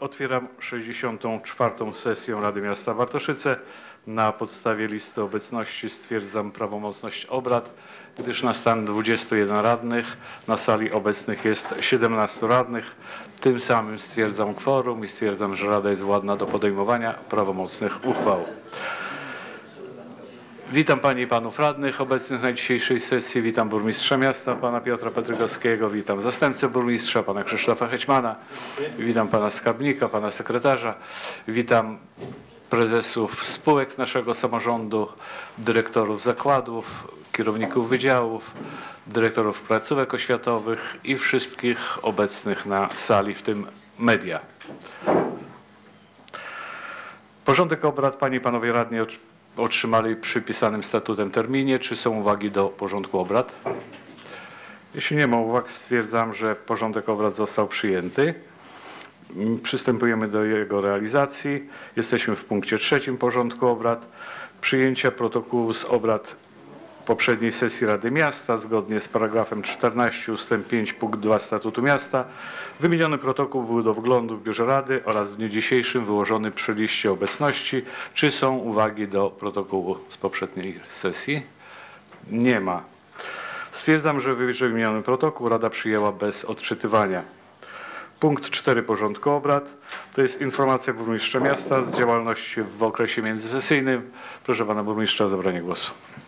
Otwieram 64. sesję Rady Miasta Bartoszyce. Na podstawie listy obecności stwierdzam prawomocność obrad, gdyż na stan 21 radnych na sali obecnych jest 17 radnych. Tym samym stwierdzam kworum i stwierdzam, że Rada jest władna do podejmowania prawomocnych uchwał. Witam Panie i Panów Radnych obecnych na dzisiejszej sesji. Witam Burmistrza Miasta, Pana Piotra Pedrygowskiego. Witam Zastępcę Burmistrza, Pana Krzysztofa Hećmana. Witam Pana Skarbnika, Pana Sekretarza. Witam prezesów spółek naszego samorządu, dyrektorów zakładów, kierowników wydziałów, dyrektorów placówek oświatowych i wszystkich obecnych na sali, w tym media. Porządek obrad Panie i Panowie Radni otrzymali przy pisanym statutem terminie. Czy są uwagi do porządku obrad? Jeśli nie ma uwag, stwierdzam, że porządek obrad został przyjęty. Przystępujemy do jego realizacji. Jesteśmy w punkcie 3 porządku obrad. Przyjęcia protokołu z obrad poprzedniej sesji Rady Miasta zgodnie z paragrafem 14 ust. 5 punkt 2 Statutu Miasta. Wymieniony protokół był do wglądu w biurze Rady oraz w dniu dzisiejszym wyłożony przy liście obecności. Czy są uwagi do protokołu z poprzedniej sesji? Nie ma. Stwierdzam, że wyżej wymieniony protokół Rada przyjęła bez odczytywania. Punkt 4 porządku obrad to jest informacja Burmistrza Miasta z działalności w okresie międzysesyjnym. Proszę Pana Burmistrza o zabranie głosu.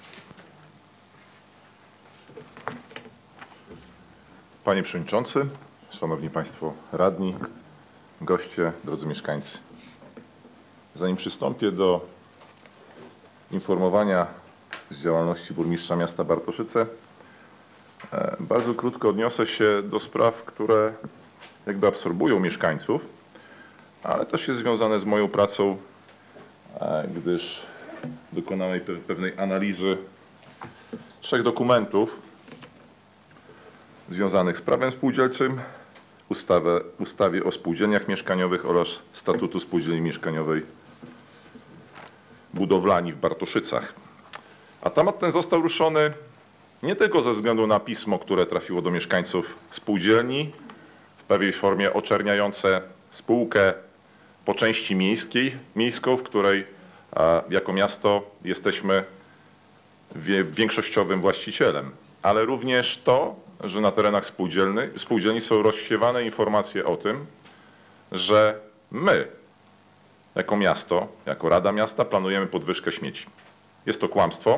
Panie Przewodniczący, Szanowni Państwo Radni, goście, drodzy mieszkańcy. Zanim przystąpię do informowania z działalności Burmistrza Miasta Bartoszyce, bardzo krótko odniosę się do spraw, które jakby absorbują mieszkańców, ale też jest związane z moją pracą, gdyż dokonałem pewnej analizy 3 dokumentów związanych z prawem spółdzielczym, ustawie o spółdzielniach mieszkaniowych oraz statutu spółdzielni mieszkaniowej Budowlani w Bartoszycach. A temat ten został ruszony nie tylko ze względu na pismo, które trafiło do mieszkańców spółdzielni, w pewnej formie oczerniające spółkę po części miejską, w której jako miasto jesteśmy większościowym właścicielem, ale również to, że na terenach spółdzielni są rozsiewane informacje o tym, że my jako miasto, jako Rada Miasta planujemy podwyżkę śmieci. Jest to kłamstwo,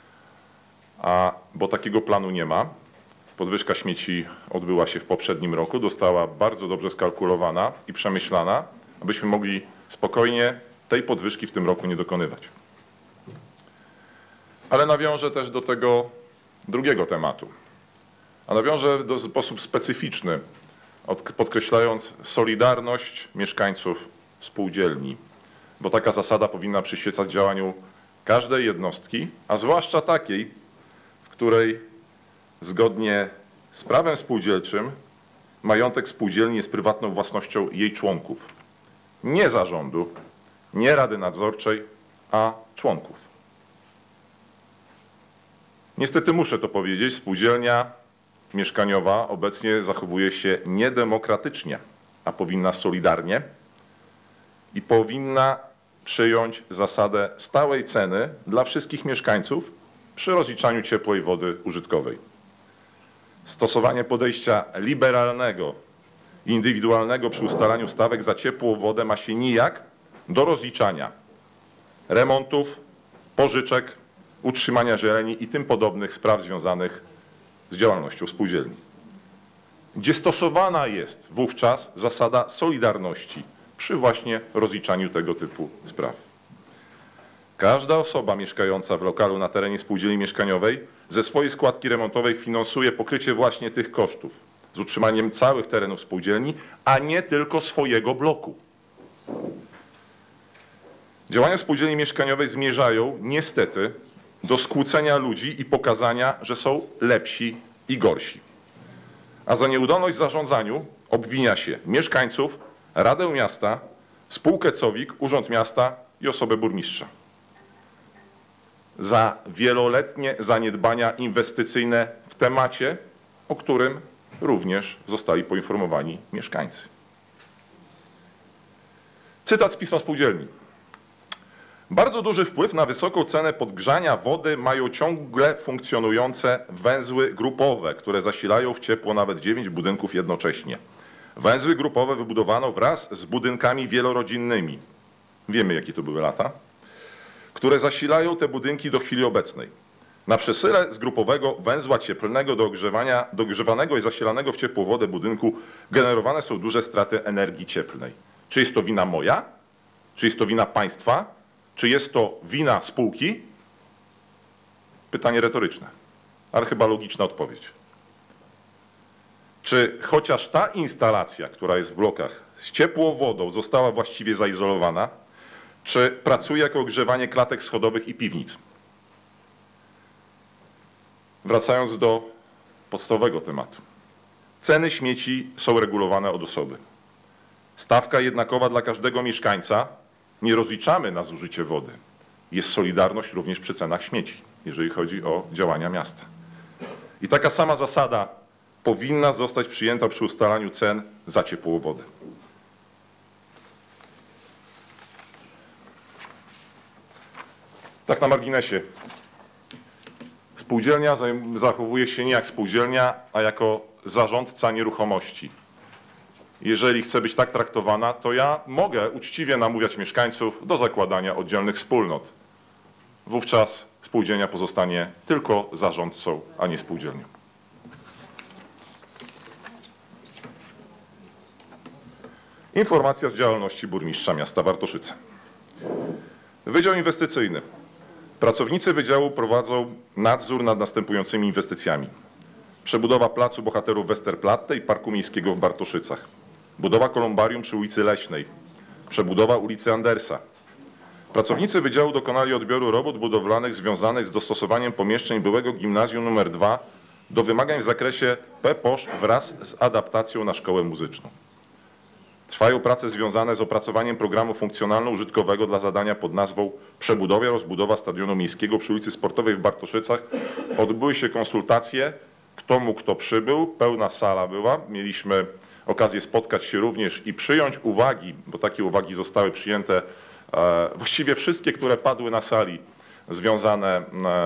bo takiego planu nie ma. Podwyżka śmieci odbyła się w poprzednim roku, została bardzo dobrze skalkulowana i przemyślana, abyśmy mogli spokojnie tej podwyżki w tym roku nie dokonywać. Ale nawiążę też do tego drugiego tematu. A nawiążę w sposób specyficzny, podkreślając solidarność mieszkańców spółdzielni, bo taka zasada powinna przyświecać działaniu każdej jednostki, a zwłaszcza takiej, w której zgodnie z prawem spółdzielczym majątek spółdzielni jest prywatną własnością jej członków. Nie zarządu, nie Rady Nadzorczej, a członków. Niestety muszę to powiedzieć, spółdzielnia mieszkaniowa obecnie zachowuje się niedemokratycznie, a powinna solidarnie i powinna przyjąć zasadę stałej ceny dla wszystkich mieszkańców przy rozliczaniu ciepła i wody użytkowej. Stosowanie podejścia liberalnego i indywidualnego przy ustalaniu stawek za ciepło, wodę ma się nijak do rozliczania remontów, pożyczek, utrzymania zieleni i tym podobnych spraw związanych z działalnością spółdzielni, gdzie stosowana jest wówczas zasada solidarności przy właśnie rozliczaniu tego typu spraw. Każda osoba mieszkająca w lokalu na terenie spółdzielni mieszkaniowej ze swojej składki remontowej finansuje pokrycie właśnie tych kosztów z utrzymaniem całych terenów spółdzielni, a nie tylko swojego bloku. Działania spółdzielni mieszkaniowej zmierzają niestety do skłócenia ludzi i pokazania, że są lepsi i gorsi. A za nieudolność w zarządzaniu obwinia się mieszkańców, Radę Miasta, spółkę COWIK, Urząd Miasta i osobę burmistrza. Za wieloletnie zaniedbania inwestycyjne w temacie, o którym również zostali poinformowani mieszkańcy. Cytat z pisma spółdzielni. Bardzo duży wpływ na wysoką cenę podgrzania wody mają ciągle funkcjonujące węzły grupowe, które zasilają w ciepło nawet 9 budynków jednocześnie. Węzły grupowe wybudowano wraz z budynkami wielorodzinnymi. Wiemy, jakie to były lata. Które zasilają te budynki do chwili obecnej. Na przesyle z grupowego węzła cieplnego do ogrzewanego i zasilanego w ciepłą wodę budynku generowane są duże straty energii cieplnej. Czy jest to wina moja? Czy jest to wina państwa? Czy jest to wina spółki? Pytanie retoryczne, ale chyba logiczna odpowiedź. Czy chociaż ta instalacja, która jest w blokach z ciepłą wodą została właściwie zaizolowana? Czy pracuje jako ogrzewanie klatek schodowych i piwnic? Wracając do podstawowego tematu. Ceny śmieci są regulowane od osoby. Stawka jednakowa dla każdego mieszkańca. Nie rozliczamy na zużycie wody. Jest solidarność również przy cenach śmieci, jeżeli chodzi o działania miasta. I taka sama zasada powinna zostać przyjęta przy ustalaniu cen za ciepłą wodę. Tak na marginesie. Spółdzielnia zachowuje się nie jak spółdzielnia, a jako zarządca nieruchomości. Jeżeli chce być tak traktowana, to ja mogę uczciwie namówiać mieszkańców do zakładania oddzielnych wspólnot. Wówczas spółdzielnia pozostanie tylko zarządcą, a nie spółdzielnią. Informacja z działalności burmistrza miasta Bartoszyce. Wydział inwestycyjny. Pracownicy wydziału prowadzą nadzór nad następującymi inwestycjami. Przebudowa Placu Bohaterów Westerplatte i Parku Miejskiego w Bartoszycach. Budowa kolumbarium przy ulicy Leśnej. Przebudowa ulicy Andersa. Pracownicy wydziału dokonali odbioru robót budowlanych związanych z dostosowaniem pomieszczeń byłego gimnazjum nr 2 do wymagań w zakresie PPOSZ wraz z adaptacją na szkołę muzyczną. Trwają prace związane z opracowaniem programu funkcjonalno-użytkowego dla zadania pod nazwą Przebudowa i rozbudowa stadionu miejskiego przy ulicy Sportowej w Bartoszycach. Odbyły się konsultacje, kto mógł, kto przybył, pełna sala była. Mieliśmy okazję spotkać się również i przyjąć uwagi, bo takie uwagi zostały przyjęte, właściwie wszystkie, które padły na sali, związane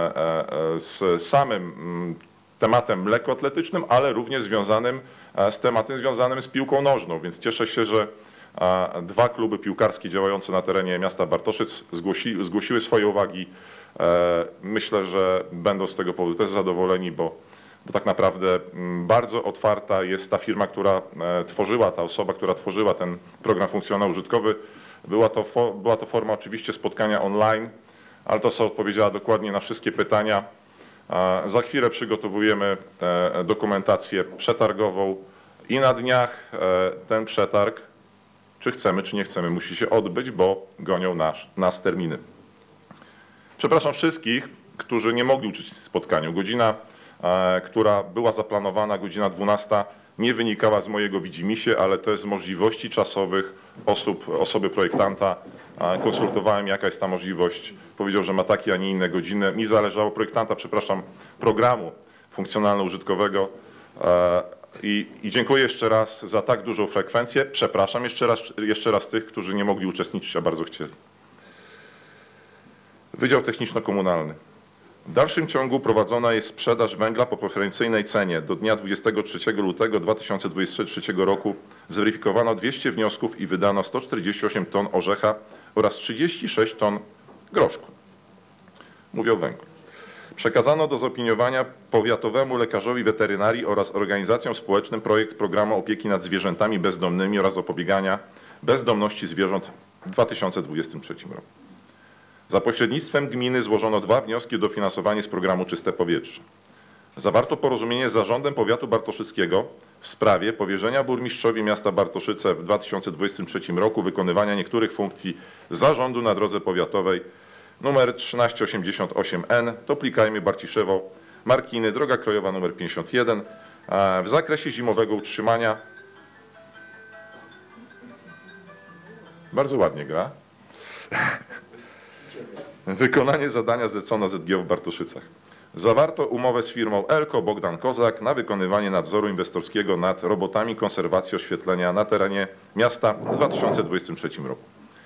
z samym tematem lekkoatletycznym, ale również związanym z tematem związanym z piłką nożną, więc cieszę się, że dwa kluby piłkarskie działające na terenie miasta Bartoszyc zgłosiły swoje uwagi. Myślę, że będą z tego powodu też zadowoleni, bo tak naprawdę bardzo otwarta jest ta firma, która tworzyła, ta osoba, która tworzyła ten program funkcjonalno-użytkowy. Była to forma oczywiście spotkania online, ale to odpowiedziała dokładnie na wszystkie pytania. Za chwilę przygotowujemy dokumentację przetargową i na dniach ten przetarg, czy chcemy, czy nie chcemy, musi się odbyć, bo gonią nas terminy. Przepraszam wszystkich, którzy nie mogli uczestniczyć w spotkaniu. Godzina, która była zaplanowana, godzina 12, nie wynikała z mojego widzimisię, ale to jest z możliwości czasowych osoby projektanta. Konsultowałem, jaka jest ta możliwość. Powiedział, że ma takie, a nie inne godziny. Mi zależało, projektanta, przepraszam, programu funkcjonalno-użytkowego. I dziękuję jeszcze raz za tak dużą frekwencję. Przepraszam jeszcze raz tych, którzy nie mogli uczestniczyć, a bardzo chcieli. Wydział Techniczno-Komunalny. W dalszym ciągu prowadzona jest sprzedaż węgla po preferencyjnej cenie. Do dnia 23 lutego 2023 roku zweryfikowano 200 wniosków i wydano 148 ton orzecha oraz 36 ton groszku. Mówię o węglu. Przekazano do zaopiniowania powiatowemu lekarzowi weterynarii oraz organizacjom społecznym projekt programu opieki nad zwierzętami bezdomnymi oraz zapobiegania bezdomności zwierząt w 2023 roku. Za pośrednictwem gminy złożono 2 wnioski o dofinansowanie z programu Czyste Powietrze. Zawarto porozumienie z Zarządem Powiatu Bartoszyckiego w sprawie powierzenia burmistrzowi miasta Bartoszyce w 2023 roku wykonywania niektórych funkcji zarządu na drodze powiatowej nr 1388N Toplikajmy Barciszewo Markiny, droga krajowa nr 51 w zakresie zimowego utrzymania. Bardzo ładnie gra. Wykonanie zadania zlecono ZGO w Bartoszycach. Zawarto umowę z firmą Elko Bogdan Kozak na wykonywanie nadzoru inwestorskiego nad robotami konserwacji oświetlenia na terenie miasta w 2023 roku.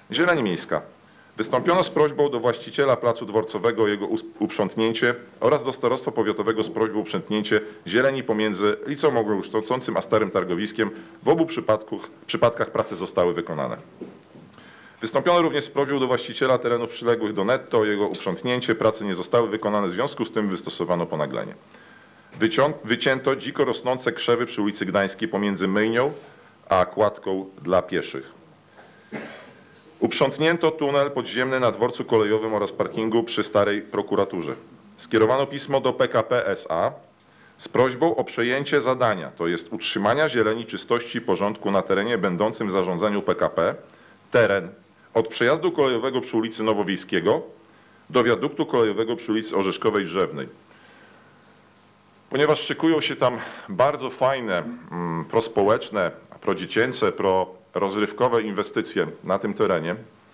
Zieleń miejska. Wystąpiono z prośbą do właściciela placu dworcowego o jego uprzątnięcie oraz do starostwa powiatowego z prośbą o uprzątnięcie zieleni pomiędzy liceum ogólnokształcącym a starym targowiskiem. W obu przypadkach prace zostały wykonane. Wystąpiono również z prośbą do właściciela terenów przyległych do netto o jego uprzątnięcie. Prace nie zostały wykonane, w związku z tym wystosowano ponaglenie. Wycięto dziko rosnące krzewy przy ulicy Gdańskiej pomiędzy myjnią a kładką dla pieszych. Uprzątnięto tunel podziemny na dworcu kolejowym oraz parkingu przy starej prokuraturze. Skierowano pismo do PKP SA z prośbą o przejęcie zadania, to jest utrzymania zieleni, czystości i porządku na terenie będącym w zarządzaniu PKP, teren od przejazdu kolejowego przy ulicy Nowowiejskiego do wiaduktu kolejowego przy ulicy Orzeszkowej Drzewnej. Ponieważ szykują się tam bardzo fajne, prospołeczne, prodziecięce, prorozrywkowe inwestycje na tym terenie,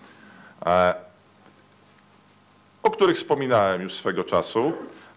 o których wspominałem już swego czasu.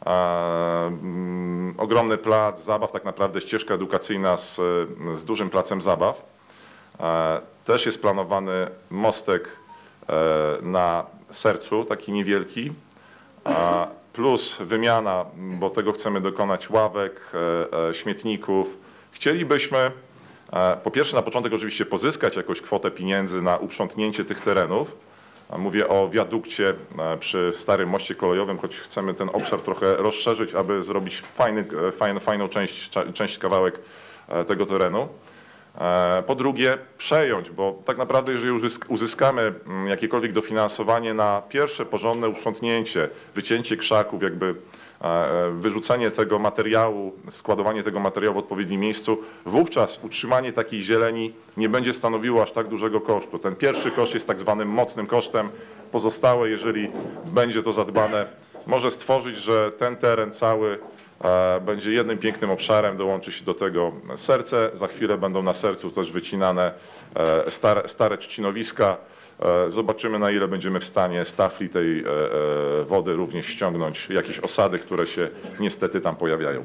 Ogromny plac zabaw, tak naprawdę ścieżka edukacyjna z dużym placem zabaw. Też jest planowany mostek na Sercu, taki niewielki, plus wymiana, bo tego chcemy dokonać, ławek, śmietników. Chcielibyśmy po pierwsze na początek oczywiście pozyskać jakąś kwotę pieniędzy na uprzątnięcie tych terenów. Mówię o wiadukcie przy starym moście kolejowym, choć chcemy ten obszar trochę rozszerzyć, aby zrobić fajną część, kawałek tego terenu. Po drugie przejąć, bo tak naprawdę jeżeli uzyskamy jakiekolwiek dofinansowanie na pierwsze porządne uprzątnięcie, wycięcie krzaków, jakby wyrzucenie tego materiału, składowanie tego materiału w odpowiednim miejscu, wówczas utrzymanie takiej zieleni nie będzie stanowiło aż tak dużego kosztu. Ten pierwszy koszt jest tak zwanym mocnym kosztem, pozostałe, jeżeli będzie to zadbane, może stworzyć, że ten teren cały będzie jednym pięknym obszarem, dołączy się do tego serce, za chwilę będą na sercu też wycinane stare trzcinowiska. Zobaczymy, na ile będziemy w stanie z tafli tej wody również ściągnąć jakieś osady, które się niestety tam pojawiają.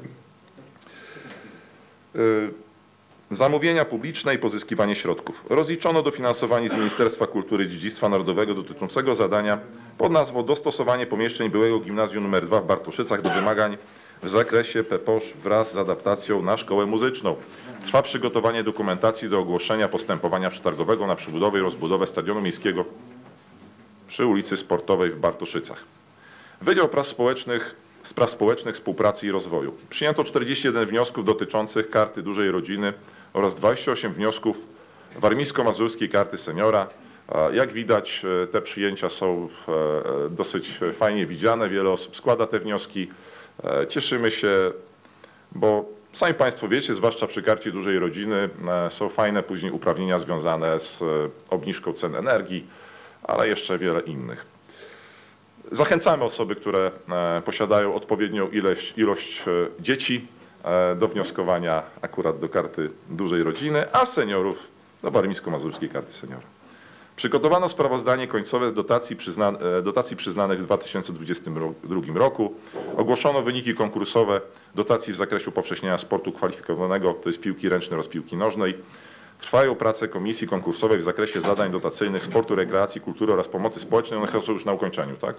Zamówienia publiczne i pozyskiwanie środków. Rozliczono dofinansowanie z Ministerstwa Kultury i Dziedzictwa Narodowego dotyczącego zadania pod nazwą dostosowanie pomieszczeń byłego gimnazjum nr 2 w Bartoszycach do wymagań w zakresie PEPOSZ wraz z adaptacją na szkołę muzyczną. Trwa przygotowanie dokumentacji do ogłoszenia postępowania przetargowego na przebudowę i rozbudowę stadionu miejskiego przy ulicy Sportowej w Bartoszycach. Wydział Spraw Społecznych, Współpracy i Rozwoju. Przyjęto 41 wniosków dotyczących Karty Dużej Rodziny oraz 28 wniosków Warmińsko-Mazurskiej Karty Seniora. Jak widać, te przyjęcia są dosyć fajnie widziane. Wiele osób składa te wnioski. Cieszymy się, bo sami Państwo wiecie, zwłaszcza przy Karcie Dużej Rodziny, są fajne później uprawnienia związane z obniżką cen energii, ale jeszcze wiele innych. Zachęcamy osoby, które posiadają odpowiednią ilość dzieci do wnioskowania akurat do Karty Dużej Rodziny, a seniorów do Warmińsko-Mazurskiej Karty Seniora. Przygotowano sprawozdanie końcowe z dotacji przyznanych w 2022 roku. Ogłoszono wyniki konkursowe dotacji w zakresie upowszechniania sportu kwalifikowanego, to jest piłki ręcznej oraz piłki nożnej. Trwają prace komisji konkursowej w zakresie zadań dotacyjnych sportu, rekreacji, kultury oraz pomocy społecznej. One są już na ukończeniu, tak?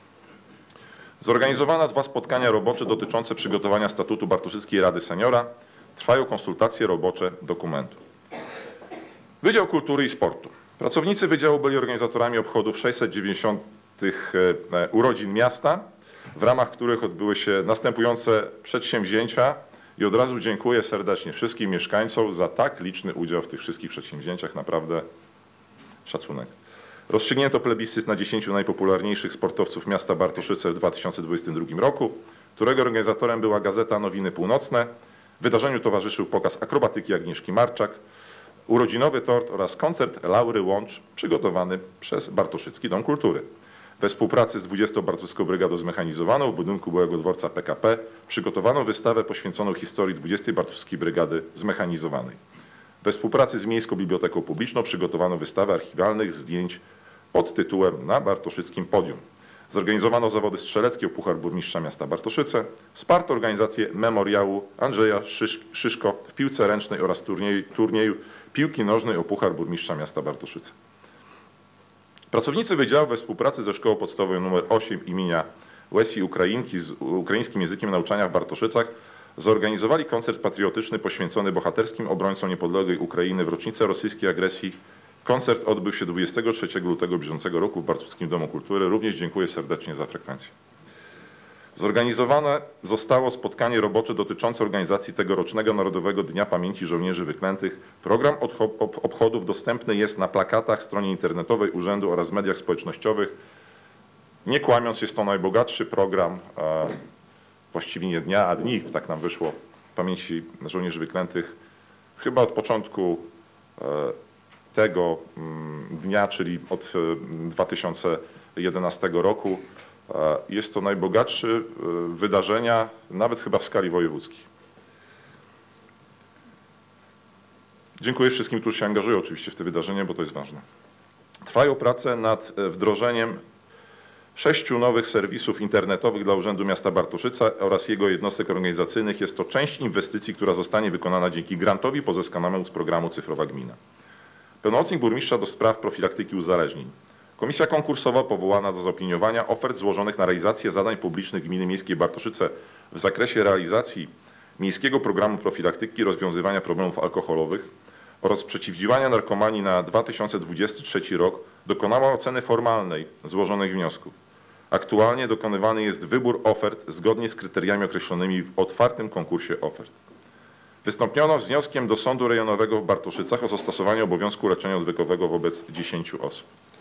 Zorganizowano 2 spotkania robocze dotyczące przygotowania statutu Bartoszyckiej Rady Seniora. Trwają konsultacje robocze dokumentu. Wydział Kultury i Sportu. Pracownicy wydziału byli organizatorami obchodów 690. urodzin miasta, w ramach których odbyły się następujące przedsięwzięcia i od razu dziękuję serdecznie wszystkim mieszkańcom za tak liczny udział w tych wszystkich przedsięwzięciach, naprawdę szacunek. Rozstrzygnięto plebiscyt na 10 najpopularniejszych sportowców miasta Bartoszyce w 2022 roku, którego organizatorem była Gazeta Nowiny Północne. Wydarzeniu towarzyszył pokaz akrobatyki Agnieszki Marczak, urodzinowy tort oraz koncert Laury Łącz przygotowany przez Bartoszycki Dom Kultury. We współpracy z 20. Bartoszycką Brygadą Zmechanizowaną w budynku byłego dworca PKP przygotowano wystawę poświęconą historii 20. Bartoszyckiej Brygady Zmechanizowanej. We współpracy z Miejską Biblioteką Publiczną przygotowano wystawę archiwalnych zdjęć pod tytułem Na Bartoszyckim Podium. Zorganizowano zawody strzeleckie o Puchar Burmistrza Miasta Bartoszyce. Wsparto organizację memoriału Andrzeja Szyszko w piłce ręcznej oraz turnieju piłki nożnej o Puchar Burmistrza Miasta Bartoszyce. Pracownicy Wydziału we współpracy ze Szkołą Podstawową nr 8 imienia Łesi Ukrainki z ukraińskim językiem nauczania w Bartoszycach zorganizowali koncert patriotyczny poświęcony bohaterskim obrońcom niepodległej Ukrainy w rocznicę rosyjskiej agresji. Koncert odbył się 23 lutego bieżącego roku w Bartoszyckim Domu Kultury. Również dziękuję serdecznie za frekwencję. Zorganizowane zostało spotkanie robocze dotyczące organizacji tegorocznego Narodowego Dnia Pamięci Żołnierzy Wyklętych. Program obchodów dostępny jest na plakatach, stronie internetowej urzędu oraz w mediach społecznościowych. Nie kłamiąc, jest to najbogatszy program, właściwie nie dnia, a dni, tak nam wyszło, pamięci żołnierzy wyklętych. Chyba od początku tego dnia, czyli od 2011 roku. Jest to najbogatszy wydarzenia, nawet chyba w skali wojewódzkiej. Dziękuję wszystkim, którzy się angażują oczywiście w te wydarzenie, bo to jest ważne. Trwają prace nad wdrożeniem 6 nowych serwisów internetowych dla Urzędu Miasta Bartoszyca oraz jego jednostek organizacyjnych. Jest to część inwestycji, która zostanie wykonana dzięki grantowi pozyskanemu z programu Cyfrowa Gmina. Pełnomocnik burmistrza do spraw profilaktyki uzależnień. Komisja konkursowa powołana do zaopiniowania ofert złożonych na realizację zadań publicznych Gminy Miejskiej Bartoszyce w zakresie realizacji Miejskiego Programu Profilaktyki rozwiązywania problemów alkoholowych oraz przeciwdziałania narkomanii na 2023 rok dokonała oceny formalnej złożonych wniosków. Aktualnie dokonywany jest wybór ofert zgodnie z kryteriami określonymi w otwartym konkursie ofert. Wystąpiono z wnioskiem do Sądu Rejonowego w Bartoszycach o zastosowanie obowiązku leczenia odwykowego wobec 10 osób.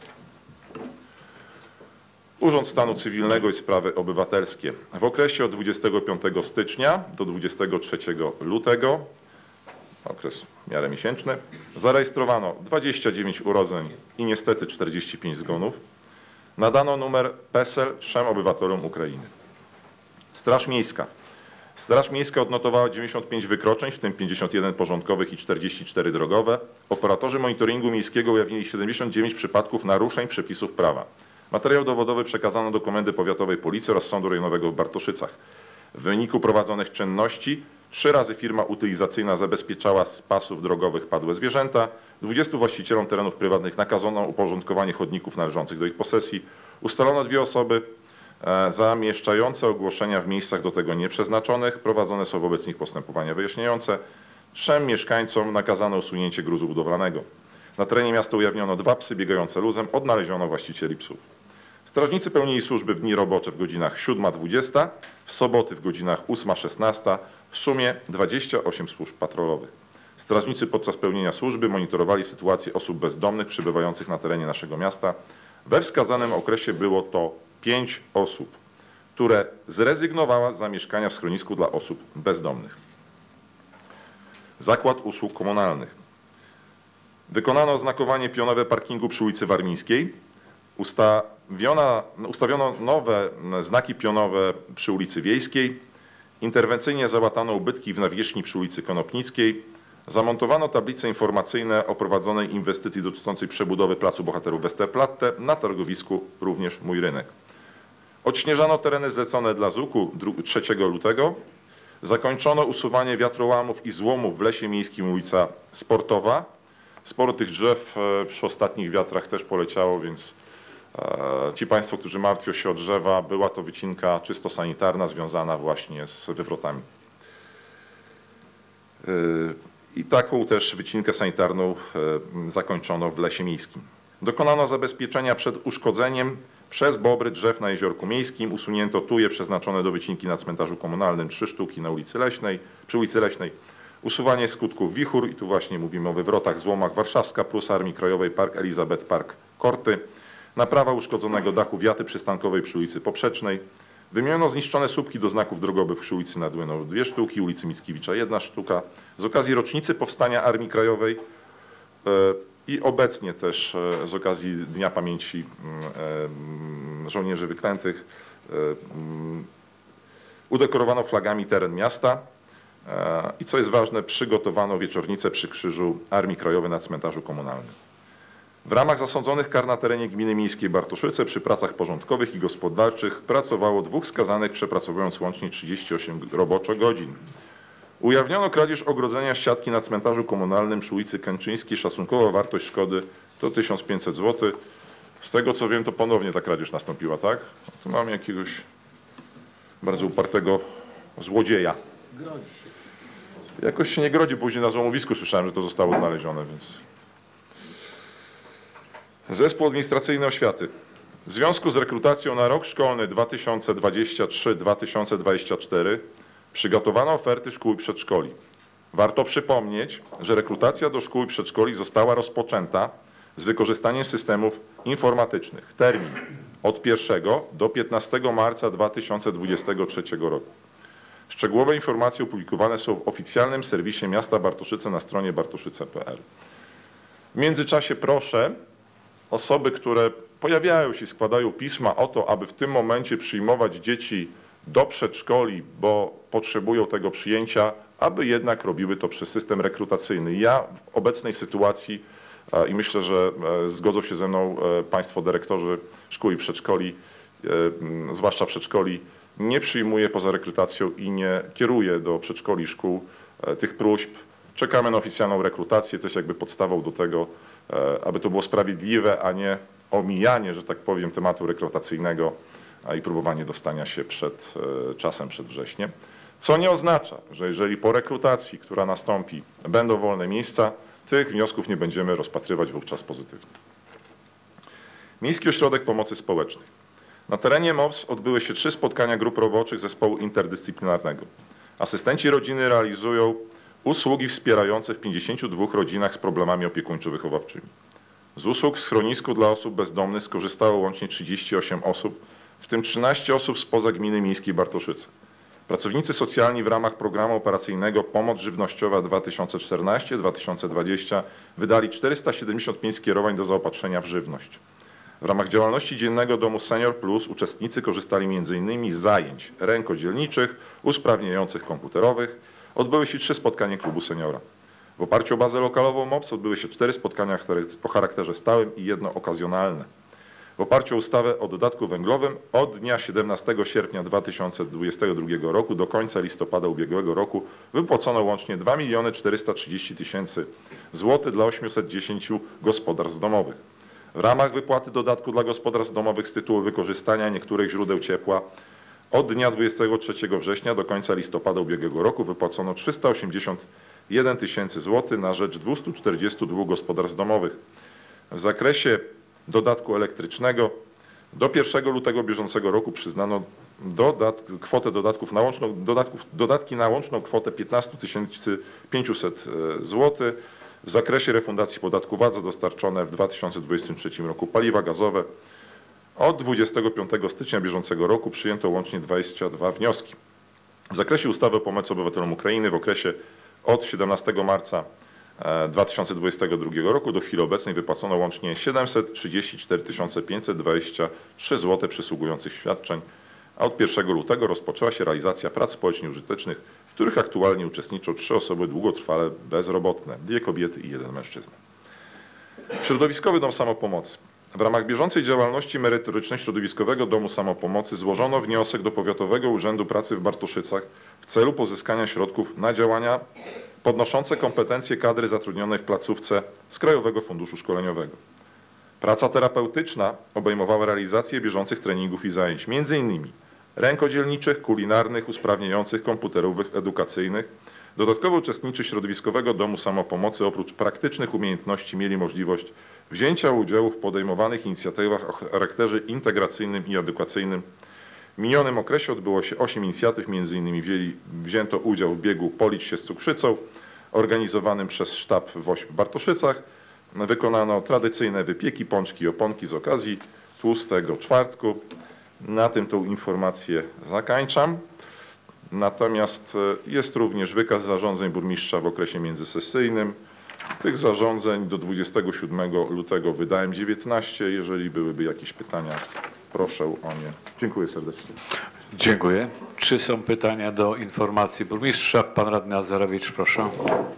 Urząd Stanu Cywilnego i Sprawy Obywatelskie. W okresie od 25 stycznia do 23 lutego, okres w miarę miesięczny, zarejestrowano 29 urodzeń i niestety 45 zgonów. Nadano numer PESEL 3 obywatelom Ukrainy. Straż Miejska. Straż Miejska odnotowała 95 wykroczeń, w tym 51 porządkowych i 44 drogowe. Operatorzy monitoringu miejskiego ujawnili 79 przypadków naruszeń przepisów prawa. Materiał dowodowy przekazano do Komendy Powiatowej Policji oraz Sądu Rejonowego w Bartoszycach. W wyniku prowadzonych czynności 3 razy firma utylizacyjna zabezpieczała z pasów drogowych padłe zwierzęta. 20 właścicielom terenów prywatnych nakazano uporządkowanie chodników należących do ich posesji. Ustalono 2 osoby zamieszczające ogłoszenia w miejscach do tego nieprzeznaczonych. Prowadzone są wobec nich postępowania wyjaśniające. 3 mieszkańcom nakazano usunięcie gruzu budowlanego. Na terenie miasta ujawniono 2 psy biegające luzem, odnaleziono właścicieli psów. Strażnicy pełnili służby w dni robocze w godzinach 7-20, w soboty w godzinach 8-16, w sumie 28 służb patrolowych. Strażnicy podczas pełnienia służby monitorowali sytuację osób bezdomnych przebywających na terenie naszego miasta. We wskazanym okresie było to 5 osób, które zrezygnowały z zamieszkania w schronisku dla osób bezdomnych. Zakład Usług Komunalnych. Wykonano oznakowanie pionowe parkingu przy ulicy Warmińskiej. Ustawiono nowe znaki pionowe przy ulicy Wiejskiej. Interwencyjnie załatano ubytki w nawierzchni przy ulicy Konopnickiej. Zamontowano tablice informacyjne o prowadzonej inwestycji dotyczącej przebudowy Placu Bohaterów Westerplatte, na targowisku również Mój Rynek. Odśnieżano tereny zlecone dla ZUK-u 3 lutego. Zakończono usuwanie wiatrołamów i złomów w Lesie Miejskim ulica Sportowa. Sporo tych drzew przy ostatnich wiatrach też poleciało, więc ci Państwo, którzy martwią się o drzewa, była to wycinka czysto sanitarna związana właśnie z wywrotami. I taką też wycinkę sanitarną zakończono w Lesie Miejskim. Dokonano zabezpieczenia przed uszkodzeniem przez bobry drzew na Jeziorku Miejskim. Usunięto tuje przeznaczone do wycinki na cmentarzu komunalnym 3 sztuki na ulicy Leśnej, przy ulicy Leśnej. Usuwanie skutków wichur, i tu właśnie mówimy o wywrotach, złomach. Warszawska plus Armii Krajowej, Park Elizabeth, Park Korty. Naprawa uszkodzonego dachu wiaty przystankowej przy ulicy Poprzecznej. Wymieniono zniszczone słupki do znaków drogowych przy ulicy Nadłynow 2 sztuki, ulicy Mickiewicza 1 sztuka. Z okazji rocznicy powstania Armii Krajowej i obecnie też z okazji Dnia Pamięci Żołnierzy Wyklętych udekorowano flagami teren miasta. I co jest ważne, przygotowano wieczornicę przy Krzyżu Armii Krajowej na cmentarzu komunalnym. W ramach zasądzonych kar na terenie Gminy Miejskiej Bartoszyce przy pracach porządkowych i gospodarczych pracowało 2 skazanych, przepracowując łącznie 38 roboczych godzin. Ujawniono kradzież ogrodzenia siatki na cmentarzu komunalnym przy ulicy Kęczyńskiej. Szacunkowa wartość szkody to 1500 zł. Z tego co wiem, to ponownie ta kradzież nastąpiła, tak? Tu mam jakiegoś bardzo upartego złodzieja. Jakoś się nie grodzi, później na złomowisku słyszałem, że to zostało znalezione, więc... Zespół Administracyjny Oświaty. W związku z rekrutacją na rok szkolny 2023-2024 przygotowano oferty szkół i przedszkoli. Warto przypomnieć, że rekrutacja do szkół i przedszkoli została rozpoczęta z wykorzystaniem systemów informatycznych. Termin od 1 do 15 marca 2023 roku. Szczegółowe informacje opublikowane są w oficjalnym serwisie miasta Bartoszyce na stronie bartoszyce.pl. W międzyczasie proszę osoby, które pojawiają się i składają pisma o to, aby w tym momencie przyjmować dzieci do przedszkoli, bo potrzebują tego przyjęcia, aby jednak robiły to przez system rekrutacyjny. Ja w obecnej sytuacji i myślę, że zgodzą się ze mną Państwo dyrektorzy szkół i przedszkoli, zwłaszcza przedszkoli, nie przyjmuję poza rekrutacją i nie kieruję do przedszkoli i szkół tych próśb. Czekamy na oficjalną rekrutację, to jest jakby podstawą do tego, aby to było sprawiedliwe, a nie omijanie, że tak powiem, tematu rekrutacyjnego i próbowanie dostania się przed czasem, przed wrześniem. Co nie oznacza, że jeżeli po rekrutacji, która nastąpi, będą wolne miejsca, tych wniosków nie będziemy rozpatrywać wówczas pozytywnie. Miejski Ośrodek Pomocy Społecznej. Na terenie MOPS odbyły się 3 spotkania grup roboczych zespołu interdyscyplinarnego. Asystenci rodziny realizują usługi wspierające w 52 rodzinach z problemami opiekuńczo-wychowawczymi. Z usług w schronisku dla osób bezdomnych skorzystało łącznie 38 osób, w tym 13 osób spoza gminy miejskiej Bartoszyce. Pracownicy socjalni w ramach programu operacyjnego Pomoc Żywnościowa 2014-2020 wydali 475 skierowań do zaopatrzenia w żywność. W ramach działalności Dziennego Domu Senior Plus uczestnicy korzystali m.in. z zajęć rękodzielniczych, usprawniających komputerowych. Odbyły się 3 spotkania klubu seniora. W oparciu o bazę lokalową MOPS odbyły się 4 spotkania o charakterze stałym i 1 okazjonalne. W oparciu o ustawę o dodatku węglowym od dnia 17 sierpnia 2022 roku do końca listopada ubiegłego roku wypłacono łącznie 2 430 000 złotych dla 810 gospodarstw domowych. W ramach wypłaty dodatku dla gospodarstw domowych z tytułu wykorzystania niektórych źródeł ciepła od dnia 23 września do końca listopada ubiegłego roku wypłacono 381 000 złotych na rzecz 242 gospodarstw domowych. W zakresie dodatku elektrycznego do 1 lutego bieżącego roku przyznano kwotę dodatki na łączną kwotę 15 500 zł. W zakresie refundacji podatku VAT za dostarczone w 2023 roku paliwa gazowe od 25 stycznia bieżącego roku przyjęto łącznie 22 wnioski. W zakresie ustawy o pomocy obywatelom Ukrainy w okresie od 17 marca 2022 roku do chwili obecnej wypłacono łącznie 734 523 zł przysługujących świadczeń, a od 1 lutego rozpoczęła się realizacja prac społecznie użytecznych, w których aktualnie uczestniczą 3 osoby długotrwale bezrobotne, 2 kobiety i 1 mężczyzna. Środowiskowy Dom Samopomocy. W ramach bieżącej działalności merytorycznej Środowiskowego Domu Samopomocy złożono wniosek do Powiatowego Urzędu Pracy w Bartoszycach w celu pozyskania środków na działania podnoszące kompetencje kadry zatrudnionej w placówce z Krajowego Funduszu Szkoleniowego. Praca terapeutyczna obejmowała realizację bieżących treningów i zajęć, m.in. rękodzielniczych, kulinarnych, usprawniających, komputerowych, edukacyjnych. Dodatkowo uczestnicy Środowiskowego Domu Samopomocy oprócz praktycznych umiejętności mieli możliwość wzięcia udziału w podejmowanych inicjatywach o charakterze integracyjnym i edukacyjnym. W minionym okresie odbyło się 8 inicjatyw, m.in. wzięto udział w biegu Policz się z cukrzycą, organizowanym przez sztab w Ośp w Bartoszycach. Wykonano tradycyjne wypieki, pączki i oponki z okazji Tłustego Czwartku. Na tym tą informację zakończam. Natomiast jest również wykaz zarządzeń burmistrza w okresie międzysesyjnym. Tych zarządzeń do 27 lutego wydałem 19. Jeżeli byłyby jakieś pytania, proszę o nie. Dziękuję serdecznie. Dziękuję. Czy są pytania do informacji burmistrza? Pan radny Azarowicz, proszę.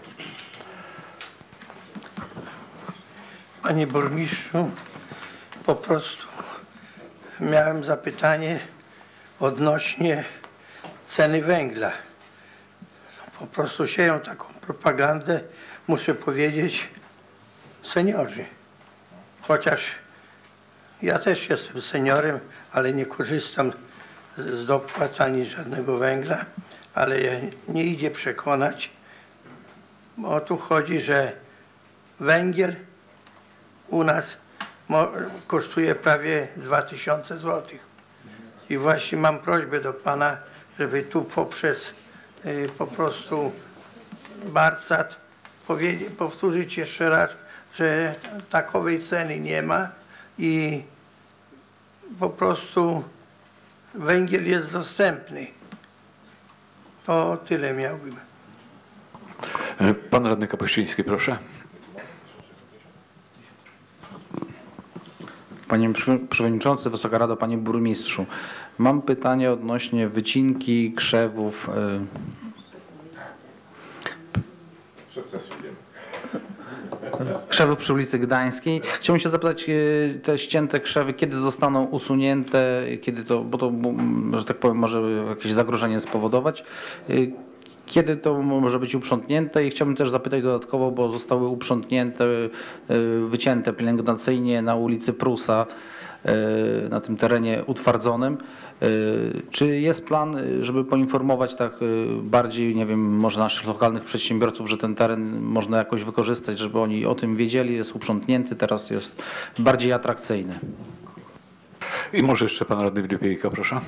Panie burmistrzu, po prostu miałem zapytanie odnośnie ceny węgla. Po prostu sieją taką propagandę, muszę powiedzieć, seniorzy. Chociaż Ja też jestem seniorem, ale nie korzystam z dopłat ani żadnego węgla, ale nie idzie przekonać, bo tu chodzi, że węgiel u nas kosztuje prawie 2000 zł. I właśnie mam prośbę do pana, żeby tu poprzez po prostu Barcat powtórzyć jeszcze raz, że takowej ceny nie ma i po prostu węgiel jest dostępny. To tyle miałbym. Pan radny Kapuściński, proszę. Panie Przewodniczący, Wysoka Rado, Panie Burmistrzu. Mam pytanie odnośnie wycinki krzewów. Krzewów przy ulicy Gdańskiej. Chciałbym się zapytać, te ścięte krzewy, kiedy zostaną usunięte, kiedy to, bo to, że tak powiem, może jakieś zagrożenie spowodować. Kiedy to może być uprzątnięte i chciałbym też zapytać dodatkowo, bo zostały uprzątnięte, wycięte pielęgnacyjnie na ulicy Prusa, na tym terenie utwardzonym. Czy jest plan, żeby poinformować tak bardziej, nie wiem, może naszych lokalnych przedsiębiorców, że ten teren można jakoś wykorzystać, żeby oni o tym wiedzieli, jest uprzątnięty, teraz jest bardziej atrakcyjny? I może jeszcze pan radny Lipiejka, proszę.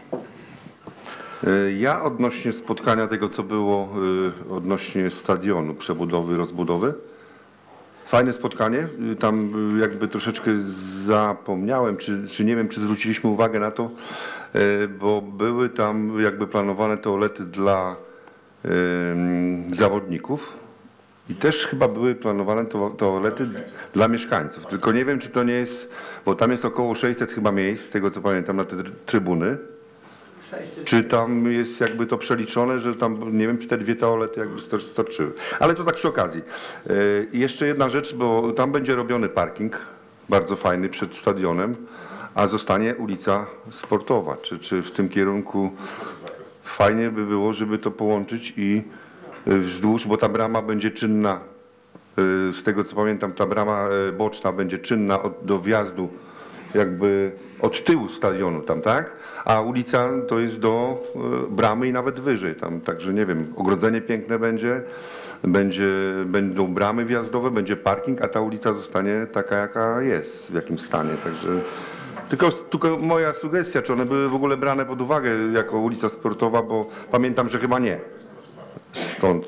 Ja odnośnie spotkania tego, co było odnośnie stadionu, przebudowy, rozbudowy. Fajne spotkanie. Tam jakby troszeczkę zapomniałem, czy nie wiem, czy zwróciliśmy uwagę na to, bo były tam jakby planowane toalety dla zawodników i też chyba były planowane toalety dla mieszkańców. Tylko nie wiem, czy to nie jest, bo tam jest około 600 chyba miejsc, z tego co pamiętam, na te trybuny. Czy tam jest jakby to przeliczone, że tam, nie wiem, czy te dwie toalety jakby starczyły. Ale to tak przy okazji. I jeszcze jedna rzecz, bo tam będzie robiony parking, bardzo fajny przed stadionem, a zostanie ulica Sportowa. Czy w tym kierunku fajnie by było, żeby to połączyć i wzdłuż, bo ta brama będzie czynna, z tego co pamiętam, ta brama boczna będzie czynna do wjazdu jakby od tyłu stadionu tam, tak? A ulica to jest do bramy i nawet wyżej tam, także nie wiem, ogrodzenie piękne będą bramy wjazdowe, będzie parking, a ta ulica zostanie taka, jaka jest, w jakim stanie, także tylko moja sugestia, czy one były w ogóle brane pod uwagę jako ulica sportowa, bo pamiętam, że chyba nie. Stąd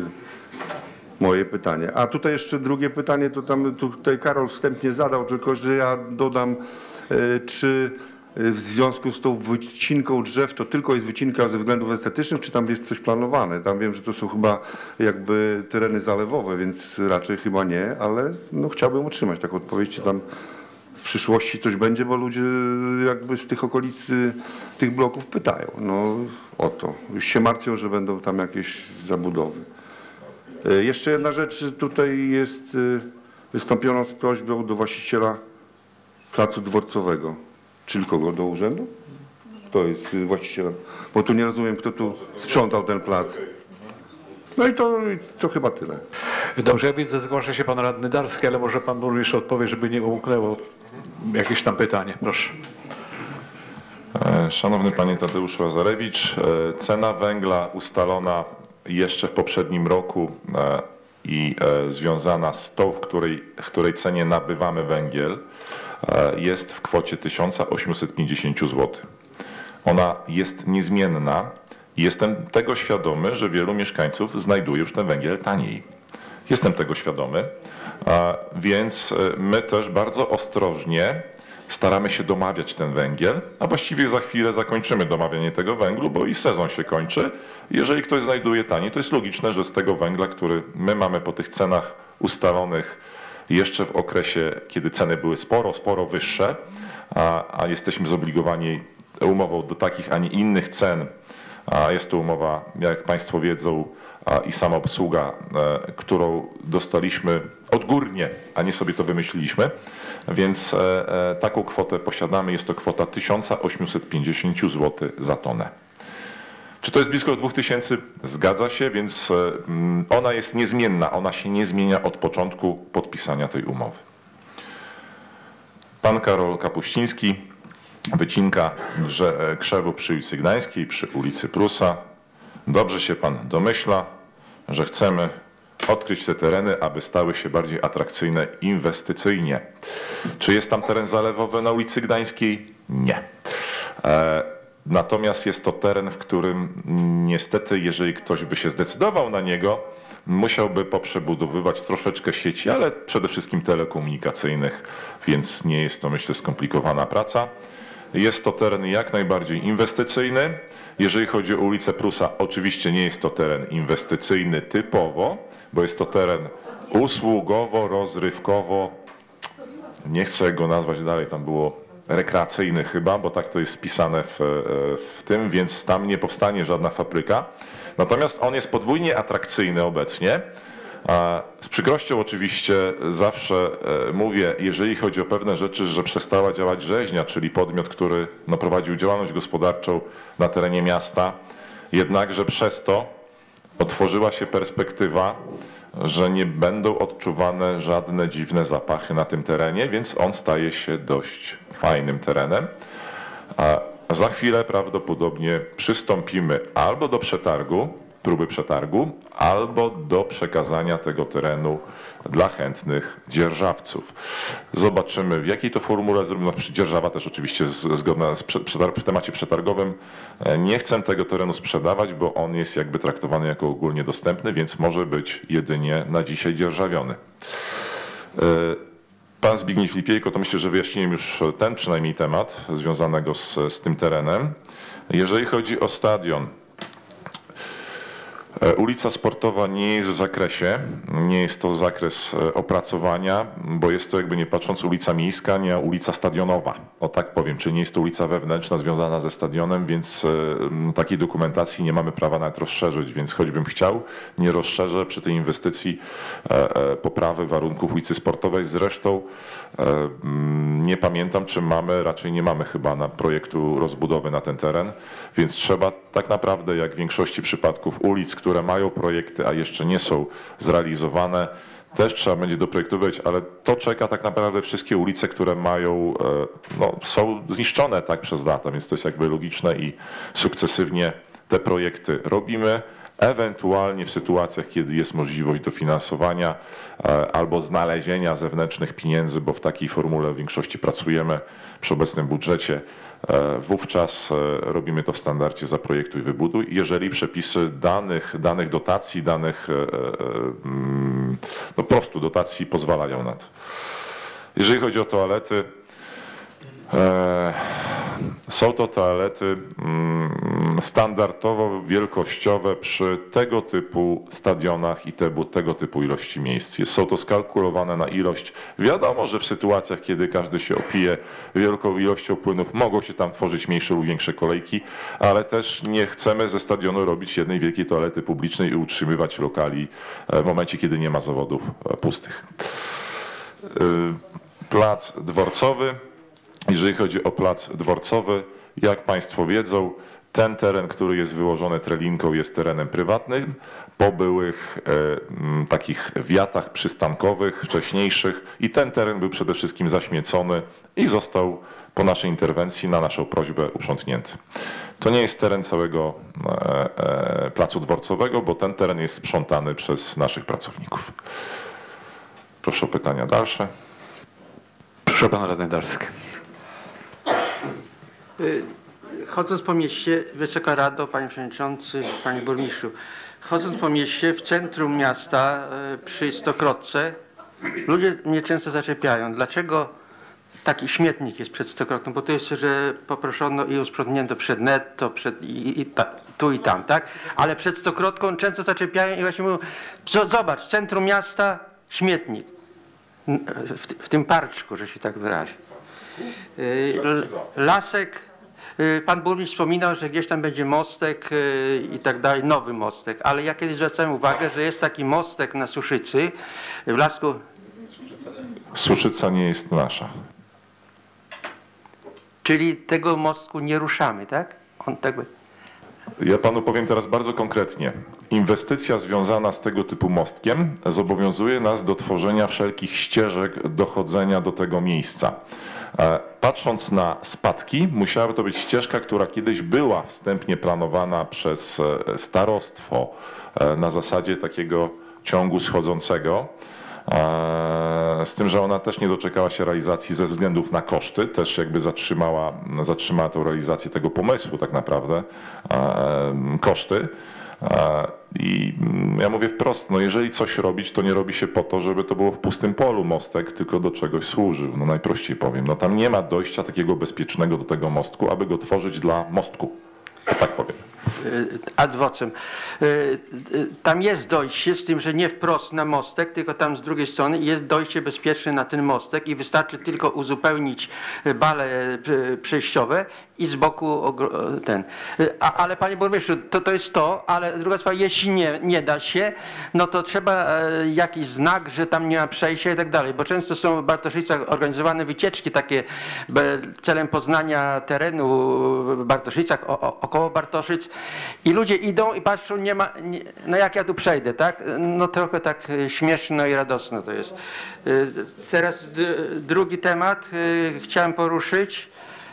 moje pytanie. A tutaj jeszcze drugie pytanie, to tam tutaj Karol wstępnie zadał, tylko że ja dodam, czy w związku z tą wycinką drzew to tylko jest wycinka ze względów estetycznych, czy tam jest coś planowane? Tam wiem, że to są chyba jakby tereny zalewowe, więc raczej chyba nie, ale no chciałbym otrzymać taką odpowiedź, czy tam w przyszłości coś będzie, bo ludzie jakby z tych okolic, tych bloków pytają. No o to. Już się martwią, że będą tam jakieś zabudowy. Jeszcze jedna rzecz, tutaj jest, wystąpiono z prośbą do właściciela placu dworcowego. Czyli kogo? Do urzędu? Kto jest właścicielem? Bo tu nie rozumiem, kto tu sprzątał ten plac. No i to chyba tyle. Dobrze, ja widzę, zgłasza się pan radny Darski, ale może pan burmistrz odpowie, żeby nie umknęło jakieś tam pytanie. Proszę. Szanowny panie Tadeuszu Łazarewicz, cena węgla ustalona jeszcze w poprzednim roku i związana z tą, w której cenie nabywamy węgiel, jest w kwocie 1850 zł. Ona jest niezmienna i jestem tego świadomy, że wielu mieszkańców znajduje już ten węgiel taniej. Jestem tego świadomy, więc my też bardzo ostrożnie staramy się domawiać ten węgiel, a właściwie za chwilę zakończymy domawianie tego węglu, bo i sezon się kończy. Jeżeli ktoś znajduje taniej, to jest logiczne, że z tego węgla, który my mamy po tych cenach ustalonych jeszcze w okresie, kiedy ceny były sporo wyższe, a jesteśmy zobligowani umową do takich, a nie innych cen, a jest to umowa, jak państwo wiedzą, i samoobsługa, którą dostaliśmy odgórnie, a nie sobie to wymyśliliśmy, więc taką kwotę posiadamy, jest to kwota 1850 zł za tonę. Czy to jest blisko 2000? Zgadza się, więc ona jest niezmienna, ona się nie zmienia od początku podpisania tej umowy. Pan Karol Kapuściński, wycinka krzewu przy ulicy Gdańskiej, przy ulicy Prusa. Dobrze się pan domyśla, że chcemy odkryć te tereny, aby stały się bardziej atrakcyjne inwestycyjnie. Czy jest tam teren zalewowy na ulicy Gdańskiej? Nie. Natomiast jest to teren, w którym niestety, jeżeli ktoś by się zdecydował na niego, musiałby poprzebudowywać troszeczkę sieci, ale przede wszystkim telekomunikacyjnych, więc nie jest to, myślę, skomplikowana praca. Jest to teren jak najbardziej inwestycyjny. Jeżeli chodzi o ulicę Prusa, oczywiście nie jest to teren inwestycyjny typowo, bo jest to teren usługowo-rozrywkowo, nie chcę go nazwać dalej, tam było rekreacyjny chyba, bo tak to jest wpisane w tym, więc tam nie powstanie żadna fabryka. Natomiast on jest podwójnie atrakcyjny obecnie. Z przykrością oczywiście zawsze mówię, jeżeli chodzi o pewne rzeczy, że przestała działać rzeźnia, czyli podmiot, który prowadził działalność gospodarczą na terenie miasta, jednakże przez to otworzyła się perspektywa, że nie będą odczuwane żadne dziwne zapachy na tym terenie, więc on staje się dość fajnym terenem. A za chwilę prawdopodobnie przystąpimy albo do przetargu, próby przetargu, albo do przekazania tego terenu dla chętnych dzierżawców. Zobaczymy, w jakiej to formule zrobimy. Dzierżawa też oczywiście zgodna w temacie przetargowym. Nie chcę tego terenu sprzedawać, bo on jest jakby traktowany jako ogólnie dostępny, więc może być jedynie na dzisiaj dzierżawiony. Pan Zbigniew Lipiejko, to myślę, że wyjaśniłem już ten przynajmniej temat związanego z tym terenem. Jeżeli chodzi o stadion, ulica Sportowa nie jest w zakresie, nie jest to zakres opracowania, bo jest to jakby nie patrząc ulica miejska, nie ulica stadionowa. O tak powiem, czyli nie jest to ulica wewnętrzna związana ze stadionem, więc takiej dokumentacji nie mamy prawa nawet rozszerzyć, więc choćbym chciał, nie rozszerzę przy tej inwestycji poprawy warunków ulicy Sportowej. Zresztą nie pamiętam, czy mamy, raczej nie mamy chyba na projektu rozbudowy na ten teren, więc trzeba tak naprawdę, jak w większości przypadków ulic, które mają projekty, a jeszcze nie są zrealizowane, też trzeba będzie doprojektować, ale to czeka tak naprawdę wszystkie ulice, które mają, są zniszczone tak przez lata, więc to jest jakby logiczne i sukcesywnie te projekty robimy. Ewentualnie w sytuacjach, kiedy jest możliwość dofinansowania albo znalezienia zewnętrznych pieniędzy, bo w takiej formule w większości pracujemy przy obecnym budżecie, wówczas robimy to w standardzie zaprojektuj, wybuduj. Jeżeli przepisy danych dotacji, po prostu dotacji pozwalają na to. Jeżeli chodzi o toalety, są to toalety standardowo wielkościowe przy tego typu stadionach i tego typu ilości miejsc. Są to skalkulowane na ilość. Wiadomo, że w sytuacjach, kiedy każdy się opije wielką ilością płynów, mogą się tam tworzyć mniejsze lub większe kolejki, ale też nie chcemy ze stadionu robić jednej wielkiej toalety publicznej i utrzymywać lokali w momencie, kiedy nie ma zawodów pustych. Plac dworcowy. Jeżeli chodzi o plac dworcowy, jak Państwo wiedzą, ten teren, który jest wyłożony trelinką, jest terenem prywatnym. Po byłych takich wiatach przystankowych, wcześniejszych, i ten teren był przede wszystkim zaśmiecony i został po naszej interwencji na naszą prośbę uprzątnięty. To nie jest teren całego placu dworcowego, bo ten teren jest sprzątany przez naszych pracowników. Proszę o pytania dalsze. Proszę pana radny Darski. Chodząc po mieście, Wysoka Rado, Panie Przewodniczący, Panie Burmistrzu, chodząc po mieście, w centrum miasta, przy Stokrotce, ludzie mnie często zaczepiają. Dlaczego taki śmietnik jest przed Stokrotką? Bo to jest, że poproszono i usprzątnięto przed netto, tu i tam, tak? Ale przed Stokrotką często zaczepiają i właśnie mówią, zobacz, w centrum miasta śmietnik. W tym parczku, że się tak wyrazi. Lasek, pan burmistrz wspominał, że gdzieś tam będzie mostek i tak dalej, nowy mostek, ale ja kiedyś zwracałem uwagę, że jest taki mostek na Suszycy, w Lasku. Suszyca nie jest nasza. Czyli tego mostku nie ruszamy, tak? On tak by... Ja panu powiem teraz bardzo konkretnie. inwestycja związana z tego typu mostkiem zobowiązuje nas do tworzenia wszelkich ścieżek dochodzenia do tego miejsca. Patrząc na spadki, musiałaby to być ścieżka, która kiedyś była wstępnie planowana przez starostwo na zasadzie takiego ciągu schodzącego. Z tym, że ona też nie doczekała się realizacji ze względów na koszty, też jakby zatrzymała tę realizację tego pomysłu tak naprawdę, koszty. I ja mówię wprost, no jeżeli coś robić, to nie robi się po to, żeby to było w pustym polu mostek, tylko do czegoś służył. No najprościej powiem, no tam nie ma dojścia takiego bezpiecznego do tego mostku, aby go tworzyć dla mostku. Tak powiem. Ad vocem. Tam jest dojście, z tym, że nie wprost na mostek, tylko tam z drugiej strony jest dojście bezpieczne na ten mostek i wystarczy tylko uzupełnić bale przejściowe i z boku ten. Ale panie burmistrzu, to jest to, ale druga sprawa, jeśli nie da się, no to trzeba jakiś znak, że tam nie ma przejścia i tak dalej, bo często są w Bartoszycach organizowane wycieczki takie celem poznania terenu w Bartoszycach, około Bartoszyc i ludzie idą i patrzą, no jak ja tu przejdę, tak? No trochę tak śmieszno i radosno to jest. Teraz drugi temat chciałem poruszyć.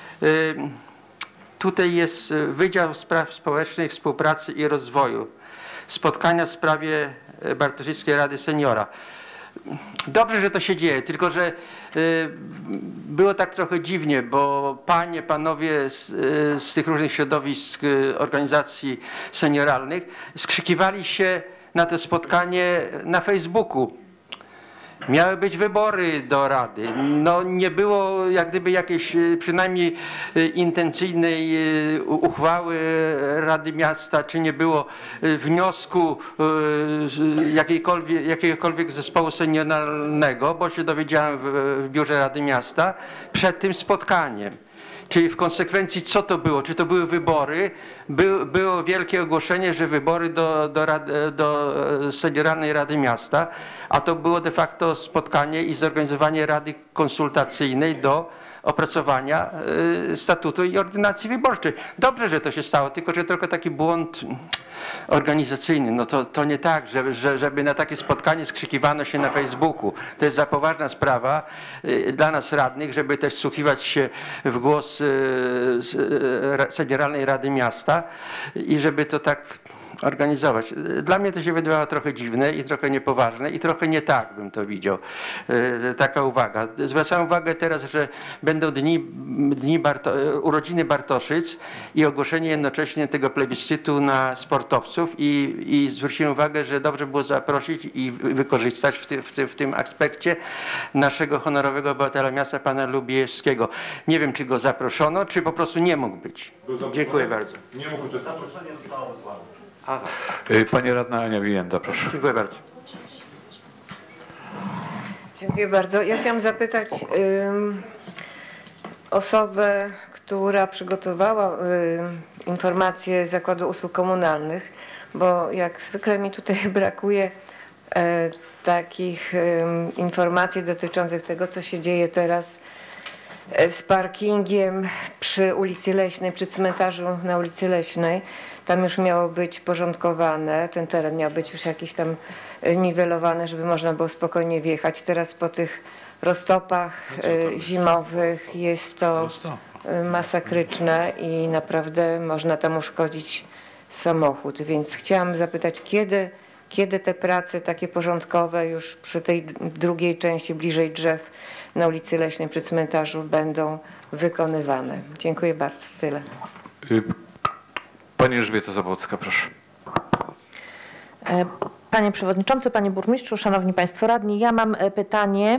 Tutaj jest Wydział Spraw Społecznych, Współpracy i Rozwoju. Spotkania w sprawie Bartoszyckiej Rady Seniora. Dobrze, że to się dzieje, tylko że było tak trochę dziwnie, bo panie, panowie z tych różnych środowisk, organizacji senioralnych skrzykiwali się na to spotkanie na Facebooku. Miały być wybory do Rady. No nie było jak gdyby jakiejś przynajmniej intencyjnej uchwały Rady Miasta, czy nie było wniosku jakiegokolwiek zespołu senioralnego, bo się dowiedziałem w biurze Rady Miasta przed tym spotkaniem. Czyli w konsekwencji co to było? Czy to były wybory? Było wielkie ogłoszenie, że wybory do Senioralnej Rady Miasta, a to było de facto spotkanie i zorganizowanie Rady Konsultacyjnej do opracowania statutu i ordynacji wyborczej. Dobrze, że to się stało, tylko że trochę taki błąd organizacyjny. No to nie tak, żeby na takie spotkanie skrzykiwano się na Facebooku. To jest za poważna sprawa dla nas radnych, żeby też wsłuchiwać się w głos Senioralnej Rady Miasta i żeby to tak organizować. Dla mnie to się wydawało trochę dziwne i trochę niepoważne i trochę nie tak bym to widział. Taka uwaga. Zwracam uwagę teraz, że będą urodziny Bartoszyc i ogłoszenie jednocześnie tego plebiscytu na sportowców i zwróciłem uwagę, że dobrze było zaprosić i wykorzystać w tym aspekcie naszego honorowego obywatela miasta, pana Lubieskiego. Nie wiem, czy go zaproszono, czy po prostu nie mógł być. Dziękuję bardzo. Nie mógł uczestniczyć. Aha. Pani radna Ania Wijęta, proszę. Dziękuję bardzo. Dziękuję bardzo. Ja chciałam zapytać osobę, która przygotowała informacje Zakładu Usług Komunalnych, bo jak zwykle mi tutaj brakuje takich informacji dotyczących tego, co się dzieje teraz z parkingiem przy ulicy Leśnej, przy cmentarzu na ulicy Leśnej. Tam już miało być porządkowane, ten teren miał być już jakiś tam niwelowany, żeby można było spokojnie wjechać. Teraz po tych roztopach zimowych jest to masakryczne i naprawdę można tam uszkodzić samochód. Więc chciałam zapytać, kiedy te prace takie porządkowe już przy tej drugiej części, bliżej drzew na ulicy Leśnej przy cmentarzu będą wykonywane. Dziękuję bardzo. Tyle. Pani Elżbieta Zabłocka, proszę. Panie Przewodniczący, Panie Burmistrzu, Szanowni Państwo Radni, ja mam pytanie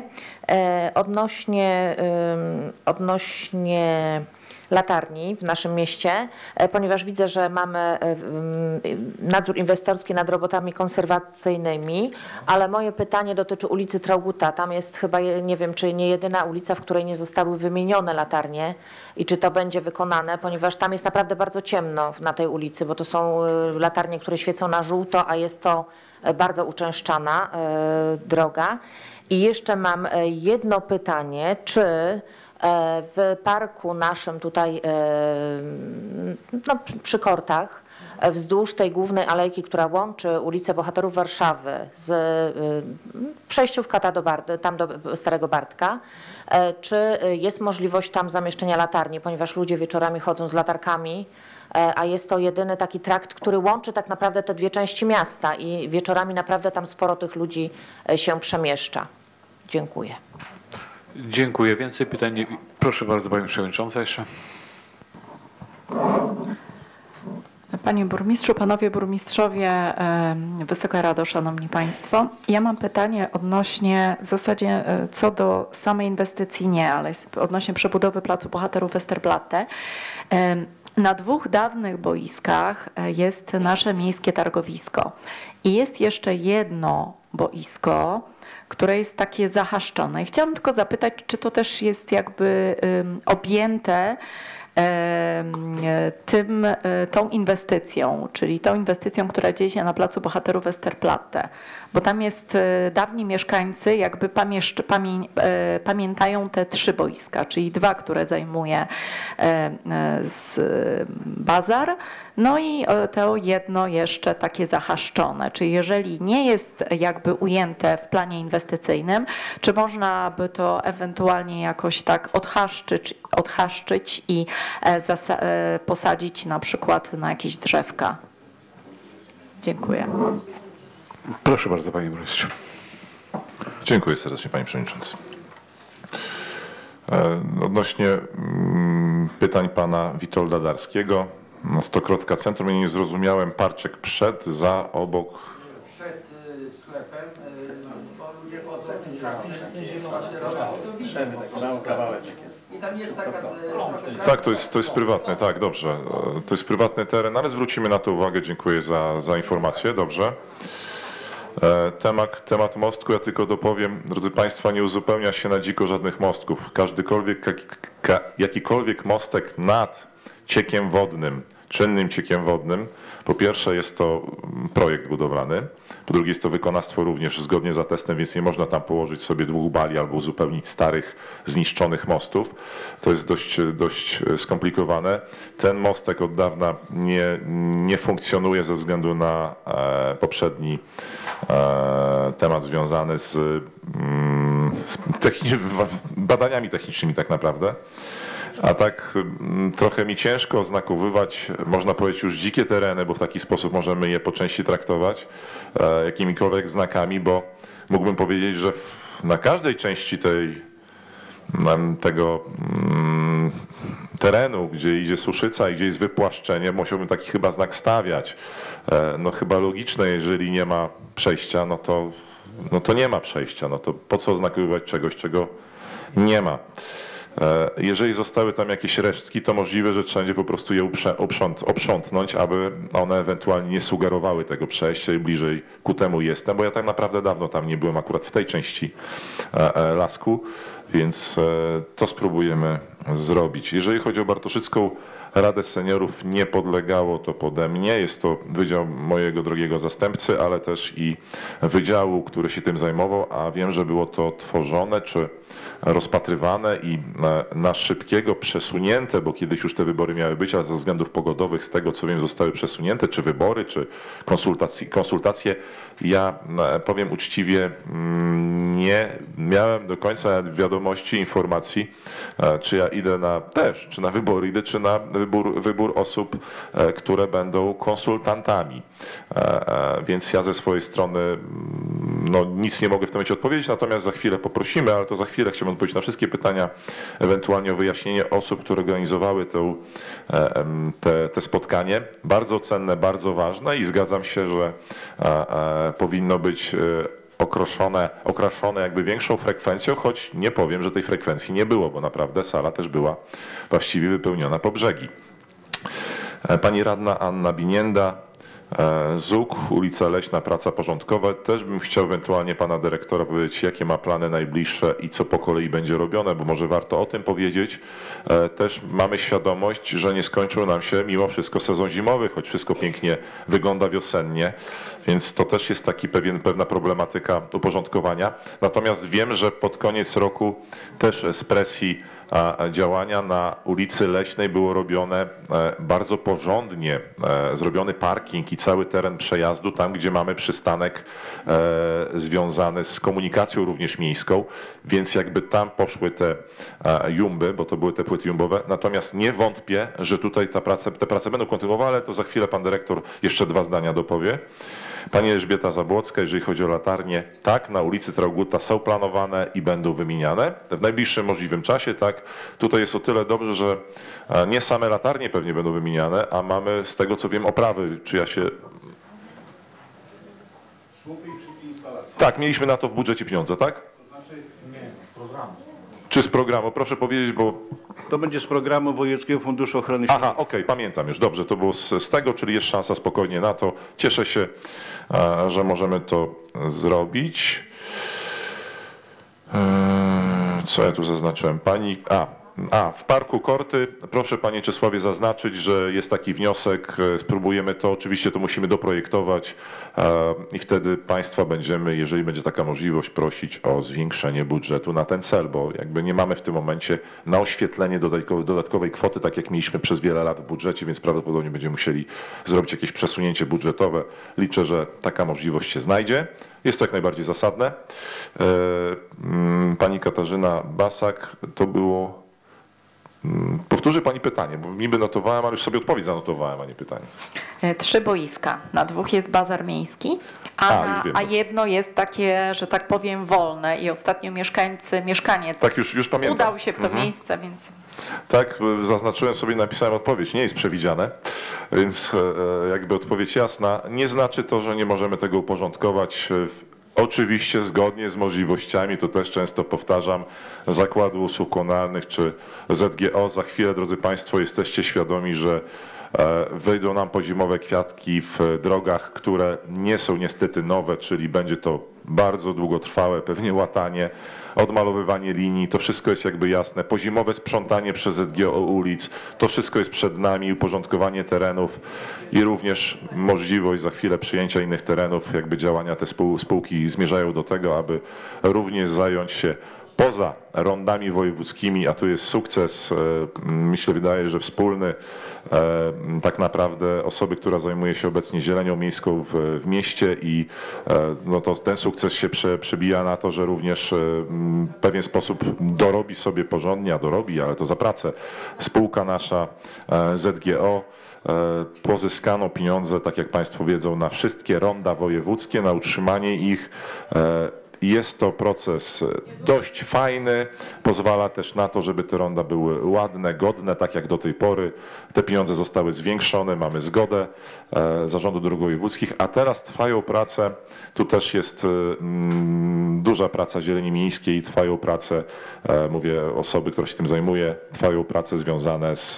odnośnie latarni w naszym mieście, ponieważ widzę, że mamy nadzór inwestorski nad robotami konserwacyjnymi, ale moje pytanie dotyczy ulicy Trauguta. Tam jest chyba, nie wiem, czy nie jedyna ulica, w której nie zostały wymienione latarnie i czy to będzie wykonane, ponieważ tam jest naprawdę bardzo ciemno na tej ulicy, bo to są latarnie, które świecą na żółto, a jest to bardzo uczęszczana droga. I jeszcze mam jedno pytanie, czy w parku naszym tutaj no, przy Kortach, wzdłuż tej głównej alejki, która łączy ulicę Bohaterów Warszawy z przejściówka tam do Starego Bartka, czy jest możliwość tam zamieszczenia latarni, ponieważ ludzie wieczorami chodzą z latarkami, a jest to jedyny taki trakt, który łączy tak naprawdę te dwie części miasta i wieczorami naprawdę tam sporo tych ludzi się przemieszcza. Dziękuję. Dziękuję. Więcej pytań nie... Proszę bardzo, Pani Przewodnicząca jeszcze. Panie Burmistrzu, Panowie Burmistrzowie, Wysoka Rado, Szanowni Państwo. Ja mam pytanie odnośnie, w zasadzie co do samej inwestycji nie, ale odnośnie przebudowy Placu Bohaterów Westerplatte. Na 2 dawnych boiskach jest nasze miejskie targowisko i jest jeszcze jedno boisko, które jest takie zahaszczone. I chciałam tylko zapytać, czy to też jest jakby objęte tą inwestycją, czyli tą inwestycją, która dzieje się na Placu Bohaterów Westerplatte, bo tam jest dawni mieszkańcy jakby pamiętają te 3 boiska, czyli 2, które zajmuje bazar, no i to jedno jeszcze takie zahaszczone, czyli jeżeli nie jest jakby ujęte w planie inwestycyjnym, czy można by to ewentualnie jakoś tak odhaszczyć i posadzić na przykład na jakieś drzewka? Dziękuję. Proszę bardzo, Panie Burmistrzu. Dziękuję serdecznie, Panie Przewodniczący. Odnośnie pytań Pana Witolda Darskiego, Stokrotka Centrum, ja nie zrozumiałem, parczek przed, za, obok. Przed sklepem, bo ludzie chodzą i tam jest taka Tak, to jest prywatne, tak, dobrze. To jest prywatny teren, ale zwrócimy na to uwagę. Dziękuję za informację, dobrze. Temat mostku, ja tylko dopowiem, drodzy Państwo, nie uzupełnia się na dziko żadnych mostków. Jakikolwiek mostek nad ciekiem wodnym, czynnym ciekiem wodnym, po pierwsze jest to projekt budowlany, po drugie jest to wykonawstwo również zgodnie z atestem, więc nie można tam położyć sobie 2 bali albo uzupełnić starych, zniszczonych mostów. To jest dość skomplikowane. Ten mostek od dawna nie funkcjonuje ze względu na poprzedni temat związany z badaniami technicznymi tak naprawdę. A tak trochę mi ciężko oznakowywać, można powiedzieć, już dzikie tereny, bo w taki sposób możemy je po części traktować jakimikolwiek znakami, bo mógłbym powiedzieć, że na każdej części tego terenu, gdzie idzie suszyca i gdzie jest wypłaszczenie, musiałbym taki chyba znak stawiać. No chyba logiczne, jeżeli nie ma przejścia, no to nie ma przejścia. No to po co oznakowywać czegoś, czego nie ma? Jeżeli zostały tam jakieś resztki, to możliwe, że trzeba będzie po prostu je oprzątnąć, aby one ewentualnie nie sugerowały tego przejścia i bliżej ku temu jestem, bo ja tak naprawdę dawno tam nie byłem akurat w tej części lasku, więc to spróbujemy zrobić. Jeżeli chodzi o Bartoszycką Radę Seniorów, nie podlegało to pode mnie, jest to wydział mojego drogiego zastępcy, ale też i wydziału, który się tym zajmował, a wiem, że było to tworzone czy rozpatrywane i na szybkiego przesunięte, bo kiedyś już te wybory miały być, ale ze względów pogodowych, z tego co wiem, zostały przesunięte, czy wybory, czy konsultacje. Ja powiem uczciwie, nie miałem do końca wiadomości, informacji, czy ja idę czy na wybory idę, czy na wybór osób, które będą konsultantami. Więc ja ze swojej strony nic nie mogę w tym momencie odpowiedzieć, natomiast za chwilę poprosimy, ale to za chwilę chciałbym odpowiedzieć na wszystkie pytania, ewentualnie o wyjaśnienie osób, które organizowały te spotkanie. Bardzo cenne, bardzo ważne i zgadzam się, że powinno być okraszone jakby większą frekwencją, choć nie powiem, że tej frekwencji nie było, bo naprawdę sala też była właściwie wypełniona po brzegi. Pani radna Anna Binienda, ZUK, ulica Leśna, praca porządkowa. Też bym chciał ewentualnie pana dyrektora powiedzieć, jakie ma plany najbliższe i co po kolei będzie robione, bo może warto o tym powiedzieć. Też mamy świadomość, że nie skończył nam się mimo wszystko sezon zimowy, choć wszystko pięknie wygląda wiosennie, więc to też jest taki pewna problematyka uporządkowania. Natomiast wiem, że pod koniec roku też z presji działania na ulicy Leśnej było robione bardzo porządnie, zrobiony parking i cały teren przejazdu, tam gdzie mamy przystanek związany z komunikacją również miejską, więc jakby tam poszły te jumby, bo to były te płyty jumbowe, natomiast nie wątpię, że tutaj te prace będą kontynuowane, ale to za chwilę pan dyrektor jeszcze 2 zdania dopowie. Pani Elżbieta Zabłocka, jeżeli chodzi o latarnie, tak, na ulicy Traugutta są planowane i będą wymieniane w najbliższym możliwym czasie, tak. Tutaj jest o tyle dobrze, że nie same latarnie pewnie będą wymieniane, a mamy z tego co wiem oprawy, czy ja się... Tak, mieliśmy na to w budżecie pieniądze, tak? Czy z programu? Proszę powiedzieć, bo... To będzie z programu Wojewódzkiego Funduszu Ochrony Środowiska. Aha, okej, pamiętam już, dobrze, to było z tego, czyli jest szansa spokojnie na to. Cieszę się, że możemy to zrobić. Co ja tu zaznaczyłem? W Parku Korty, proszę panie Czesławie zaznaczyć, że jest taki wniosek, spróbujemy to, oczywiście to musimy doprojektować i wtedy państwa będziemy, jeżeli będzie taka możliwość, prosić o zwiększenie budżetu na ten cel, bo jakby nie mamy w tym momencie na oświetlenie dodatkowej kwoty, tak jak mieliśmy przez wiele lat w budżecie, więc prawdopodobnie będziemy musieli zrobić jakieś przesunięcie budżetowe. Liczę, że taka możliwość się znajdzie. Jest to jak najbardziej zasadne. Pani Katarzyna Basak, to było... Powtórzy pani pytanie, bo niby notowałem, ale już sobie odpowiedź zanotowałem, a nie pytanie. 3 boiska. Na 2 jest bazar miejski, już wiem. a jedno jest takie, że tak powiem, wolne i ostatnio mieszkaniec Tak, już pamiętam. udał się w to miejsce, więc... Tak, zaznaczyłem sobie, napisałem odpowiedź. Nie jest przewidziane, więc jakby odpowiedź jasna. Nie znaczy to, że nie możemy tego uporządkować. Oczywiście zgodnie z możliwościami, to też często powtarzam, Zakładu Usług Komunalnych czy ZGO. Za chwilę, drodzy państwo, jesteście świadomi, że wyjdą nam pozimowe kwiatki w drogach, które nie są niestety nowe, czyli będzie to bardzo długotrwałe, pewnie łatanie, odmalowywanie linii, to wszystko jest jakby jasne. Pozimowe sprzątanie przez ZGO ulic, to wszystko jest przed nami, uporządkowanie terenów i również możliwość za chwilę przyjęcia innych terenów, jakby działania te spółki zmierzają do tego, aby również zająć się poza rondami wojewódzkimi, a tu jest sukces, myślę, wydaje, że wspólny, tak naprawdę osoby, która zajmuje się obecnie zielenią miejską w mieście i no to ten sukces się przebija na to, że również w pewien sposób dorobi sobie porządnie, ale to za pracę. Spółka nasza ZGO, pozyskano pieniądze, tak jak państwo wiedzą, na wszystkie ronda wojewódzkie, na utrzymanie ich. Jest to proces dość fajny, pozwala też na to, żeby te ronda były ładne, godne, tak jak do tej pory. Te pieniądze zostały zwiększone, mamy zgodę Zarządu Dróg Wojewódzkich, a teraz trwają prace, tu też jest duża praca Zieleni Miejskiej, trwają prace, mówię osoby, które się tym zajmuje, trwają prace związane z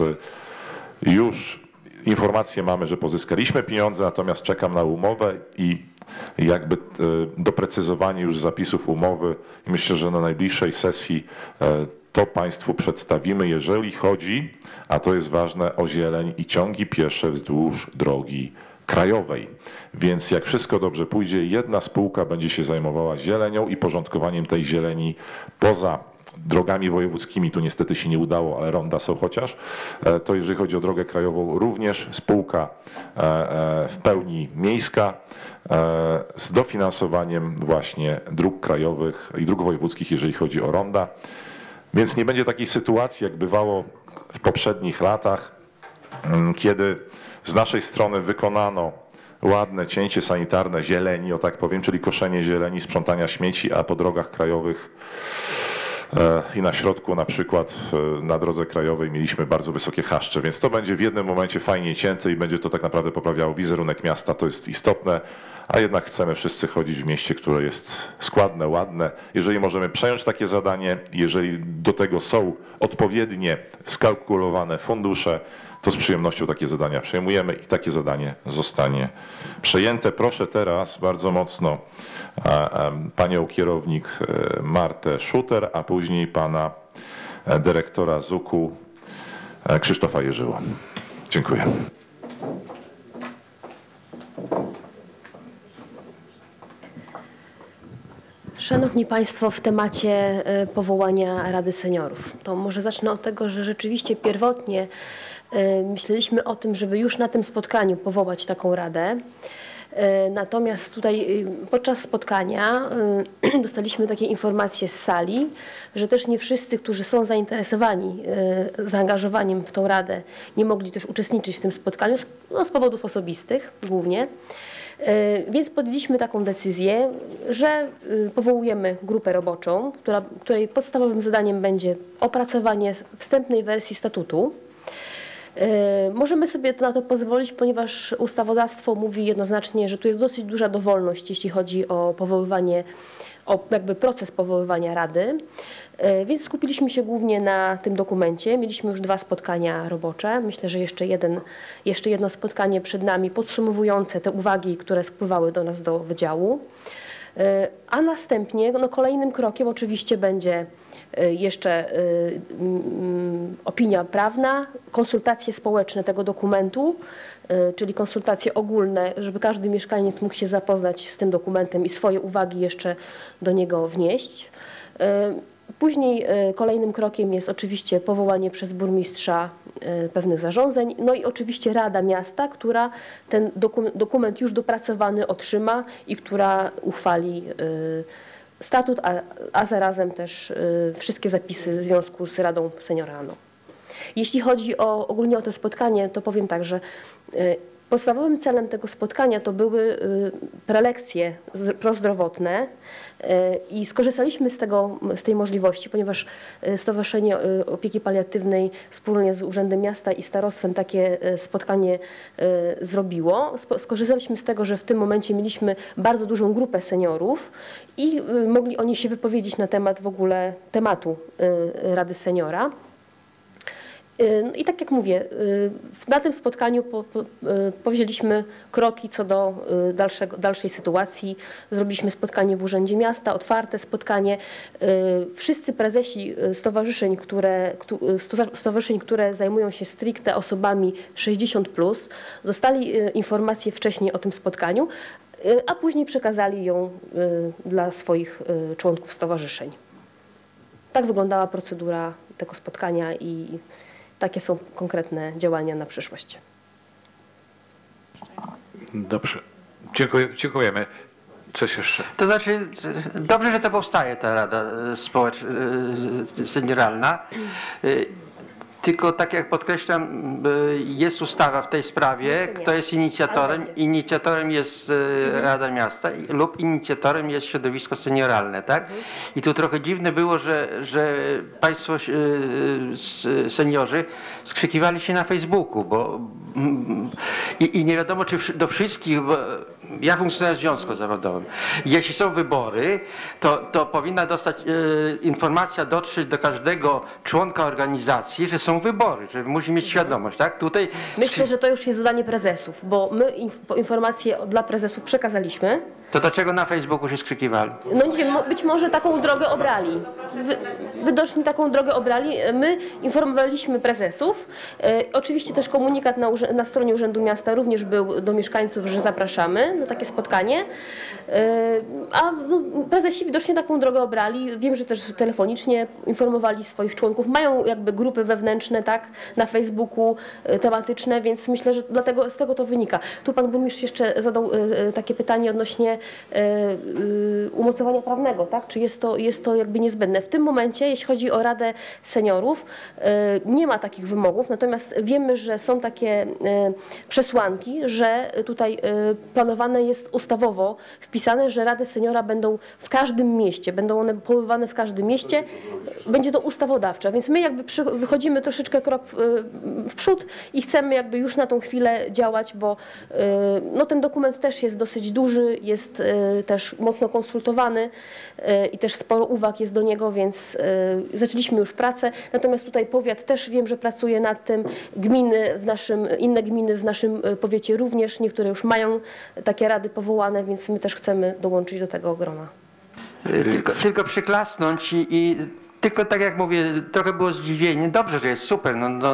już informacje mamy, że pozyskaliśmy pieniądze, natomiast czekam na umowę i jakby doprecyzowanie już zapisów umowy. Myślę, że na najbliższej sesji to państwu przedstawimy, jeżeli chodzi, a to jest ważne, o zieleń i ciągi piesze wzdłuż drogi krajowej. Więc jak wszystko dobrze pójdzie, jedna spółka będzie się zajmowała zielenią i porządkowaniem tej zieleni poza drogami wojewódzkimi, tu niestety się nie udało, ale ronda są chociaż, to jeżeli chodzi o drogę krajową, również spółka w pełni miejska z dofinansowaniem właśnie dróg krajowych i dróg wojewódzkich, jeżeli chodzi o ronda. Więc nie będzie takiej sytuacji, jak bywało w poprzednich latach, kiedy z naszej strony wykonano ładne cięcie sanitarne zieleni, o tak powiem, czyli koszenie zieleni, sprzątania śmieci, a po drogach krajowych i na środku, na przykład na drodze krajowej mieliśmy bardzo wysokie chaszcze, więc to będzie w jednym momencie fajnie cięte i będzie to tak naprawdę poprawiało wizerunek miasta, to jest istotne, a jednak chcemy wszyscy chodzić w mieście, które jest składne, ładne. Jeżeli możemy przejąć takie zadanie, jeżeli do tego są odpowiednie skalkulowane fundusze, to z przyjemnością takie zadania przejmujemy i takie zadanie zostanie przejęte. Proszę teraz bardzo mocno panią kierownik Martę Szuter, a później pana dyrektora ZUK-u Krzysztofa Jerzyła. Dziękuję. Szanowni Państwo, w temacie powołania Rady Seniorów, to może zacznę od tego, że rzeczywiście pierwotnie myśleliśmy o tym, żeby już na tym spotkaniu powołać taką radę. Natomiast tutaj podczas spotkania dostaliśmy takie informacje z sali, że też nie wszyscy, którzy są zainteresowani zaangażowaniem w tą radę, nie mogli też uczestniczyć w tym spotkaniu z powodów osobistych głównie. Więc podjęliśmy taką decyzję, że powołujemy grupę roboczą, której podstawowym zadaniem będzie opracowanie wstępnej wersji statutu. Możemy sobie na to pozwolić, ponieważ ustawodawstwo mówi jednoznacznie, że tu jest dosyć duża dowolność, jeśli chodzi o powoływanie, o jakby proces powoływania rady. Więc skupiliśmy się głównie na tym dokumencie. Mieliśmy już 2 spotkania robocze. Myślę, że jeszcze jedno spotkanie przed nami podsumowujące te uwagi, które spływały do nas do wydziału. A następnie kolejnym krokiem oczywiście będzie jeszcze opinia prawna, konsultacje społeczne tego dokumentu, czyli konsultacje ogólne, żeby każdy mieszkaniec mógł się zapoznać z tym dokumentem i swoje uwagi jeszcze do niego wnieść. Później kolejnym krokiem jest oczywiście powołanie przez burmistrza pewnych zarządzeń, no i oczywiście Rada Miasta, która ten dokument już dopracowany otrzyma i która uchwali statut, a zarazem też wszystkie zapisy w związku z Radą Senioralną. Jeśli chodzi ogólnie o to spotkanie, to powiem tak, że podstawowym celem tego spotkania to były prelekcje prozdrowotne i skorzystaliśmy z tej możliwości, ponieważ Stowarzyszenie Opieki Paliatywnej wspólnie z Urzędem Miasta i Starostwem takie spotkanie zrobiło. Skorzystaliśmy z tego, że w tym momencie mieliśmy bardzo dużą grupę seniorów i mogli oni się wypowiedzieć na temat w ogóle tematu Rady Seniora. I tak jak mówię, na tym spotkaniu powzięliśmy kroki co do dalszej sytuacji. Zrobiliśmy spotkanie w Urzędzie Miasta, otwarte spotkanie. Wszyscy prezesi stowarzyszeń, które zajmują się stricte osobami 60+, dostali informację wcześniej o tym spotkaniu, a później przekazali ją dla swoich członków stowarzyszeń. Tak wyglądała procedura tego spotkania i takie są konkretne działania na przyszłość. Dobrze. Dziękujemy. Coś jeszcze? To znaczy, dobrze, że to powstaje ta Rada Senioralna. Tylko tak jak podkreślam, jest ustawa w tej sprawie, kto jest inicjatorem. Inicjatorem jest Rada Miasta lub inicjatorem jest środowisko senioralne, tak? I tu trochę dziwne było, że państwo seniorzy skrzykiwali się na Facebooku, bo i nie wiadomo, czy do wszystkich, bo ja funkcjonuję w związku zawodowym. Jeśli są wybory, to powinna dostać informacja dotrzeć do każdego członka organizacji, że są wybory, że musi mieć świadomość, tak? Tutaj myślę, że to już jest zadanie prezesów, bo my informacje dla prezesów przekazaliśmy. To dlaczego na Facebooku się skrzykiwali? No nie wiem, być może taką drogę obrali. Widocznie taką drogę obrali. My informowaliśmy prezesów. Oczywiście też komunikat na stronie Urzędu Miasta również był do mieszkańców, że zapraszamy na takie spotkanie. A prezesi widocznie taką drogę obrali. Wiem, że też telefonicznie informowali swoich członków. Mają jakby grupy wewnętrzne, tak, na Facebooku tematyczne, więc myślę, że dlatego z tego to wynika. Tu pan burmistrz jeszcze zadał takie pytanie odnośnie umocowania prawnego, tak? Czy jest to jakby niezbędne. W tym momencie, jeśli chodzi o Radę Seniorów, nie ma takich wymogów, natomiast wiemy, że są takie przesłanki, że tutaj planowane jest ustawowo wpisane, że Rady Seniora będą w każdym mieście, będą one powoływane w każdym mieście, będzie to ustawodawcze, więc my jakby wychodzimy troszeczkę krok w przód i chcemy jakby już na tą chwilę działać, bo no, ten dokument też jest dosyć duży, jest też mocno konsultowany i też sporo uwag jest do niego, więc zaczęliśmy już pracę. Natomiast tutaj powiat też wiem, że pracuje nad tym, inne gminy w naszym powiecie również, niektóre już mają takie rady powołane, więc my też chcemy dołączyć do tego grona. Tylko przyklasnąć i tylko tak jak mówię, trochę było zdziwienie. Dobrze, że jest super.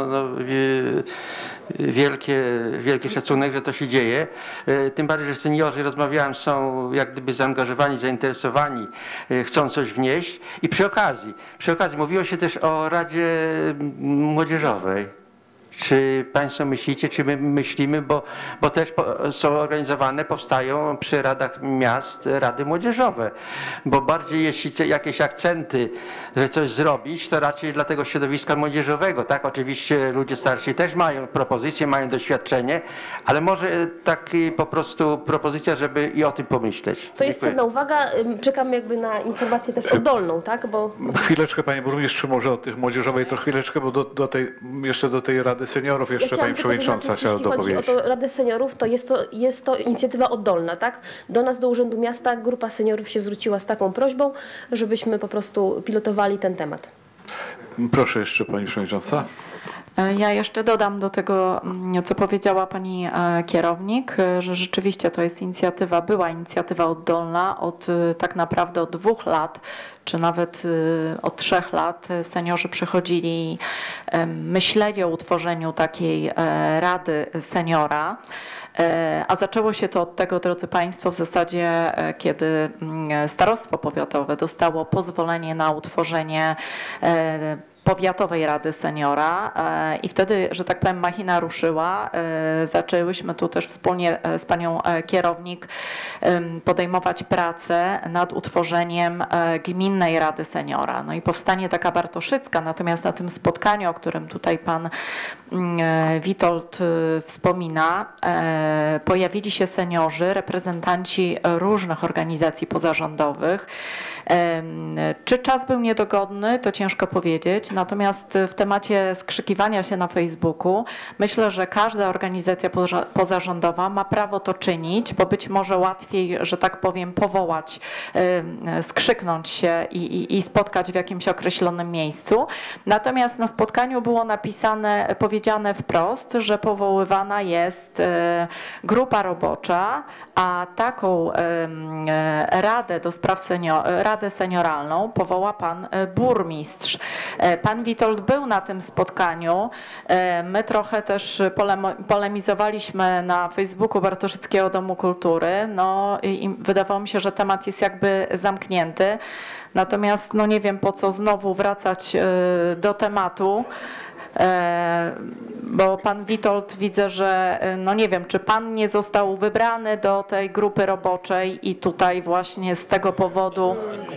Wielki szacunek, że to się dzieje. Tym bardziej, że seniorzy, rozmawiałem, są jak gdyby zaangażowani, zainteresowani, chcą coś wnieść. I przy okazji mówiło się też o Radzie Młodzieżowej. Czy Państwo myślicie, czy my myślimy, bo też są organizowane, powstają przy radach miast rady młodzieżowe, bo bardziej jeśli jakieś akcenty, że coś zrobić, to raczej dla tego środowiska młodzieżowego, tak? Oczywiście ludzie starsi też mają propozycje, mają doświadczenie, ale może taki po prostu propozycja, żeby i o tym pomyśleć. To jest cenna uwaga, czekam jakby na informację też oddolną, tak? Bo... Chwileczkę, panie burmistrzu, może o tych młodzieżowej to chwileczkę, bo jeszcze do tej Rady Seniorów jeszcze pani przewodnicząca chciała dopowiedzieć. Jeśli chodzi o to Radę Seniorów, to jest to inicjatywa oddolna, tak? Do nas, do Urzędu Miasta, grupa seniorów się zwróciła z taką prośbą, żebyśmy po prostu pilotowali ten temat. Proszę jeszcze, pani przewodnicząca. Ja jeszcze dodam do tego, co powiedziała pani kierownik, że rzeczywiście to jest była inicjatywa oddolna od tak naprawdę od 2 lat, czy nawet od 3 lat seniorzy przychodzili i myśleli o utworzeniu takiej Rady Seniora. A zaczęło się to od tego, drodzy Państwo, w zasadzie kiedy Starostwo Powiatowe dostało pozwolenie na utworzenie Powiatowej Rady Seniora i wtedy, że tak powiem, machina ruszyła. Zaczęłyśmy tu też wspólnie z panią kierownik podejmować pracę nad utworzeniem Gminnej Rady Seniora. No i powstanie taka Bartoszycka, natomiast na tym spotkaniu, o którym tutaj pan Witold wspomina, pojawili się seniorzy, reprezentanci różnych organizacji pozarządowych. Czy czas był niedogodny, to ciężko powiedzieć, natomiast w temacie skrzykiwania się na Facebooku myślę, że każda organizacja pozarządowa ma prawo to czynić, bo być może łatwiej, że tak powiem, powołać, skrzyknąć się i spotkać w jakimś określonym miejscu. Natomiast na spotkaniu było powiedziane wprost, że powoływana jest grupa robocza, a taką radę do spraw Radę Senioralną powoła pan burmistrz. Pan Witold był na tym spotkaniu. My trochę też polemizowaliśmy na Facebooku Bartoszyckiego Domu Kultury. No i wydawało mi się, że temat jest jakby zamknięty. Natomiast no nie wiem, po co znowu wracać do tematu. Bo pan Witold, widzę, że no nie wiem, czy pan nie został wybrany do tej grupy roboczej i tutaj właśnie z tego powodu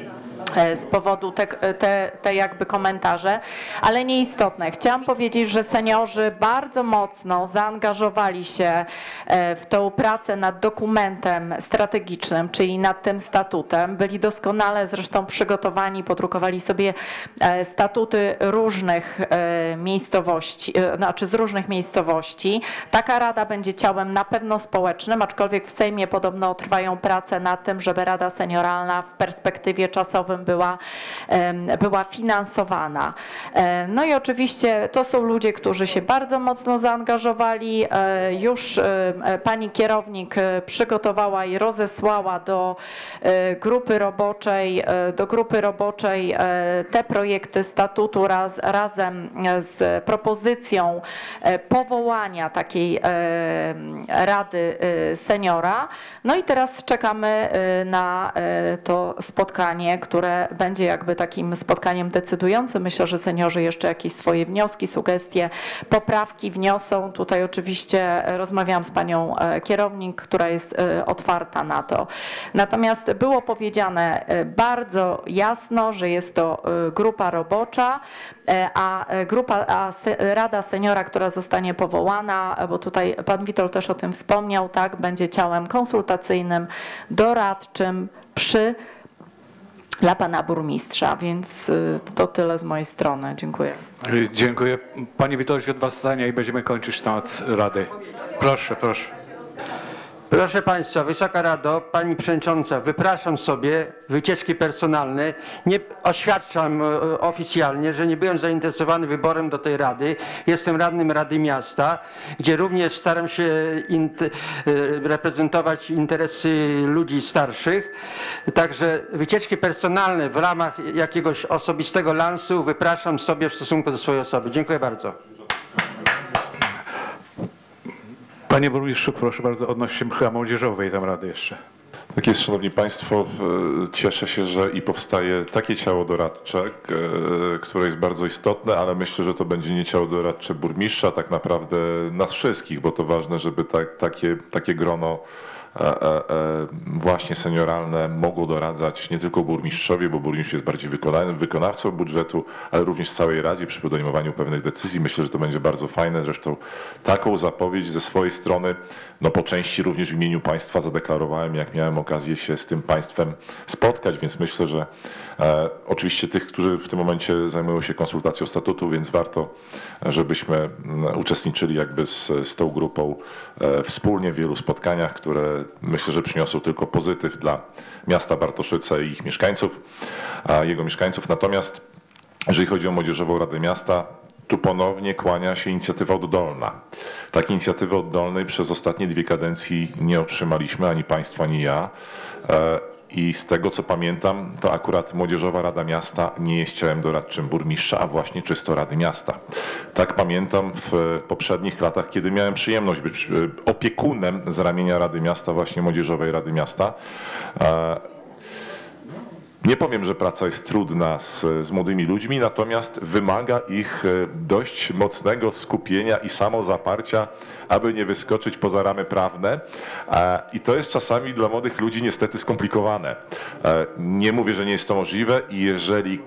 te jakby komentarze, ale nieistotne. Chciałam powiedzieć, że seniorzy bardzo mocno zaangażowali się w tą pracę nad dokumentem strategicznym, czyli nad tym statutem. Byli doskonale zresztą przygotowani, podrukowali sobie statuty różnych miejscowości, znaczy z różnych miejscowości. Taka rada będzie ciałem na pewno społecznym, aczkolwiek w Sejmie podobno trwają prace nad tym, żeby Rada Senioralna w perspektywie czasowym była finansowana. No i oczywiście to są ludzie, którzy się bardzo mocno zaangażowali. Już pani kierownik przygotowała i rozesłała do grupy roboczej te projekty statutu razem z propozycją powołania takiej Rady Seniora. No i teraz czekamy na to spotkanie, które będzie jakby takim spotkaniem decydującym. Myślę, że seniorzy jeszcze jakieś swoje wnioski, sugestie, poprawki wniosą. Tutaj oczywiście rozmawiałam z panią kierownik, która jest otwarta na to. Natomiast było powiedziane bardzo jasno, że jest to grupa robocza, a Rada Seniora, która zostanie powołana, bo tutaj pan Witold też o tym wspomniał, tak, będzie ciałem konsultacyjnym, doradczym przy dla pana burmistrza, więc to tyle z mojej strony. Dziękuję. Dziękuję. Panie Witoldzie, 2 zdania i będziemy kończyć temat Rady. Proszę, proszę. Proszę Państwa, Wysoka Rado, Pani Przewodnicząca, wypraszam sobie wycieczki personalne. Nie oświadczam oficjalnie, że nie byłem zainteresowany wyborem do tej Rady. Jestem radnym Rady Miasta, gdzie również staram się reprezentować interesy ludzi starszych. Także wycieczki personalne w ramach jakiegoś osobistego lansu wypraszam sobie w stosunku do swojej osoby. Dziękuję bardzo. Panie burmistrzu, proszę bardzo, odnośnie chyba młodzieżowej tam Rady jeszcze. Tak jest, Szanowni Państwo, cieszę się, że i powstaje takie ciało doradcze, które jest bardzo istotne, ale myślę, że to będzie nie ciało doradcze burmistrza, tak naprawdę nas wszystkich, bo to ważne, żeby takie grono właśnie senioralne mogło doradzać nie tylko burmistrzowi, bo burmistrz jest bardziej wykonawcą budżetu, ale również całej Radzie przy podejmowaniu pewnych decyzji. Myślę, że to będzie bardzo fajne. Zresztą taką zapowiedź ze swojej strony, no po części również w imieniu państwa zadeklarowałem, jak miałem okazję się z tym państwem spotkać, więc myślę, że oczywiście tych, którzy w tym momencie zajmują się konsultacją statutu, więc warto, żebyśmy uczestniczyli jakby z tą grupą wspólnie w wielu spotkaniach, które myślę, że przyniosą tylko pozytyw dla miasta Bartoszyce i ich mieszkańców, jego mieszkańców. Natomiast jeżeli chodzi o Młodzieżową Radę Miasta, tu ponownie kłania się inicjatywa oddolna. Takiej inicjatywy oddolnej przez ostatnie 2 kadencje nie otrzymaliśmy, ani państwo, ani ja. I z tego, co pamiętam, to akurat Młodzieżowa Rada Miasta nie jest ciałem doradczym burmistrza, a właśnie czysto Rady Miasta. Tak pamiętam w poprzednich latach, kiedy miałem przyjemność być opiekunem z ramienia Rady Miasta, właśnie Młodzieżowej Rady Miasta. Nie powiem, że praca jest trudna z młodymi ludźmi, natomiast wymaga ich dość mocnego skupienia i samozaparcia, aby nie wyskoczyć poza ramy prawne. I to jest czasami dla młodych ludzi niestety skomplikowane. Nie mówię, że nie jest to możliwe i jeżeli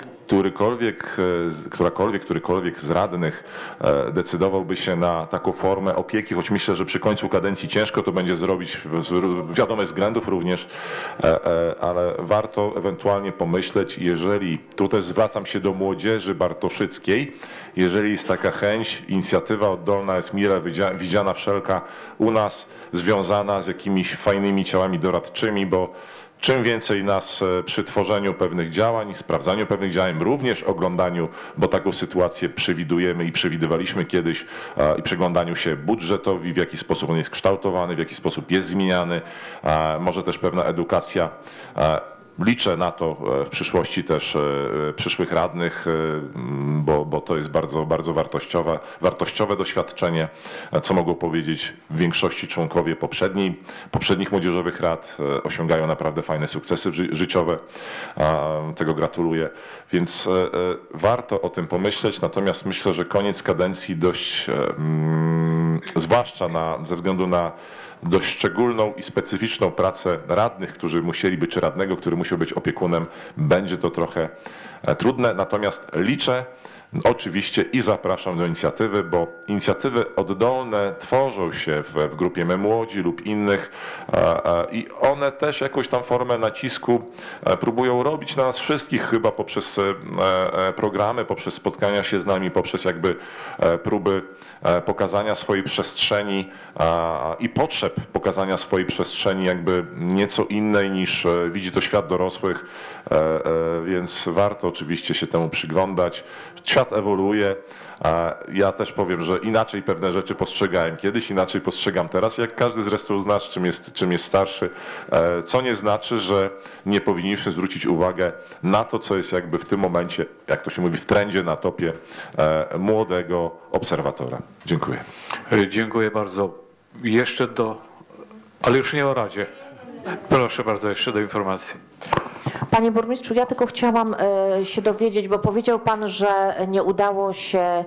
którykolwiek z radnych decydowałby się na taką formę opieki, choć myślę, że przy końcu kadencji ciężko to będzie zrobić z wiadomych względów również, ale warto ewentualnie pomyśleć, jeżeli, tu też zwracam się do młodzieży bartoszyckiej, jeżeli jest taka chęć, inicjatywa oddolna jest mile widziana wszelka u nas, związana z jakimiś fajnymi ciałami doradczymi, bo czym więcej nas przy tworzeniu pewnych działań, sprawdzaniu pewnych działań, również oglądaniu, bo taką sytuację przewidujemy i przewidywaliśmy kiedyś, i przyglądaniu się budżetowi, w jaki sposób on jest kształtowany, w jaki sposób jest zmieniany, może też pewna edukacja. Liczę na to w przyszłości też przyszłych radnych, bo to jest bardzo, bardzo wartościowe doświadczenie, co mogą powiedzieć w większości członkowie poprzednich młodzieżowych rad. Osiągają naprawdę fajne sukcesy życiowe. Tego gratuluję. Więc warto o tym pomyśleć, natomiast myślę, że koniec kadencji dość, zwłaszcza ze względu na dość szczególną i specyficzną pracę radnych, którzy musieli być, czy radnego, który musiał być opiekunem, będzie to trochę trudne, natomiast liczę oczywiście i zapraszam do inicjatywy, bo inicjatywy oddolne tworzą się w grupie Me Młodzi lub innych i one też jakąś tam formę nacisku próbują robić na nas wszystkich, chyba poprzez programy, poprzez spotkania się z nami, poprzez jakby próby pokazania swojej przestrzeni i potrzeb pokazania swojej przestrzeni jakby nieco innej niż widzi to świat dorosłych, więc warto oczywiście się temu przyglądać. Świat ewoluuje. Ja też powiem, że inaczej pewne rzeczy postrzegałem kiedyś, inaczej postrzegam teraz, jak każdy zresztą z nas, czym jest starszy, co nie znaczy, że nie powinniśmy zwrócić uwagę na to, co jest jakby w tym momencie, jak to się mówi, w trendzie, na topie młodego obserwatora. Dziękuję. Dziękuję bardzo. Jeszcze ale już nie o Radzie. Proszę bardzo, jeszcze do informacji. Panie burmistrzu, ja tylko chciałam się dowiedzieć, bo powiedział pan, że nie udało się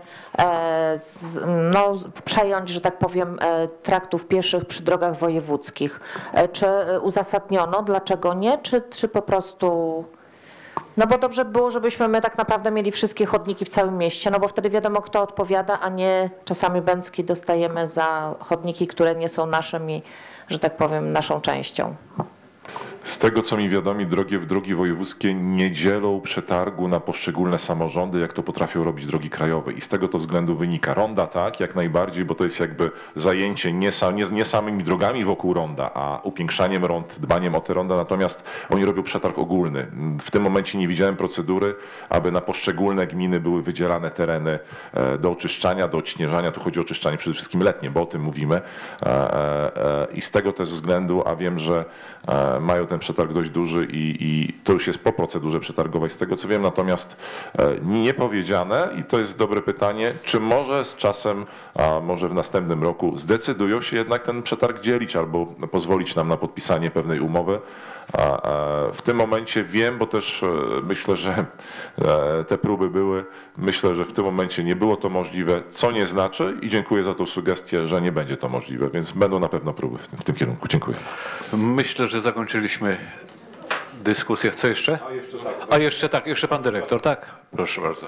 przejąć, że tak powiem, traktów pieszych przy drogach wojewódzkich. Czy uzasadniono, dlaczego nie, czy po prostu... No bo dobrze by było, żebyśmy my tak naprawdę mieli wszystkie chodniki w całym mieście, no bo wtedy wiadomo, kto odpowiada, a nie czasami bęcki dostajemy za chodniki, które nie są naszymi, że tak powiem, naszą częścią. Z tego, co mi wiadomo, drogi wojewódzkie nie dzielą przetargu na poszczególne samorządy, jak to potrafią robić drogi krajowe. I z tego to względu wynika. Ronda tak, jak najbardziej, bo to jest jakby zajęcie nie samymi drogami wokół ronda, a upiększaniem rond, dbaniem o te ronda. Natomiast oni robią przetarg ogólny. W tym momencie nie widziałem procedury, aby na poszczególne gminy były wydzielane tereny do oczyszczania, do odśnieżania. Tu chodzi o oczyszczanie przede wszystkim letnie, bo o tym mówimy. I z tego też względu, a wiem, że mają ten przetarg dość duży i to już jest po procedurze przetargowej, z tego co wiem, natomiast nie powiedziane, i to jest dobre pytanie, czy może z czasem, a może w następnym roku zdecydują się jednak ten przetarg dzielić albo pozwolić nam na podpisanie pewnej umowy. W tym momencie wiem, bo też myślę, że te próby były, myślę, że w tym momencie nie było to możliwe, co nie znaczy i dziękuję za tą sugestię, że nie będzie to możliwe, więc będą na pewno próby w tym kierunku. Dziękuję. Myślę, że zakończyliśmy dyskusję. Co jeszcze? Jeszcze pan dyrektor, tak? Proszę bardzo.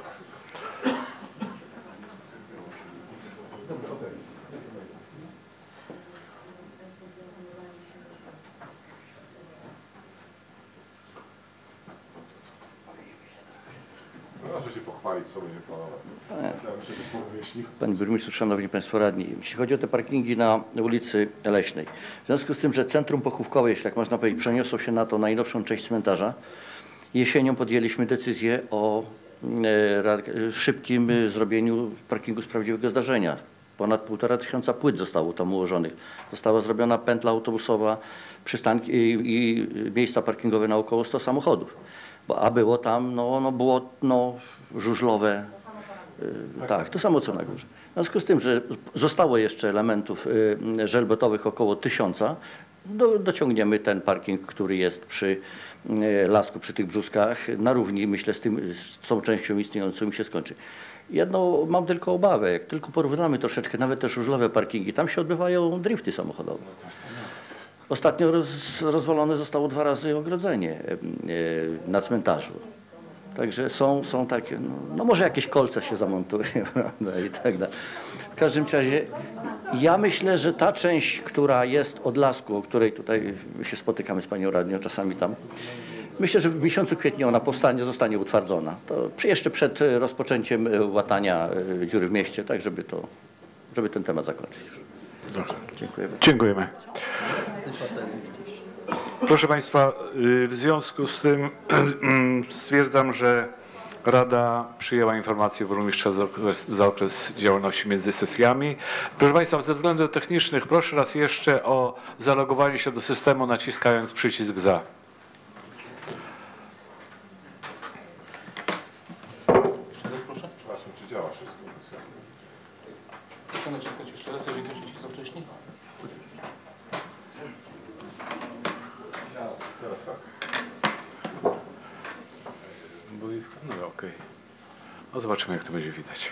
Proszę się pochwalić, co będzie planowane. Panie Burmistrzu, Szanowni Państwo Radni, jeśli chodzi o te parkingi na ulicy Leśnej, w związku z tym, że centrum pochówkowe, jeśli tak można powiedzieć, przeniosło się na to najnowszą część cmentarza, jesienią podjęliśmy decyzję o szybkim zrobieniu parkingu z prawdziwego zdarzenia. Ponad 1500 płyt zostało tam ułożonych. Została zrobiona pętla autobusowa, przystanki i miejsca parkingowe na około 100 samochodów. A było tam, błotno, żużlowe, tak, to samo co na górze. W związku z tym, że zostało jeszcze elementów żelbetowych około 1000, dociągniemy ten parking, który jest przy lasku, przy tych brzuskach, na równi, myślę, z tą częścią istniejącą mi się skończy. Jedną mam tylko obawę, jak tylko porównamy troszeczkę, nawet te żużlowe parkingi, tam się odbywają drifty samochodowe. Ostatnio rozwalone zostało 2 razy ogrodzenie na cmentarzu. Także są takie, no może jakieś kolce się zamontuje, prawda, i tak dalej. W każdym razie ja myślę, że ta część, która jest od lasku, o której tutaj się spotykamy z panią radnią czasami tam, myślę, że w miesiącu kwietnia ona zostanie utwardzona. To jeszcze przed rozpoczęciem łatania dziury w mieście, tak żeby ten temat zakończyć. Dobrze. Dziękuję bardzo. Dziękujemy. Proszę Państwa, w związku z tym stwierdzam, że Rada przyjęła informację burmistrza za okres działalności między sesjami. Proszę Państwa, ze względów technicznych proszę raz jeszcze o zalogowanie się do systemu, naciskając przycisk za. Jeszcze raz proszę? Zobaczmy, czy działa wszystko. Proszę naciskać jeszcze raz, jeżeli ktoś nacisnął wcześniej. Teraz tak. No okej. No zobaczymy, jak to będzie widać.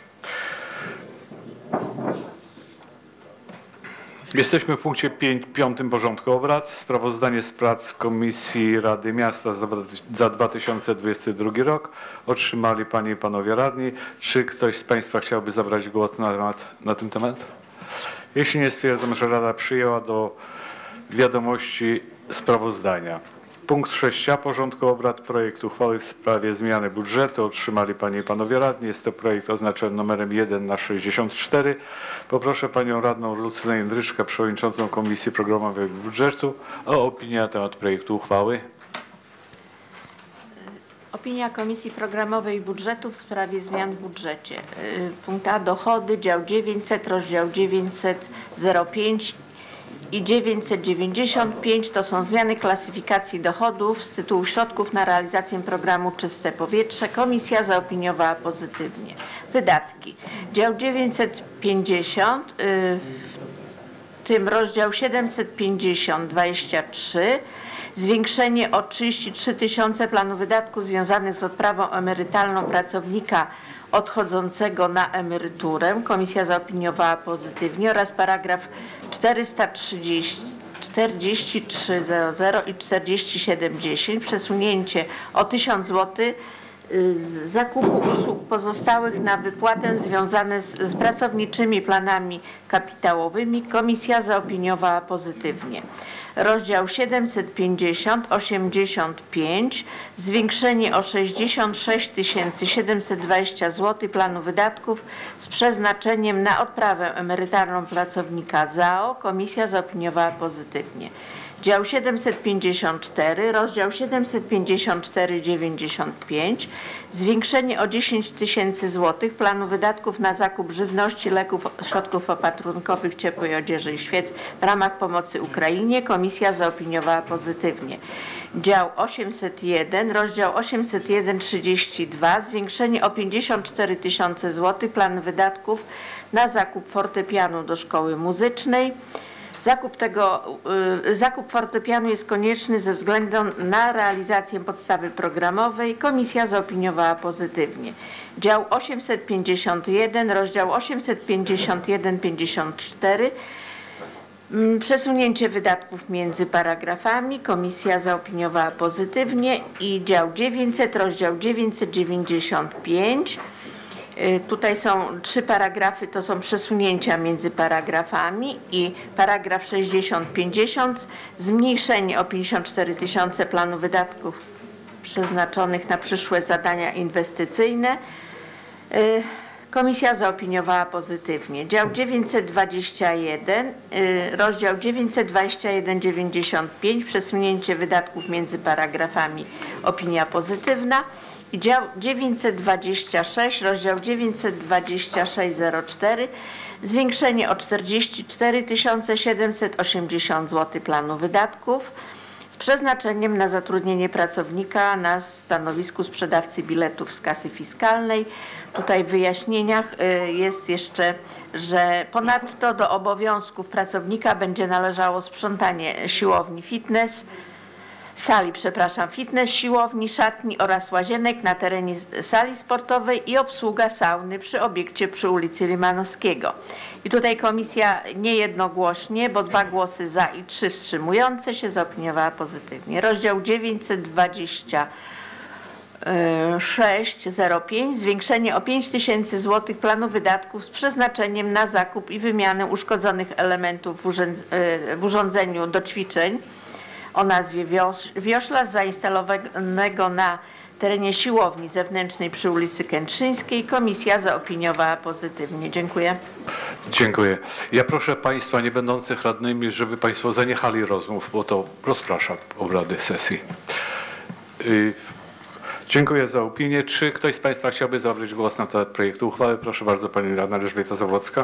Jesteśmy w punkcie 5 porządku obrad. Sprawozdanie z prac Komisji Rady Miasta za 2022 rok. Otrzymali Panie i Panowie Radni. Czy ktoś z Państwa chciałby zabrać głos na ten temat? Jeśli nie, stwierdzam, że Rada przyjęła do wiadomości sprawozdania. Punkt 6a porządku obrad, projekt uchwały w sprawie zmiany budżetu. Otrzymali Panie i Panowie Radni. Jest to projekt oznaczony numerem 1/64. Poproszę Panią Radną Lucynę Jędryczkę, Przewodniczącą Komisji Programowej Budżetu, o opinię na temat projektu uchwały. Opinia Komisji Programowej Budżetu w sprawie zmian w budżecie. Punkt A, dochody, dział 900, rozdział 905 i 995 to są zmiany klasyfikacji dochodów z tytułu środków na realizację programu Czyste Powietrze. Komisja zaopiniowała pozytywnie. Wydatki. Dział 950, w tym rozdział 750-23, zwiększenie o 33 000 planu wydatków związanych z odprawą emerytalną pracownika odchodzącego na emeryturę. Komisja zaopiniowała pozytywnie oraz paragraf 4300 i 4710 przesunięcie o 1000 zł zakupu usług pozostałych na wypłatę związane z pracowniczymi planami kapitałowymi komisja zaopiniowała pozytywnie. Rozdział 750-85 zwiększenie o 66 720 zł planu wydatków z przeznaczeniem na odprawę emerytalną pracownika ZAO komisja zaopiniowała pozytywnie. Dział 754, rozdział 754,95 zwiększenie o 10 000 zł planu wydatków na zakup żywności, leków, środków opatrunkowych, ciepłej odzieży i świec w ramach pomocy Ukrainie komisja zaopiniowała pozytywnie. Dział 801, rozdział 801,32 zwiększenie o 54 000 zł plan wydatków na zakup fortepianu do szkoły muzycznej. Zakup fortepianu jest konieczny ze względu na realizację podstawy programowej. Komisja zaopiniowała pozytywnie. Dział 851, rozdział 851,54 przesunięcie wydatków między paragrafami. Komisja zaopiniowała pozytywnie i dział 900, rozdział 995. Tutaj są 3 paragrafy, to są przesunięcia między paragrafami i paragraf 60-50, zmniejszenie o 54 000 planu wydatków przeznaczonych na przyszłe zadania inwestycyjne. Komisja zaopiniowała pozytywnie. Dział 921, rozdział 921,95, przesunięcie wydatków między paragrafami, opinia pozytywna. I dział 926, rozdział 926,04, zwiększenie o 44 780 zł planu wydatków z przeznaczeniem na zatrudnienie pracownika na stanowisku sprzedawcy biletów z kasy fiskalnej. Tutaj w wyjaśnieniach jest jeszcze, że ponadto do obowiązków pracownika będzie należało sprzątanie siłowni fitness, fitness, siłowni, szatni oraz łazienek na terenie sali sportowej i obsługa sauny przy obiekcie przy ulicy Limanowskiego. I tutaj komisja niejednogłośnie, bo 2 głosy za i 3 wstrzymujące się zaopiniowała pozytywnie. Rozdział 926,05 zwiększenie o 5 000 zł planu wydatków z przeznaczeniem na zakup i wymianę uszkodzonych elementów w urządzeniu do ćwiczeń o nazwie Wioślarz zainstalowanego na terenie siłowni zewnętrznej przy ulicy Kętrzyńskiej. Komisja zaopiniowała pozytywnie. Dziękuję. Dziękuję. Ja proszę Państwa nie będących radnymi, żeby Państwo zaniechali rozmów, bo to rozprasza obrady sesji. Dziękuję za opinię. Czy ktoś z Państwa chciałby zabrać głos na temat projektu uchwały? Proszę bardzo, Pani Radna Elżbieta Zawłocka.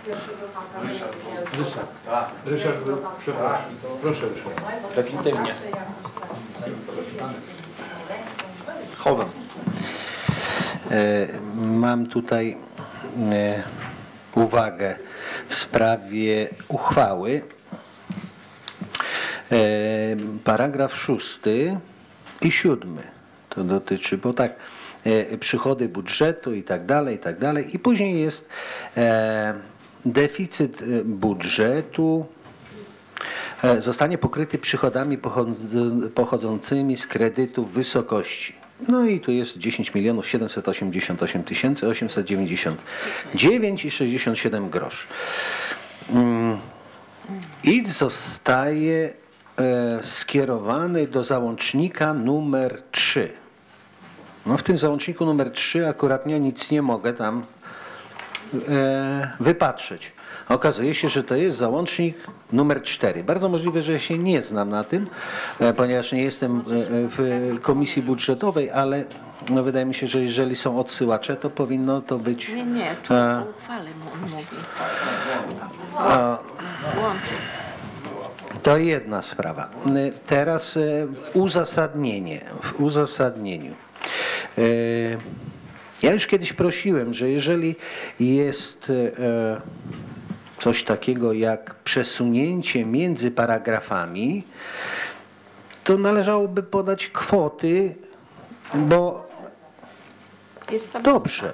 Ryszard, przepraszam. Proszę, Ryszard. Definitywnie. Chowam. Mam tutaj uwagę w sprawie uchwały. Paragraf 6 i 7 to dotyczy, bo tak, przychody budżetu i tak dalej, i tak dalej. I później jest deficyt budżetu zostanie pokryty przychodami pochodzącymi z kredytów w wysokości. No i tu jest 10 788 899,67 groszy. I zostaje skierowany do załącznika numer 3. No w tym załączniku numer 3 akurat nic nie mogę tam wypatrzeć. Okazuje się, że to jest załącznik numer 4. Bardzo możliwe, że się nie znam na tym, ponieważ nie jestem w komisji budżetowej, ale no wydaje mi się, że jeżeli są odsyłacze, to powinno to być... Nie, tu o uchwale mówi. To jedna sprawa. Teraz uzasadnienie. W uzasadnieniu. Ja już kiedyś prosiłem, że jeżeli jest coś takiego jak przesunięcie między paragrafami, to należałoby podać kwoty, bo dobrze.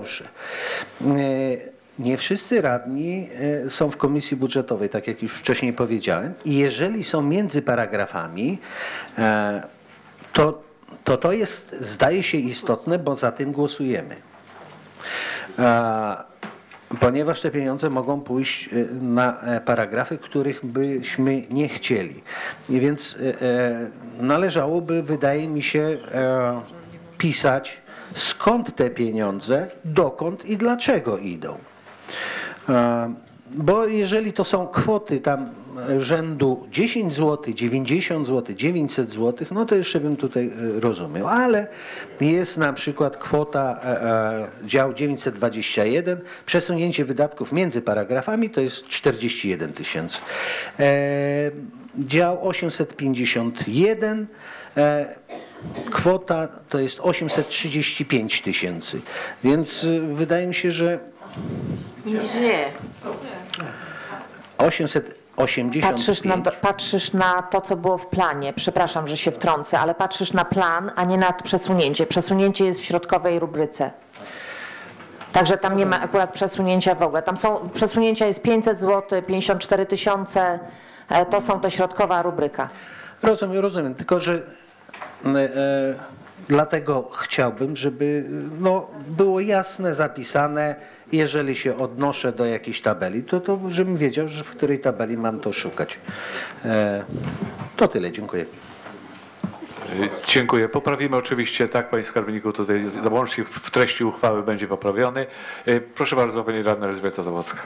Nie wszyscy radni są w komisji budżetowej, tak jak już wcześniej powiedziałem. I jeżeli są między paragrafami, to to jest, zdaje się, istotne, bo za tym głosujemy. Ponieważ te pieniądze mogą pójść na paragrafy, których byśmy nie chcieli. I więc należałoby, wydaje mi się, pisać, skąd te pieniądze, dokąd i dlaczego idą. Bo jeżeli to są kwoty tam rzędu 10 zł, 90 zł, 900 zł, no to jeszcze bym tutaj rozumiał. Ale jest na przykład kwota dział 921, przesunięcie wydatków między paragrafami to jest 41 tysięcy. Dział 851, kwota to jest 835 tysięcy. Więc wydaje mi się, że Nie. 885. Patrzysz na to, co było w planie. Przepraszam, że się wtrącę, ale patrzysz na plan, a nie na przesunięcie. Przesunięcie jest w środkowej rubryce. Także tam nie ma akurat przesunięcia w ogóle. Tam są przesunięcia, jest 500 zł, 54 tysiące. To są to środkowa rubryka. Rozumiem, tylko że dlatego chciałbym, żeby było jasne, zapisane, jeżeli się odnoszę do jakiejś tabeli, to żebym wiedział, że w której tabeli mam to szukać. To tyle, dziękuję. Dziękuję. Poprawimy oczywiście, tak, panie skarbniku, tutaj załącznik w treści uchwały będzie poprawiony. Proszę bardzo, pani radna Elżbieta Zawadzka.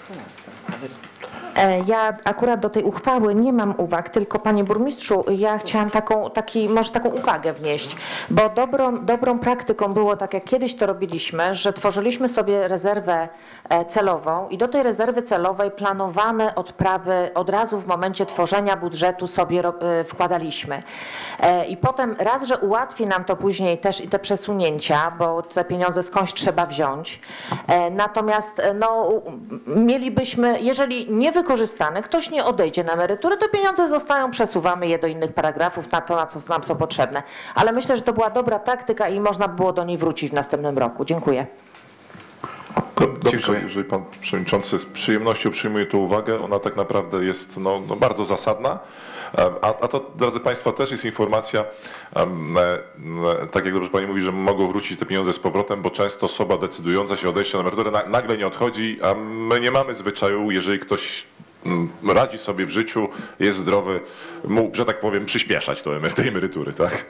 Ja akurat do tej uchwały nie mam uwag, tylko panie burmistrzu, ja chciałam może taką uwagę wnieść, bo dobrą praktyką było, tak jak kiedyś to robiliśmy, że tworzyliśmy sobie rezerwę celową i do tej rezerwy celowej planowane odprawy od razu w momencie tworzenia budżetu sobie wkładaliśmy. I potem raz, że ułatwi nam to później też i te przesunięcia, bo te pieniądze skądś trzeba wziąć. Natomiast mielibyśmy, jeżeli nie wykorzystane, ktoś nie odejdzie na emeryturę, to pieniądze zostają, przesuwamy je do innych paragrafów, na to, na co nam są potrzebne. Ale myślę, że to była dobra praktyka i można było do niej wrócić w następnym roku. Dziękuję. Dobrze, jeżeli pan przewodniczący z przyjemnością przyjmuje tę uwagę, ona tak naprawdę jest bardzo zasadna. A to, drodzy państwo, też jest informacja, tak jak dobrze pani mówi, że mogą wrócić te pieniądze z powrotem, bo często osoba decydująca się odejść na emeryturę nagle nie odchodzi, a my nie mamy zwyczaju, jeżeli ktoś radzi sobie w życiu, jest zdrowy, że tak powiem, przyspieszać tej emerytury, tak?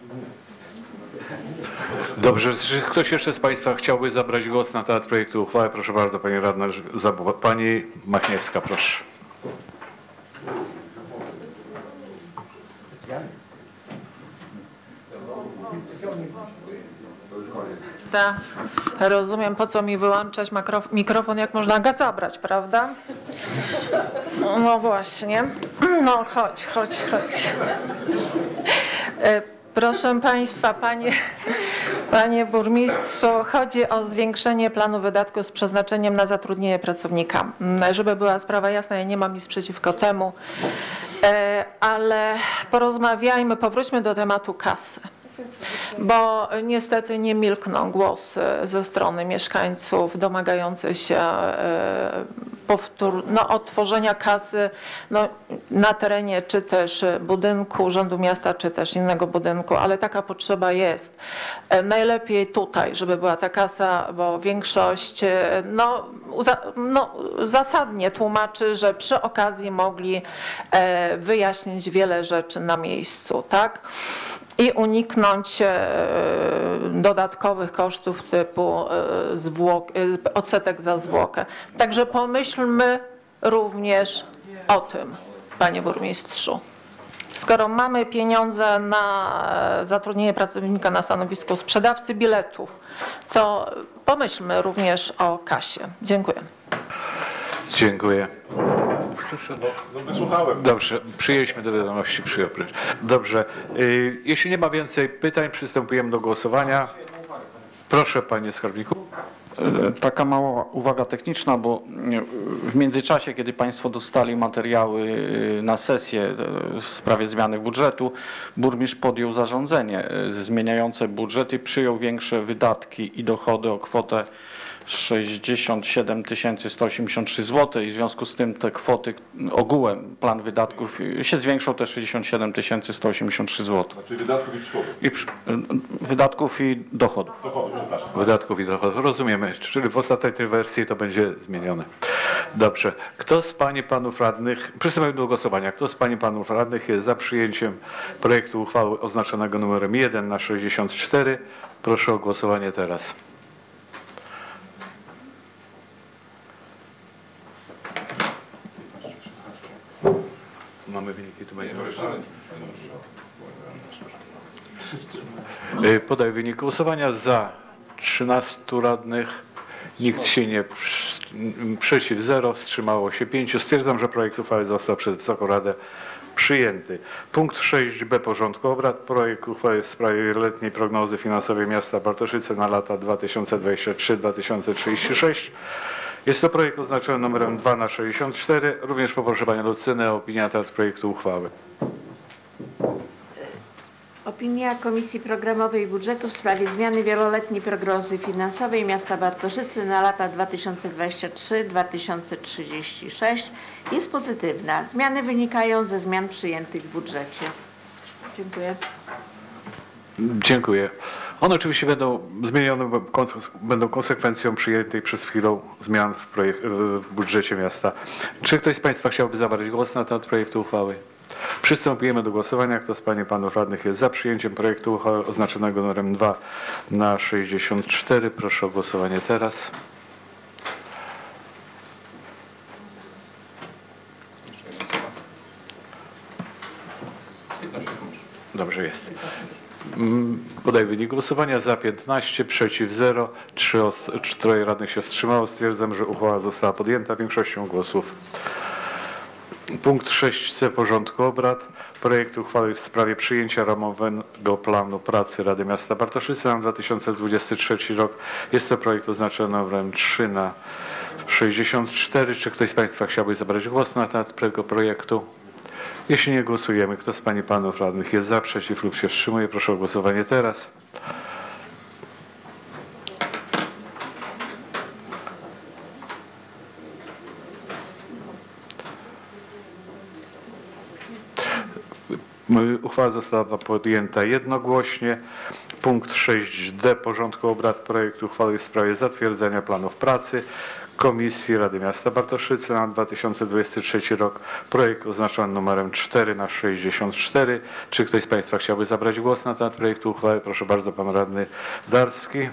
Dobrze, czy ktoś jeszcze z państwa chciałby zabrać głos na temat projektu uchwały? Proszę bardzo, pani radna, pani Machniewska, proszę. Rozumiem, po co mi wyłączać mikrofon, jak można go zabrać, prawda? No właśnie. No chodź. Proszę państwa, panie burmistrzu, chodzi o zwiększenie planu wydatków z przeznaczeniem na zatrudnienie pracownika. Żeby była sprawa jasna, ja nie mam nic przeciwko temu, ale porozmawiajmy, powróćmy do tematu kasy. Bo niestety nie milkną głosy ze strony mieszkańców domagających się odtworzenia kasy na terenie czy też budynku Urzędu Miasta, czy też innego budynku, ale taka potrzeba jest. Najlepiej tutaj, żeby była ta kasa, bo większość zasadnie tłumaczy, że przy okazji mogli wyjaśnić wiele rzeczy na miejscu, tak? I uniknąć dodatkowych kosztów typu odsetek za zwłokę. Także pomyślmy również o tym, panie burmistrzu. Skoro mamy pieniądze na zatrudnienie pracownika na stanowisku sprzedawcy biletów, to pomyślmy również o kasie. Dziękuję. Dziękuję. Wysłuchałem. Dobrze, przyjęliśmy do wiadomości, Dobrze, jeśli nie ma więcej pytań, przystępujemy do głosowania. Proszę, panie skarbniku. Taka mała uwaga techniczna, bo w międzyczasie, kiedy państwo dostali materiały na sesję w sprawie zmiany budżetu, burmistrz podjął zarządzenie zmieniające budżet i przyjął większe wydatki i dochody o kwotę 67 183 zł i w związku z tym te kwoty ogółem plan wydatków się zwiększą te 67 183 zł. Znaczy wydatków i przychodów. Wydatków i dochodów. Dochodów, przepraszam. Wydatków i dochodów. Rozumiemy, czyli w ostatecznej wersji to będzie zmienione. Dobrze. Kto z Pań i Panów Radnych, przystępujemy do głosowania, kto z Pań i Panów Radnych jest za przyjęciem projektu uchwały oznaczonego numerem 1/64? Proszę o głosowanie teraz. Mamy wyniki, tu będzie. Podaję wynik głosowania. Za 13 radnych, nikt się nie przeciw, 0, wstrzymało się 5. Stwierdzam, że projekt uchwały został przez Wysoką Radę przyjęty. Punkt 6b porządku obrad. Projekt uchwały w sprawie wieloletniej prognozy finansowej miasta Bartoszyce na lata 2023-2036. Jest to projekt oznaczony numerem 2/64. Również poproszę Panią Lucynę o opinię na temat projektu uchwały. Opinia Komisji Programowej i Budżetu w sprawie zmiany wieloletniej prognozy finansowej miasta Bartoszycy na lata 2023-2036 jest pozytywna. Zmiany wynikają ze zmian przyjętych w budżecie. Dziękuję. Dziękuję. One oczywiście będą zmienione, będą konsekwencją przyjętej przez chwilę zmian w budżecie miasta. Czy ktoś z Państwa chciałby zabrać głos na temat projektu uchwały? Przystępujemy do głosowania. Kto z Pań i Panów Radnych jest za przyjęciem projektu uchwały oznaczonego numerem 2/64? Proszę o głosowanie teraz. Dobrze jest. Podaję wynik głosowania. Za 15, przeciw 0, 3 radnych się wstrzymało. Stwierdzam, że uchwała została podjęta większością głosów. Punkt 6c porządku obrad. Projekt uchwały w sprawie przyjęcia ramowego planu pracy Rady Miasta Bartoszyce na 2023 rok. Jest to projekt oznaczony numerem 3/64. Czy ktoś z Państwa chciałby zabrać głos na temat tego projektu? Jeśli nie, głosujemy. Kto z Pań i Panów Radnych jest za, przeciw lub się wstrzymuje? Proszę o głosowanie teraz. Uchwała została podjęta jednogłośnie. Punkt 6d porządku obrad. Projekt uchwały w sprawie zatwierdzenia planów pracy Komisji Rady Miasta Bartoszyce na 2023 rok. Projekt oznaczony numerem 4/64. Czy ktoś z Państwa chciałby zabrać głos na temat projektu uchwały? Proszę bardzo, Pan Radny Darski.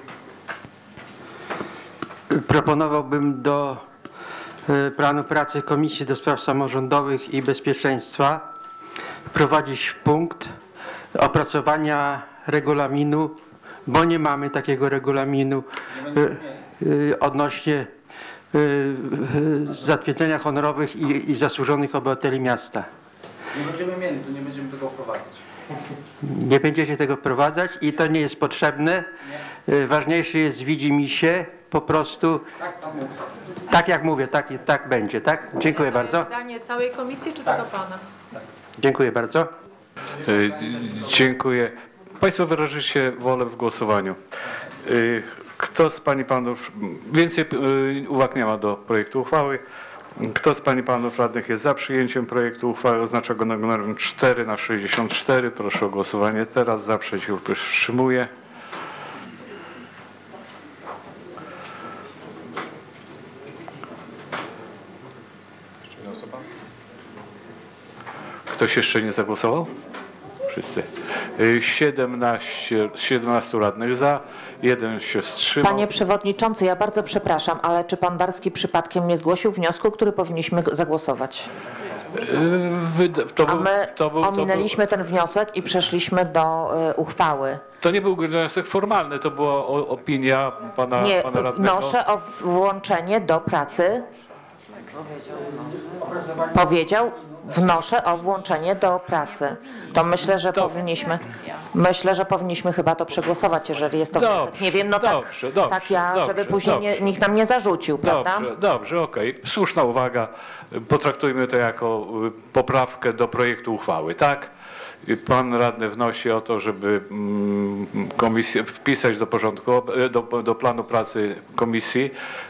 Proponowałbym do planu pracy Komisji do Spraw Samorządowych i Bezpieczeństwa wprowadzić punkt opracowania regulaminu, bo nie mamy takiego regulaminu odnośnie zatwierdzenia honorowych i zasłużonych obywateli miasta. Nie będziemy mieli, to nie będziemy tego wprowadzać. Nie będziecie tego wprowadzać i to nie jest potrzebne. Ważniejsze jest, widzi mi się po prostu, tak jak mówię, tak będzie, tak? Dziękuję bardzo. Zdanie całej komisji czy tylko Pana? Dziękuję bardzo. Dziękuję. Państwo wyrażycie wolę w głosowaniu. Kto z Pań i Panów, więcej uwag nie ma do projektu uchwały. Kto z Pań i Panów Radnych jest za przyjęciem projektu uchwały oznaczonego numerem 4/64? Proszę o głosowanie teraz. Za, przeciw lub się wstrzymuje. Ktoś jeszcze nie zagłosował? Wszyscy. 17 radnych za, 1 się wstrzymał. Panie Przewodniczący, ja bardzo przepraszam, ale czy Pan Darski przypadkiem nie zgłosił wniosku, który powinniśmy zagłosować? A my ominęliśmy ten wniosek i przeszliśmy do uchwały. To nie był wniosek formalny, to była opinia pana radnego. Wnoszę o włączenie do pracy. Powiedział wnoszę o włączenie do pracy. To myślę, że powinniśmy chyba to przegłosować, jeżeli jest to wniosek. Nie wiem, no tak ja, żeby później nikt nam nie zarzucił, prawda? Dobrze, okej. Słuszna uwaga. Potraktujmy to jako poprawkę do projektu uchwały, tak? Pan radny wnosi o to, żeby komisję wpisać do porządku, do planu pracy komisji.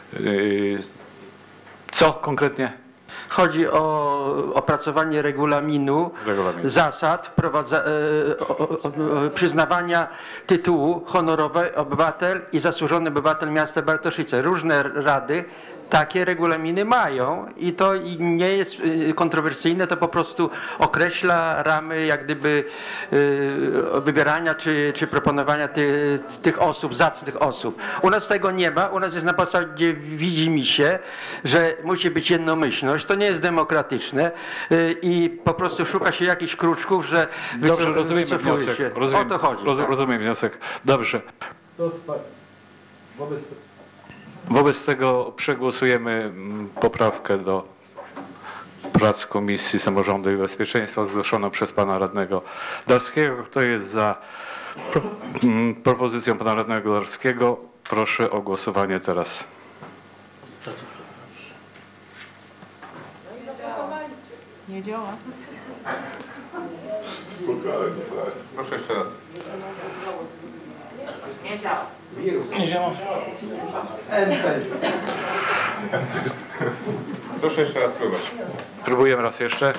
Co konkretnie? Chodzi o opracowanie regulaminu, zasad przyznawania tytułu honorowy obywatel i zasłużony obywatel miasta Bartoszyce. Różne rady takie regulaminy mają i to nie jest kontrowersyjne, to po prostu określa ramy jak gdyby wybierania czy proponowania tych osób, zacnych osób. U nas tego nie ma, u nas jest na podstawie widzimisię, że musi być jednomyślność, to nie jest demokratyczne i po prostu szuka się jakichś kruczków, że Rozumiemy wniosek. O to chodzi. Rozumiem wniosek. Dobrze. Wobec tego przegłosujemy poprawkę do prac Komisji Samorządu i Bezpieczeństwa zgłoszoną przez pana radnego Darskiego. Kto jest za propozycją pana radnego Darskiego? Proszę o głosowanie teraz. Nie działa. Proszę jeszcze raz. Nie działa. Nie działa. Proszę jeszcze raz spróbować. Próbujemy raz jeszcze.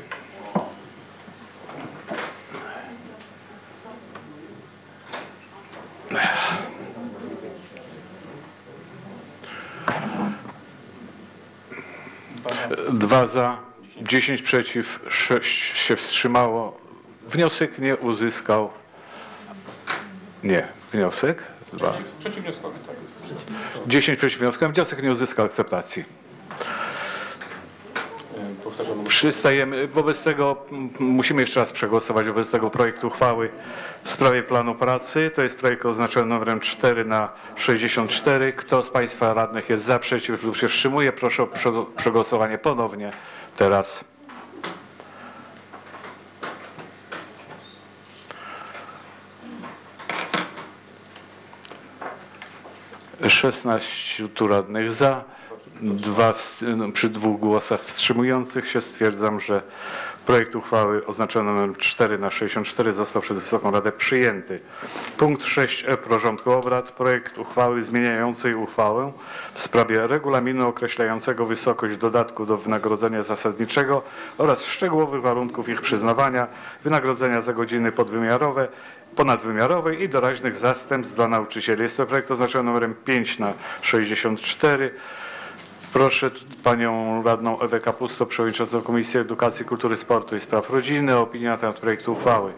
Dwa za, 10 przeciw, 6 się wstrzymało. Wniosek nie uzyskał. Nie, wniosek? 2. Przeciwwnioskowy, tak. 10 przeciw wnioskom. Wniosek nie uzyskał akceptacji. Przystajemy. Wobec tego musimy jeszcze raz przegłosować wobec tego projektu uchwały w sprawie planu pracy. To jest projekt oznaczony numerem 4/64. Kto z państwa radnych jest za, przeciw lub się wstrzymuje? Proszę o przegłosowanie ponownie teraz. Szesnaściu radnych za, przy 2 głosach wstrzymujących się stwierdzam, że projekt uchwały oznaczony numerem 4/64 został przez Wysoką Radę przyjęty. Punkt 6e porządku obrad. Projekt uchwały zmieniającej uchwałę w sprawie regulaminu określającego wysokość dodatku do wynagrodzenia zasadniczego oraz szczegółowych warunków ich przyznawania, wynagrodzenia za godziny ponadwymiarowe i doraźnych zastępstw dla nauczycieli. Jest to projekt oznaczony numerem 5/64. Proszę panią radną Ewę Kapusto, przewodniczącą Komisji Edukacji, Kultury, Sportu i Spraw Rodziny o opinię na temat projektu uchwały.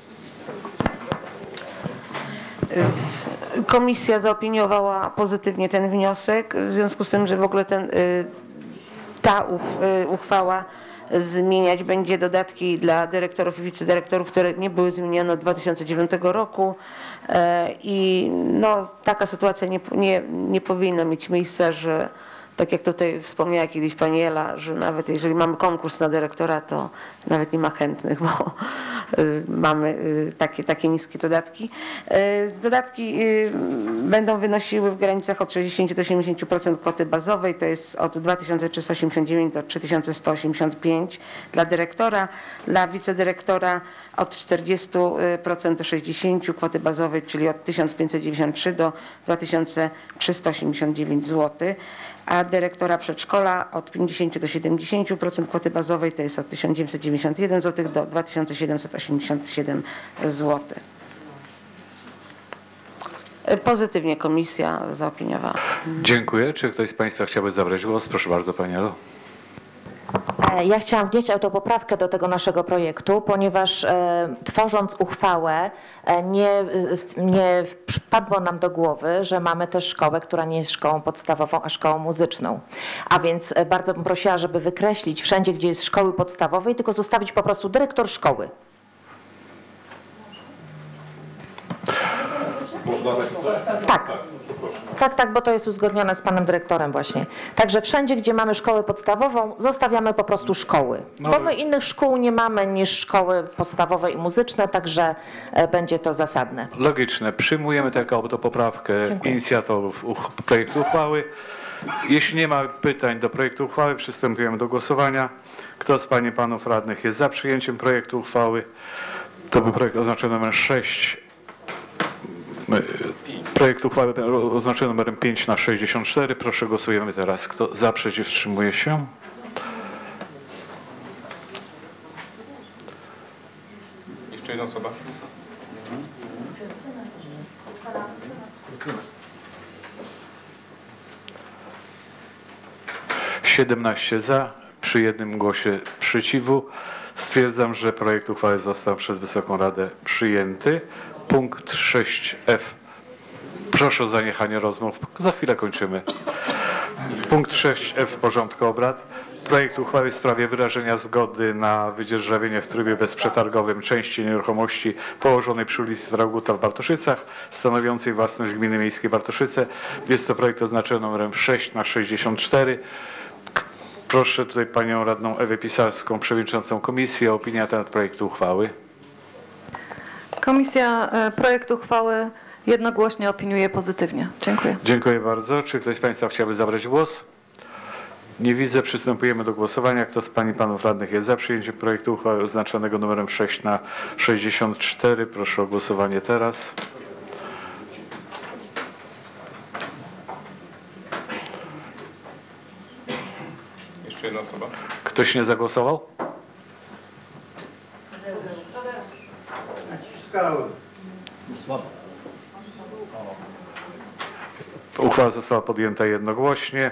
Komisja zaopiniowała pozytywnie ten wniosek, w związku z tym, że w ogóle ta uchwała zmieniać będzie dodatki dla dyrektorów i wicedyrektorów, które nie były zmieniane od 2009 roku i no, taka sytuacja nie powinna mieć miejsca, że tak jak tutaj wspomniała kiedyś pani Ela, że nawet jeżeli mamy konkurs na dyrektora, to nawet nie ma chętnych, bo mamy takie niskie dodatki. Dodatki będą wynosiły w granicach od 60 do 70% kwoty bazowej, to jest od 2389 do 3185 dla dyrektora, dla wicedyrektora od 40% do 60% kwoty bazowej, czyli od 1593 do 2389 zł. A dyrektora przedszkola od 50 do 70% kwoty bazowej, to jest od 1991 zł do 2787 zł. Pozytywnie komisja zaopiniowała. Dziękuję. Czy ktoś z państwa chciałby zabrać głos? Proszę bardzo, pani Elu. Ja chciałam wnieść autopoprawkę do tego naszego projektu, ponieważ tworząc uchwałę nie przypadło nam do głowy, że mamy też szkołę, która nie jest szkołą podstawową, a szkołą muzyczną. A więc bardzo bym prosiła, żeby wykreślić wszędzie, gdzie jest szkoły podstawowej, tylko zostawić po prostu dyrektor szkoły. Można Tak. Tak, bo to jest uzgodnione z panem dyrektorem właśnie. Także wszędzie, gdzie mamy szkołę podstawową, zostawiamy po prostu szkoły. Bo my innych szkół nie mamy niż szkoły podstawowe i muzyczne, także będzie to zasadne. Logiczne. Przyjmujemy tę autopoprawkę inicjatorów projektu uchwały. Jeśli nie ma pytań do projektu uchwały, przystępujemy do głosowania. Kto z pań i panów radnych jest za przyjęciem projektu uchwały? To był projekt oznaczony numer 6. Projekt uchwały oznaczony numerem 5/64. Proszę, głosujemy teraz. Kto za, przeciw, wstrzymuje się? Jeszcze jedna osoba. 17 za, przy jednym głosie sprzeciwu. Stwierdzam, że projekt uchwały został przez Wysoką Radę przyjęty. Punkt 6f. Proszę o zaniechanie rozmów. Za chwilę kończymy. Punkt 6f porządku obrad. Projekt uchwały w sprawie wyrażenia zgody na wydzierżawienie w trybie bezprzetargowym części nieruchomości położonej przy ulicy Traugutta w Bartoszycach, stanowiącej własność Gminy Miejskiej Bartoszyce. Jest to projekt oznaczony numerem 6/64. Proszę tutaj panią radną Ewę Pisarską, przewodniczącą komisji, o opinię na temat projektu uchwały. Komisja projekt uchwały jednogłośnie opiniuje pozytywnie. Dziękuję. Dziękuję bardzo. Czy ktoś z państwa chciałby zabrać głos? Nie widzę. Przystępujemy do głosowania. Kto z pań i panów radnych jest za przyjęciem projektu uchwały oznaczonego numerem 6/64? Proszę o głosowanie teraz. Jeszcze jedna osoba. Ktoś nie zagłosował? Naciskałem. Uchwała została podjęta jednogłośnie.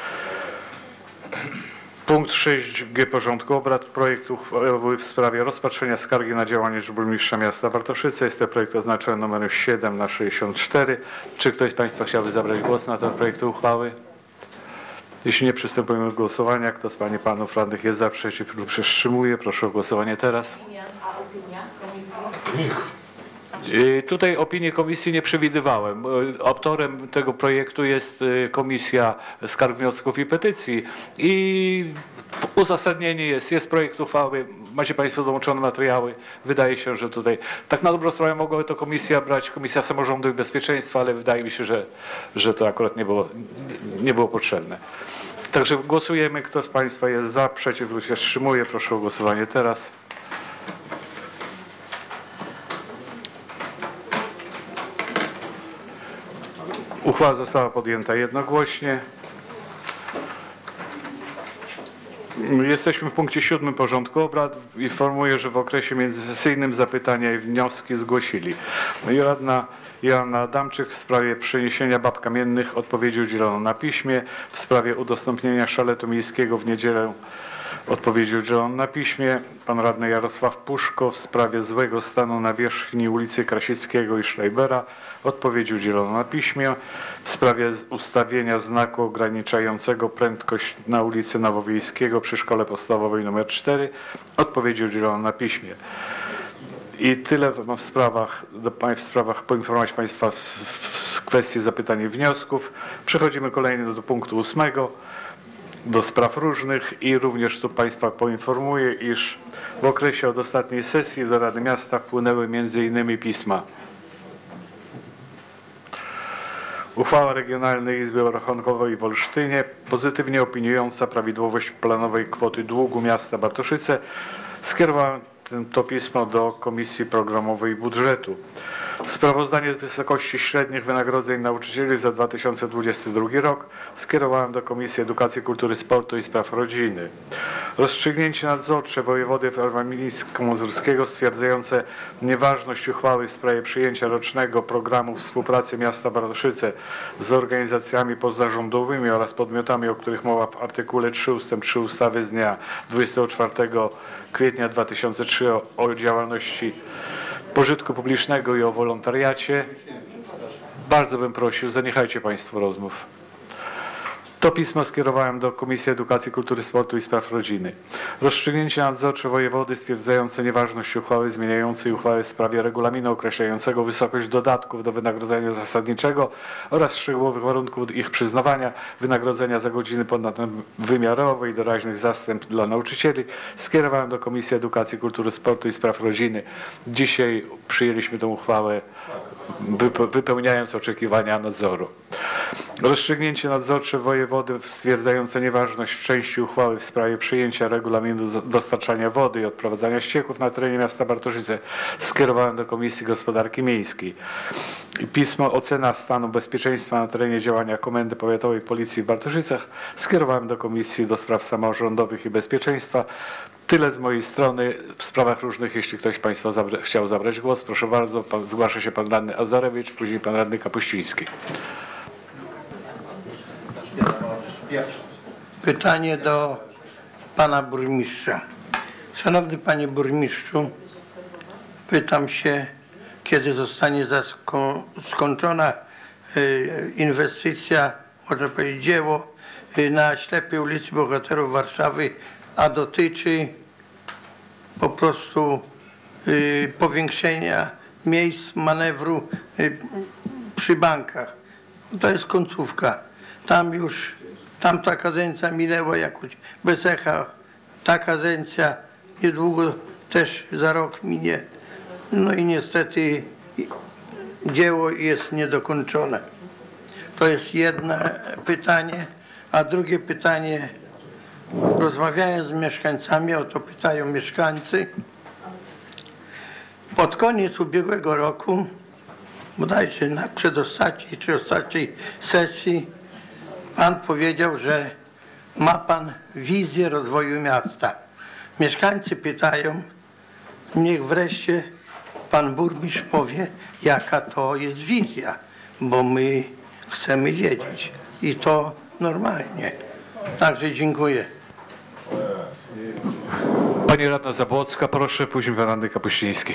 Punkt 6g porządku obrad. Projekt uchwały w sprawie rozpatrzenia skargi na działanie burmistrza miasta Bartoszyce. Jest to projekt oznaczony numerem 7/64. Czy ktoś z państwa chciałby zabrać głos na ten projekt uchwały? Jeśli nie, przystępujemy do głosowania. Kto z pań i panów radnych jest za, przeciw lub się wstrzymuje? Proszę o głosowanie teraz. A opinia komisji? Tutaj opinii komisji nie przewidywałem. Autorem tego projektu jest Komisja Skarg, Wniosków i Petycji i uzasadnienie jest projekt uchwały, macie państwo dołączone materiały. Wydaje się, że tutaj tak na dobrą sprawę mogłaby to komisja brać, Komisja Samorządu i Bezpieczeństwa, ale wydaje mi się, że to akurat nie było potrzebne. Także głosujemy. Kto z państwa jest za, przeciw lub się wstrzymuje? Proszę o głosowanie teraz. Uchwała została podjęta jednogłośnie. Jesteśmy w punkcie 7 porządku obrad. Informuję, że w okresie międzysesyjnym zapytania i wnioski zgłosili radna Joanna Adamczyk w sprawie przeniesienia bab kamiennych. Odpowiedzi udzielono na piśmie. W sprawie udostępnienia szaletu miejskiego w niedzielę odpowiedzi udzielono na piśmie. Pan radny Jarosław Puszko w sprawie złego stanu nawierzchni ulicy Krasickiego i Schreibera. Odpowiedzi udzielono na piśmie. W sprawie ustawienia znaku ograniczającego prędkość na ulicy Nowowiejskiego przy Szkole Podstawowej nr 4. Odpowiedzi udzielono na piśmie. I tyle w sprawach poinformować państwa w kwestii zapytań i wniosków. Przechodzimy kolejnie do punktu 8. Do spraw różnych i również tu państwa poinformuję, iż w okresie od ostatniej sesji do Rady Miasta wpłynęły m.in. pisma. Uchwała Regionalnej Izby Rachunkowej w Olsztynie pozytywnie opiniująca prawidłowość planowej kwoty długu miasta Bartoszyce. Skierowałem to pismo do Komisji Programowej Budżetu. Sprawozdanie z wysokości średnich wynagrodzeń nauczycieli za 2022 rok skierowałem do Komisji Edukacji, Kultury, Sportu i Spraw Rodziny. Rozstrzygnięcie nadzorcze wojewody warmińsko-mazurskiego stwierdzające nieważność uchwały w sprawie przyjęcia rocznego programu współpracy miasta Bartoszyce z organizacjami pozarządowymi oraz podmiotami, o których mowa w artykule 3 ust. 3 ustawy z dnia 24 kwietnia 2003 o działalności pożytku publicznego i o wolontariacie. Bardzo bym prosił, zaniechajcie państwo rozmów. To pismo skierowałem do Komisji Edukacji, Kultury, Sportu i Spraw Rodziny. Rozstrzygnięcie nadzorcze wojewody stwierdzające nieważność uchwały zmieniającej uchwałę w sprawie regulaminu określającego wysokość dodatków do wynagrodzenia zasadniczego oraz szczegółowych warunków ich przyznawania, wynagrodzenia za godziny ponadwymiarowe i doraźnych zastępstw dla nauczycieli skierowałem do Komisji Edukacji, Kultury, Sportu i Spraw Rodziny. Dzisiaj przyjęliśmy tę uchwałę, wypełniając oczekiwania nadzoru. Rozstrzygnięcie nadzorcze wojewody stwierdzające nieważność w części uchwały w sprawie przyjęcia regulaminu dostarczania wody i odprowadzania ścieków na terenie miasta Bartoszyce skierowałem do Komisji Gospodarki Miejskiej. I pismo ocena stanu bezpieczeństwa na terenie działania Komendy Powiatowej Policji w Bartoszycach skierowałem do Komisji do Spraw Samorządowych i Bezpieczeństwa. Tyle z mojej strony w sprawach różnych. Jeśli ktoś z Państwa chciał zabrać głos, proszę bardzo. Zgłasza się pan radny Azarewicz, później pan radny Kapuściński. Pytanie do pana burmistrza. Szanowny panie burmistrzu, pytam się, kiedy zostanie skończona inwestycja, można powiedzieć dzieło na Ślepej ulicy Bohaterów Warszawy, a dotyczy po prostu powiększenia miejsc manewru przy bankach. To jest końcówka. Tamta kadencja minęła jakoś bez echa. Ta kadencja niedługo też za rok minie. No i niestety dzieło jest niedokończone. To jest jedno pytanie. A drugie pytanie, rozmawiając z mieszkańcami, o to pytają mieszkańcy. Pod koniec ubiegłego roku, bodajże na przedostatniej czy ostatniej sesji, pan powiedział, że ma pan wizję rozwoju miasta. Mieszkańcy pytają, niech wreszcie pan burmistrz powie, jaka to jest wizja, bo my chcemy wiedzieć i to normalnie. Także dziękuję. Pani radna Zabłocka, proszę, później pan radny Kapuściński.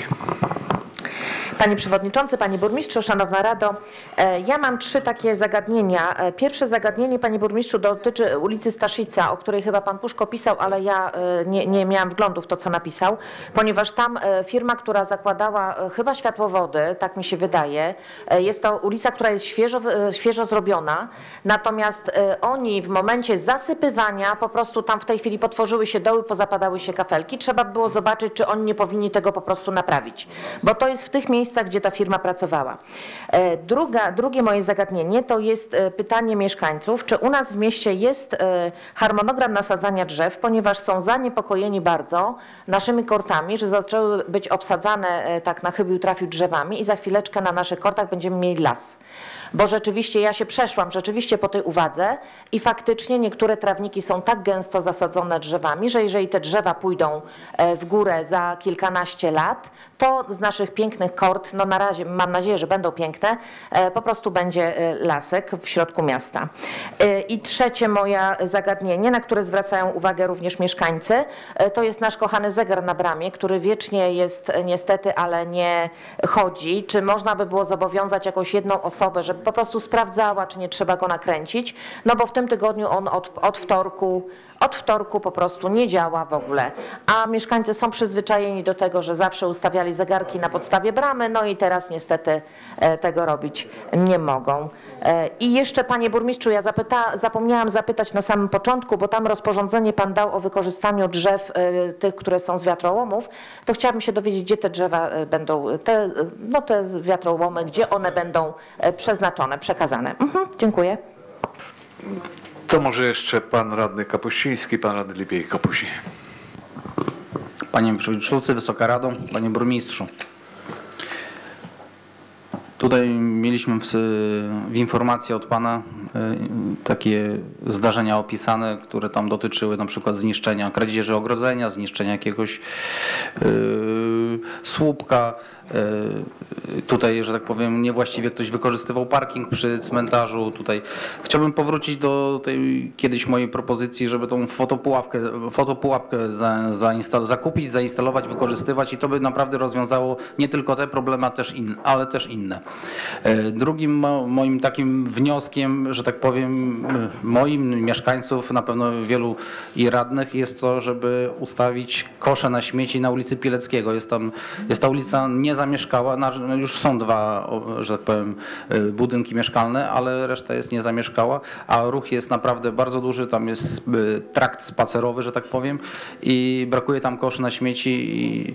Panie Przewodniczący, Panie Burmistrzu, Szanowna Rado, ja mam 3 takie zagadnienia. Pierwsze zagadnienie, Panie Burmistrzu, dotyczy ulicy Staszica, o której chyba Pan Puszko pisał, ale ja nie miałam wglądu w to, co napisał, ponieważ tam firma, która zakładała chyba światłowody, tak mi się wydaje, jest to ulica, która jest świeżo zrobiona, natomiast oni w momencie zasypywania po prostu tam w tej chwili potworzyły się doły, pozapadały się kafelki. Trzeba było zobaczyć, czy oni nie powinni tego po prostu naprawić, bo to jest w tych miejscach, gdzie ta firma pracowała. Drugie moje zagadnienie to jest pytanie mieszkańców, czy u nas w mieście jest harmonogram nasadzania drzew, ponieważ są zaniepokojeni bardzo naszymi kortami, że zaczęły być obsadzane tak na chybił trafił drzewami i za chwileczkę na naszych kortach będziemy mieli las. Bo rzeczywiście ja się przeszłam po tej uwadze i faktycznie niektóre trawniki są tak gęsto zasadzone drzewami, że jeżeli te drzewa pójdą w górę za kilkanaście lat, to z naszych pięknych kort, no na razie mam nadzieję, że będą piękne, po prostu będzie lasek w środku miasta. I trzecie moje zagadnienie, na które zwracają uwagę również mieszkańcy, to jest nasz kochany zegar na bramie, który wiecznie jest niestety, ale nie chodzi. Czy można by było zobowiązać jakąś jedną osobę, żeby po prostu sprawdzała, czy nie trzeba go nakręcić, no bo w tym tygodniu on od wtorku po prostu nie działa w ogóle. A mieszkańcy są przyzwyczajeni do tego, że zawsze ustawiali zegarki na podstawie bramy, no i teraz niestety tego robić nie mogą. I jeszcze, panie burmistrzu, ja zapomniałam zapytać na samym początku, bo tam rozporządzenie pan dał o wykorzystaniu drzew tych, które są z wiatrołomów, to chciałabym się dowiedzieć, gdzie te drzewa będą, te wiatrołomy, gdzie one będą przeznaczone, przekazane. Dziękuję. To może jeszcze pan radny Kapuściński, pan radny Lipiejko później. Panie Przewodniczący, Wysoka Rado, Panie Burmistrzu. Tutaj mieliśmy w informacji od Pana takie zdarzenia opisane, które tam dotyczyły na przykład zniszczenia, kradzieży ogrodzenia, zniszczenia jakiegoś słupka, tutaj, że tak powiem, niewłaściwie ktoś wykorzystywał parking przy cmentarzu. Tutaj chciałbym powrócić do tej kiedyś mojej propozycji, żeby tą fotopułapkę zakupić, zainstalować, wykorzystywać i to by naprawdę rozwiązało nie tylko te problemy, ale też inne. Drugim moim takim wnioskiem, że tak powiem, moim mieszkańców, na pewno wielu i radnych, jest to, żeby ustawić kosze na śmieci na ulicy Pileckiego. Jest ta ulica niezamieszkała, już są dwa, że tak powiem, budynki mieszkalne, ale reszta jest niezamieszkała, a ruch jest naprawdę bardzo duży, tam jest trakt spacerowy, że tak powiem, i brakuje tam koszy na śmieci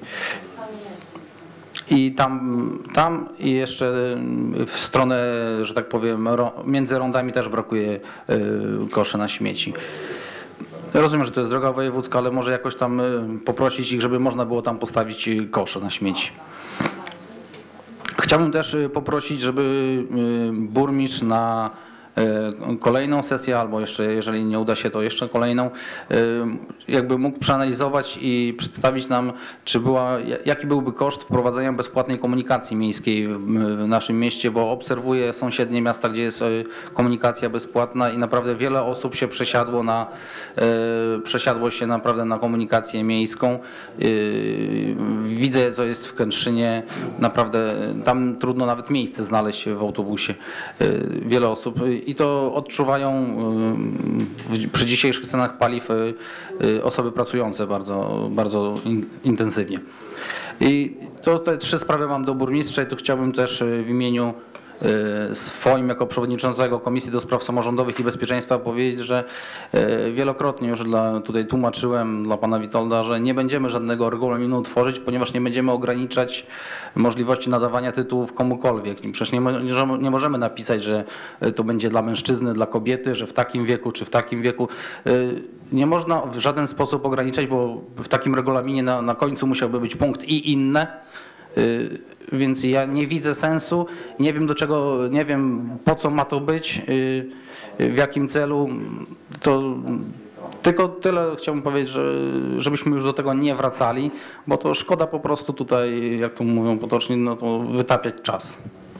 i tam i jeszcze w stronę, że tak powiem, między rondami też brakuje koszy na śmieci. Rozumiem, że to jest droga wojewódzka, ale może jakoś tam poprosić ich, żeby można było tam postawić kosze na śmieci. Chciałbym też poprosić, żeby burmistrz na kolejną sesję, albo jeszcze, jeżeli nie uda się, to jeszcze kolejną, jakby mógł przeanalizować i przedstawić nam, jaki byłby koszt wprowadzenia bezpłatnej komunikacji miejskiej w naszym mieście, bo obserwuję sąsiednie miasta, gdzie jest komunikacja bezpłatna i naprawdę wiele osób się przesiadło się naprawdę na komunikację miejską. Widzę, co jest w Kętrzynie, naprawdę tam trudno nawet miejsce znaleźć w autobusie. Wiele osób i to odczuwają przy dzisiejszych cenach paliw osoby pracujące bardzo, bardzo intensywnie. I to te trzy sprawy mam do burmistrza i tu chciałbym też w imieniu swoim jako przewodniczącego Komisji do Spraw Samorządowych i Bezpieczeństwa powiedzieć, że wielokrotnie już tutaj tłumaczyłem dla pana Witolda, że nie będziemy żadnego regulaminu tworzyć, ponieważ nie będziemy ograniczać możliwości nadawania tytułów komukolwiek. Przecież nie możemy napisać, że to będzie dla mężczyzny, dla kobiety, że w takim wieku czy w takim wieku. Nie można w żaden sposób ograniczać, bo w takim regulaminie na końcu musiałby być punkt i inne. Więc ja nie widzę sensu, nie wiem do czego, nie wiem po co ma to być, w jakim celu. To tylko tyle chciałbym powiedzieć, żebyśmy już do tego nie wracali, bo to szkoda po prostu tutaj, jak to mówią potocznie, no to wytapiać czas.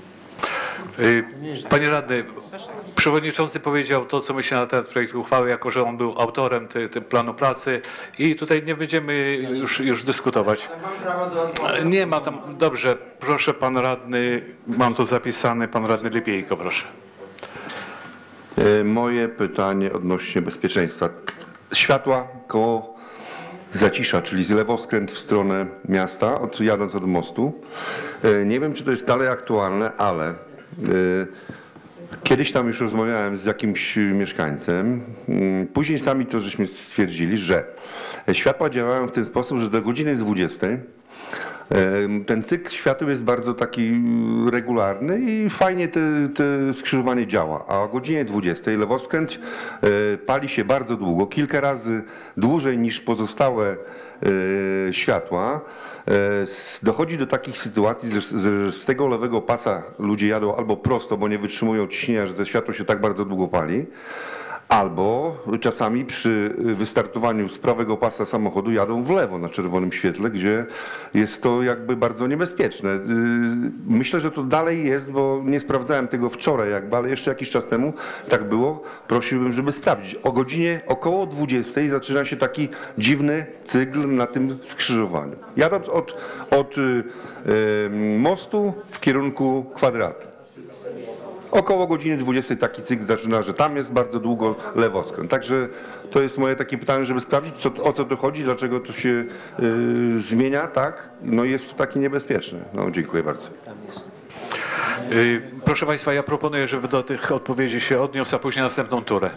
Panie radny, przewodniczący powiedział to, co myślę na temat projektu uchwały, jako że on był autorem tego planu pracy i tutaj nie będziemy już dyskutować. Nie ma tam, dobrze, proszę pan radny, mam to zapisane, pan radny Lipiejko, proszę. Moje pytanie odnośnie bezpieczeństwa. Światła koło Zacisza, czyli lewoskręt w stronę miasta, jadąc od mostu. Nie wiem, czy to jest dalej aktualne, ale kiedyś tam już rozmawiałem z jakimś mieszkańcem. Później sami to żeśmy stwierdzili, że światła działają w ten sposób, że do godziny 20 ten cykl świateł jest bardzo taki regularny i fajnie te skrzyżowanie działa, a o godzinie 20 lewoskręt pali się bardzo długo, kilka razy dłużej niż pozostałe światła. Dochodzi do takich sytuacji, że z tego lewego pasa ludzie jadą albo prosto, bo nie wytrzymują ciśnienia, że to światło się tak bardzo długo pali, albo czasami przy wystartowaniu z prawego pasa samochodu jadą w lewo na czerwonym świetle, gdzie jest to jakby bardzo niebezpieczne. Myślę, że to dalej jest, bo nie sprawdzałem tego wczoraj jakby, ale jeszcze jakiś czas temu tak było. Prosiłbym, żeby sprawdzić. O godzinie około 20 zaczyna się taki dziwny cykl na tym skrzyżowaniu. Jadąc od mostu w kierunku kwadratu. Około godziny 20 taki cykl zaczyna, że tam jest bardzo długo lewoskręt. Także to jest moje takie pytanie, żeby sprawdzić, o co tu chodzi, dlaczego to się zmienia, tak? No jest to takie niebezpieczne. No, dziękuję bardzo. Proszę państwa, ja proponuję, żeby do tych odpowiedzi się odniósł, a później następną turę.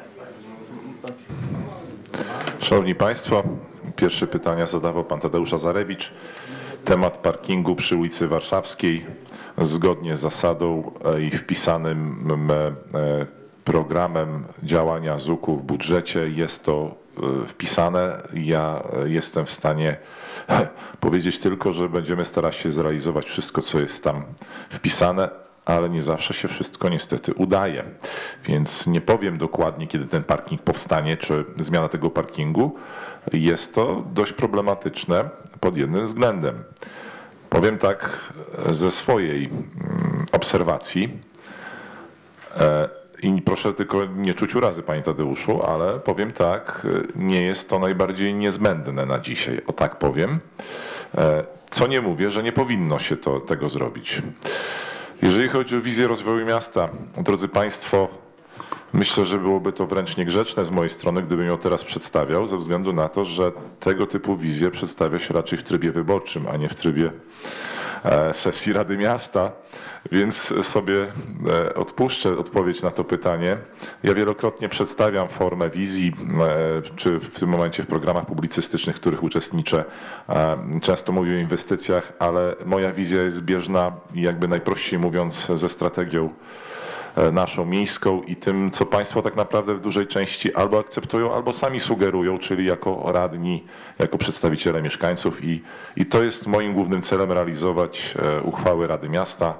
Szanowni Państwo, pierwsze pytania zadawał pan Tadeusz Azarewicz. Temat parkingu przy ulicy Warszawskiej. Zgodnie z zasadą i wpisanym programem działania ZUK-u w budżecie jest to wpisane. Ja jestem w stanie powiedzieć tylko, że będziemy starać się zrealizować wszystko, co jest tam wpisane, ale nie zawsze się wszystko niestety udaje. Więc nie powiem dokładnie, kiedy ten parking powstanie, czy zmiana tego parkingu. Jest to dość problematyczne pod jednym względem. Powiem tak ze swojej obserwacji i proszę tylko nie czuć urazy, panie Tadeuszu, ale powiem tak, nie jest to najbardziej niezbędne na dzisiaj, o tak powiem. Co nie mówię, że nie powinno się tego zrobić. Jeżeli chodzi o wizję rozwoju miasta, drodzy państwo, myślę, że byłoby to wręcz niegrzeczne z mojej strony, gdybym ją teraz przedstawiał, ze względu na to, że tego typu wizję przedstawia się raczej w trybie wyborczym, a nie w trybie sesji Rady Miasta, więc sobie odpuszczę odpowiedź na to pytanie. Ja wielokrotnie przedstawiam formę wizji, czy w tym momencie w programach publicystycznych, w których uczestniczę. Często mówię o inwestycjach, ale moja wizja jest zbieżna, jakby najprościej mówiąc, ze strategią naszą miejską i tym, co państwo tak naprawdę w dużej części albo akceptują, albo sami sugerują, czyli jako radni, jako przedstawiciele mieszkańców i to jest moim głównym celem realizować uchwały Rady Miasta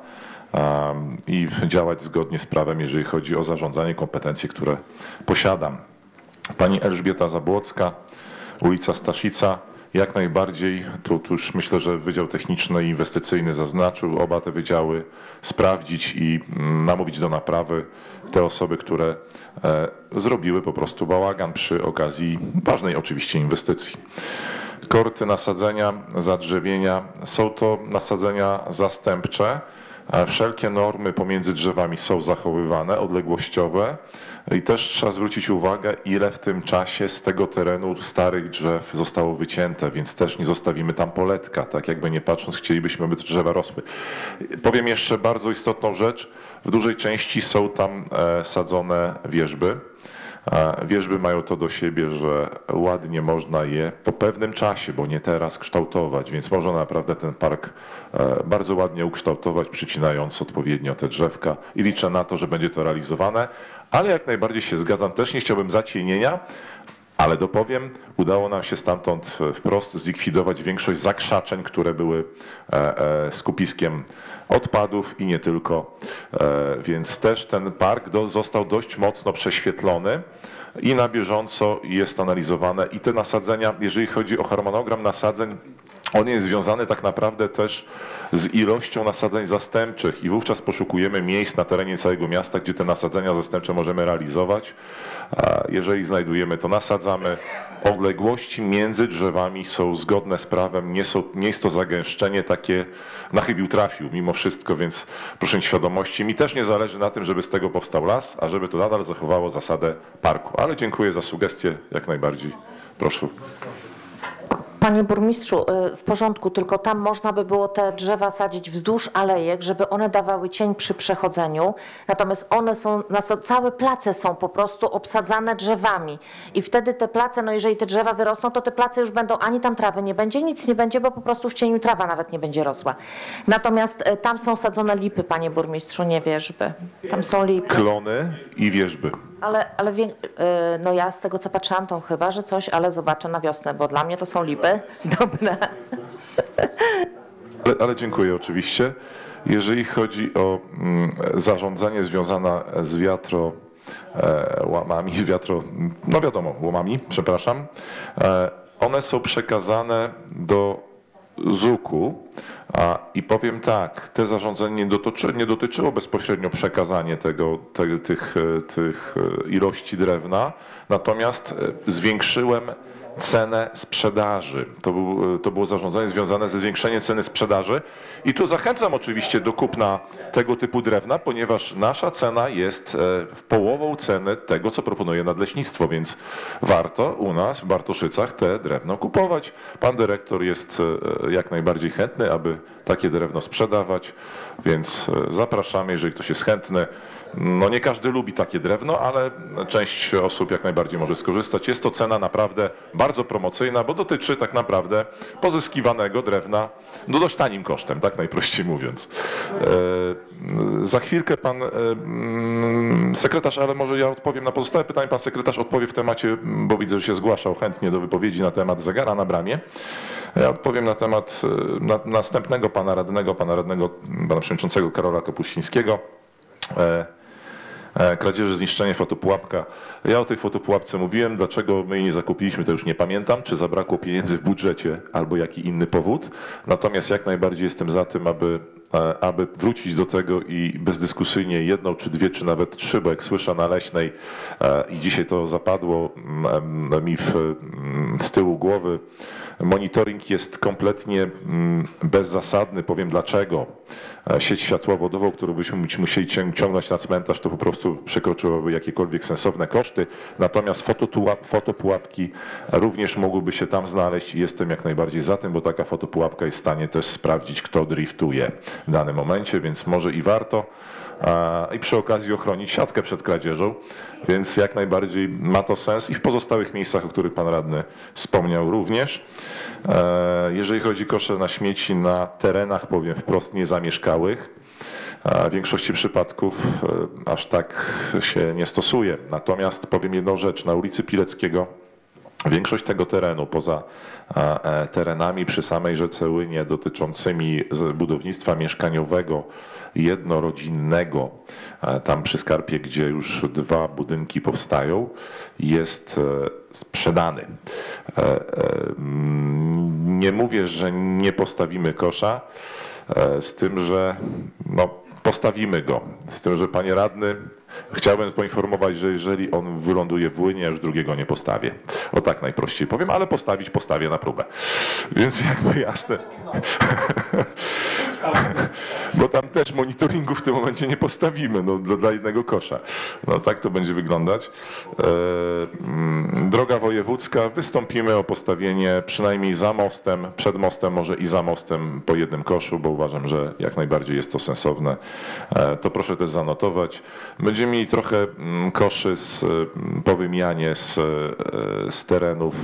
i działać zgodnie z prawem, jeżeli chodzi o zarządzanie, kompetencje, które posiadam. Pani Elżbieta Zabłocka, ulica Staszica. Jak najbardziej, tu już myślę, że Wydział Techniczny i Inwestycyjny zaznaczył oba te wydziały, sprawdzić i namówić do naprawy te osoby, które zrobiły po prostu bałagan przy okazji ważnej oczywiście inwestycji. Korty, nasadzenia, zadrzewienia, są to nasadzenia zastępcze. Wszelkie normy pomiędzy drzewami są zachowywane, odległościowe i też trzeba zwrócić uwagę, ile w tym czasie z tego terenu starych drzew zostało wycięte, więc też nie zostawimy tam poletka, tak jakby nie patrząc, chcielibyśmy, aby te drzewa rosły. Powiem jeszcze bardzo istotną rzecz, w dużej części są tam sadzone wierzby. Wierzby mają to do siebie, że ładnie można je po pewnym czasie, bo nie teraz, kształtować, więc można naprawdę ten park bardzo ładnie ukształtować, przycinając odpowiednio te drzewka i liczę na to, że będzie to realizowane, ale jak najbardziej się zgadzam, też nie chciałbym zacienienia, ale dopowiem, udało nam się stamtąd wprost zlikwidować większość zakrzaczeń, które były skupiskiem odpadów i nie tylko, więc też ten park został dość mocno prześwietlony i na bieżąco jest analizowane i te nasadzenia, jeżeli chodzi o harmonogram nasadzeń, on jest związany tak naprawdę też z ilością nasadzeń zastępczych i wówczas poszukujemy miejsc na terenie całego miasta, gdzie te nasadzenia zastępcze możemy realizować. Jeżeli znajdujemy, to nasadzamy. Odległości między drzewami są zgodne z prawem, nie jest to zagęszczenie takie na chybił trafił mimo wszystko, więc proszę mieć świadomości. Mi też nie zależy na tym, żeby z tego powstał las, a żeby to nadal zachowało zasadę parku. Ale dziękuję za sugestie, jak najbardziej. Proszę. Panie burmistrzu, w porządku, tylko tam można by było te drzewa sadzić wzdłuż alejek, żeby one dawały cień przy przechodzeniu, natomiast one są, całe place są po prostu obsadzane drzewami i wtedy te place, no jeżeli te drzewa wyrosną, to te place już będą, ani tam trawy nie będzie, nic nie będzie, bo po prostu w cieniu trawa nawet nie będzie rosła. Natomiast tam są sadzone lipy, panie burmistrzu, nie wierzby. Tam są lipy. Klony i wierzby. Ale no ja z tego co patrzyłam, to chyba, że coś, ale zobaczę na wiosnę, bo dla mnie to są lipy. Dobre. Ale dziękuję oczywiście. Jeżeli chodzi o zarządzanie związane z wiatrołamami, no wiadomo, łomami, przepraszam, one są przekazane do ZUK-u i powiem tak, te zarządzenie nie dotyczyło bezpośrednio przekazania tych ilości drewna, natomiast zwiększyłem cenę sprzedaży. To było zarządzanie związane ze zwiększeniem ceny sprzedaży i tu zachęcam oczywiście do kupna tego typu drewna, ponieważ nasza cena jest w połową ceny tego, co proponuje nadleśnictwo, więc warto u nas w Bartoszycach te drewno kupować. Pan dyrektor jest jak najbardziej chętny, aby takie drewno sprzedawać, więc zapraszamy, jeżeli ktoś jest chętny. No nie każdy lubi takie drewno, ale część osób jak najbardziej może skorzystać. Jest to cena naprawdę bardzo promocyjna, bo dotyczy tak naprawdę pozyskiwanego drewna no dość tanim kosztem, tak najprościej mówiąc. Za chwilkę pan sekretarz, ale może ja odpowiem na pozostałe pytania. Pan sekretarz odpowie w temacie, bo widzę, że się zgłaszał chętnie do wypowiedzi na temat zegara na bramie. Ja odpowiem na temat następnego pana radnego, pana przewodniczącego Karola Kapuścińskiego. kradzieży, zniszczenie, fotopułapka. Ja o tej fotopułapce mówiłem, dlaczego my jej nie zakupiliśmy, to już nie pamiętam, czy zabrakło pieniędzy w budżecie, albo jaki inny powód. Natomiast jak najbardziej jestem za tym, aby wrócić do tego i bezdyskusyjnie jedną, czy dwie, czy nawet trzy, bo jak słyszę na Leśnej i dzisiaj to zapadło mi z tyłu głowy, monitoring jest kompletnie bezzasadny, powiem dlaczego. Sieć światłowodową, którą byśmy musieli ciągnąć na cmentarz, to po prostu przekroczyłoby jakiekolwiek sensowne koszty. Natomiast fotopułapki również mogłyby się tam znaleźć i jestem jak najbardziej za tym, bo taka fotopułapka jest w stanie też sprawdzić, kto driftuje w danym momencie, więc może i warto. I przy okazji ochronić siatkę przed kradzieżą, więc jak najbardziej ma to sens i w pozostałych miejscach, o których pan radny wspomniał również. Jeżeli chodzi o kosze na śmieci na terenach, powiem wprost, niezamieszkałych, w większości przypadków aż tak się nie stosuje. Natomiast powiem jedną rzecz, na ulicy Pileckiego większość tego terenu, poza terenami przy samej rzece Łynie dotyczącymi budownictwa mieszkaniowego, jednorodzinnego, tam przy Skarpie, gdzie już 2 budynki powstają, jest sprzedany. Nie mówię, że nie postawimy kosza, z tym, że no, postawimy go. Z tym, że panie radny, chciałbym poinformować, że jeżeli on wyląduje w Łynie, ja już drugiego nie postawię. O tak najprościej powiem, ale postawię na próbę. Więc jakby jasne. Bo tam też monitoringu w tym momencie nie postawimy, no, dla jednego kosza. No tak to będzie wyglądać. Droga wojewódzka, wystąpimy o postawienie przynajmniej za mostem, przed mostem, może i za mostem po jednym koszu, bo uważam, że jak najbardziej jest to sensowne. To proszę też zanotować. Będziemy mieli trochę koszy po wymianie z terenów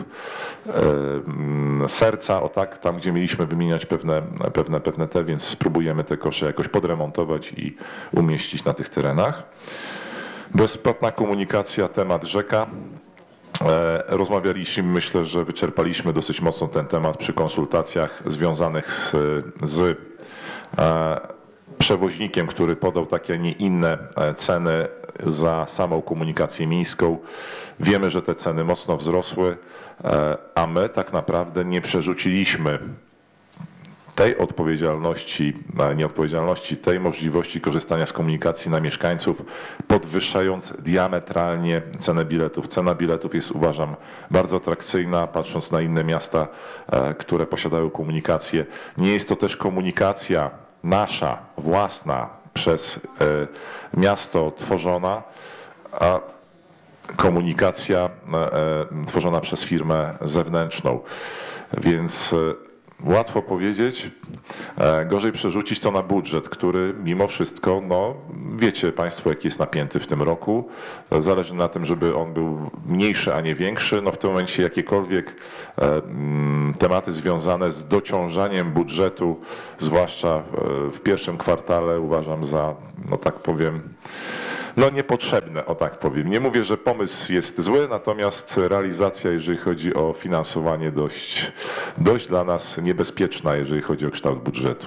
Serca, o tak, tam gdzie mieliśmy wymieniać pewne te, więc spróbujemy te kosze jakoś podremontować i umieścić na tych terenach. Bezpłatna komunikacja, temat rzeka. Rozmawialiśmy, myślę, że wyczerpaliśmy dosyć mocno ten temat przy konsultacjach związanych z przewoźnikiem, który podał takie, a nie inne ceny za samą komunikację miejską. Wiemy, że te ceny mocno wzrosły, a my tak naprawdę nie przerzuciliśmy tej nieodpowiedzialności, tej możliwości korzystania z komunikacji na mieszkańców, podwyższając diametralnie cenę biletów. Cena biletów jest, uważam, bardzo atrakcyjna, patrząc na inne miasta, które posiadają komunikację. Nie jest to też komunikacja nasza, własna, przez miasto tworzona, a komunikacja tworzona przez firmę zewnętrzną. Więc łatwo powiedzieć, gorzej przerzucić to na budżet, który mimo wszystko, no wiecie państwo, jaki jest napięty w tym roku. Zależy na tym, żeby on był mniejszy, a nie większy. No w tym momencie jakiekolwiek tematy związane z dociążaniem budżetu, zwłaszcza w pierwszym kwartale, uważam za, no tak powiem, no niepotrzebne, o tak powiem. Nie mówię, że pomysł jest zły, natomiast realizacja, jeżeli chodzi o finansowanie, dość dla nas niebezpieczna, jeżeli chodzi o kształt budżetu.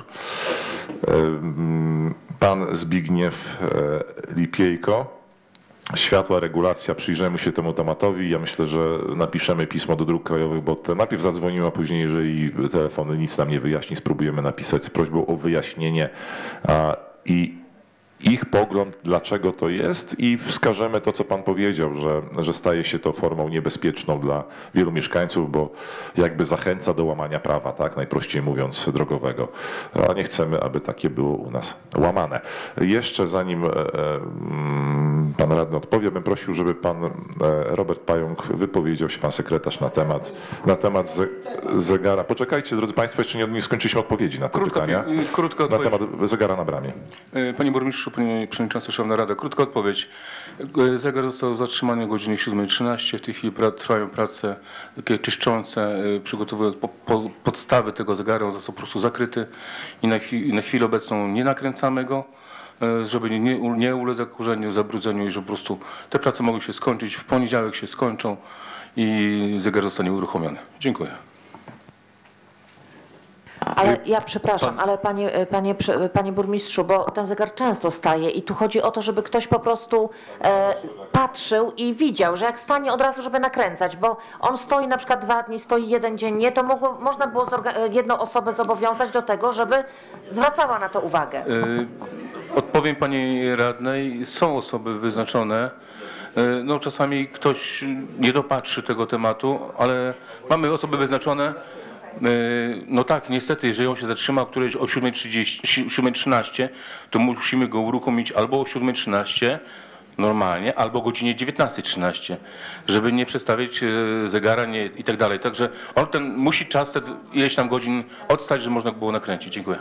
Pan Zbigniew Lipiejko. Światła, regulacja, przyjrzymy się temu tematowi. Ja myślę, że napiszemy pismo do dróg krajowych, bo najpierw zadzwonimy, a później, jeżeli telefony nic nam nie wyjaśni, spróbujemy napisać z prośbą o wyjaśnienie i ich pogląd, dlaczego to jest, i wskażemy to, co pan powiedział, że staje się to formą niebezpieczną dla wielu mieszkańców, bo jakby zachęca do łamania prawa, tak, najprościej mówiąc, drogowego. A nie chcemy, aby takie było u nas łamane. Jeszcze zanim pan radny odpowie, bym prosił, żeby pan Robert Pająk wypowiedział się, pan sekretarz, na temat zegara. Poczekajcie, drodzy państwo, jeszcze nie skończyliśmy odpowiedzi na te pytania. Krótko na temat zegara na bramie. Panie burmistrzu, panie przewodniczący, szanowna rada, krótka odpowiedź. Zegar został zatrzymany o godzinie 7:13. W tej chwili trwają prace takie czyszczące, przygotowując podstawy tego zegara. On został po prostu zakryty i na chwilę obecną nie nakręcamy go, żeby nie ulec zakurzeniu, zabrudzeniu i że po prostu te prace mogły się skończyć. W poniedziałek się skończą i zegar zostanie uruchomiony. Dziękuję. Ale ja przepraszam, ale panie burmistrzu, bo ten zegar często staje i tu chodzi o to, żeby ktoś po prostu patrzył i widział, że jak stanie od razu, żeby nakręcać, bo on stoi na przykład 2 dni, stoi 1 dzień, nie, to można było jedną osobę zobowiązać do tego, żeby zwracała na to uwagę. Odpowiem pani radnej, są osoby wyznaczone. No czasami ktoś nie dopatrzy tego tematu, ale mamy osoby wyznaczone. No tak, niestety, jeżeli on się zatrzyma o którejś o 7:13, to musimy go uruchomić albo o 7:13 normalnie, albo o godzinie 19:13, żeby nie przestawiać zegara i tak dalej. Także on musi czas ileś tam godzin odstać, żeby można było nakręcić. Dziękuję.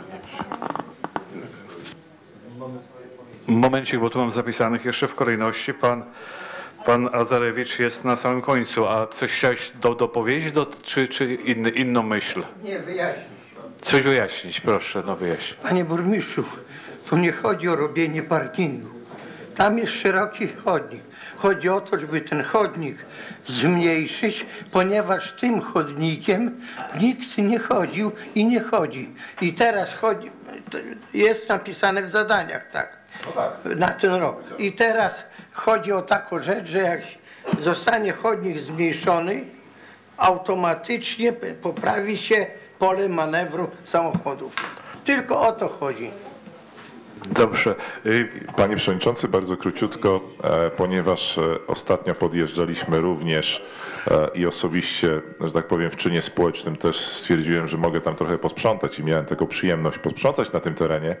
Momencik, bo tu mam zapisanych jeszcze w kolejności. Pan Azarewicz jest na samym końcu, a coś chciałeś dopowiedzieć, czy inną myśl? Nie, wyjaśnić. Coś wyjaśnić, proszę, no wyjaśnij. Panie burmistrzu, tu nie chodzi o robienie parkingu. Tam jest szeroki chodnik. Chodzi o to, żeby ten chodnik zmniejszyć, ponieważ tym chodnikiem nikt nie chodził i nie chodzi. I teraz chodzi, jest napisane w zadaniach, tak, na ten rok. I teraz chodzi o taką rzecz, że jak zostanie chodnik zmniejszony, automatycznie poprawi się pole manewru samochodów. Tylko o to chodzi. Dobrze. Panie Przewodniczący, bardzo króciutko, ponieważ ostatnio podjeżdżaliśmy również i osobiście, że tak powiem, w czynie społecznym też stwierdziłem, że mogę tam trochę posprzątać i miałem taką przyjemność posprzątać na tym terenie.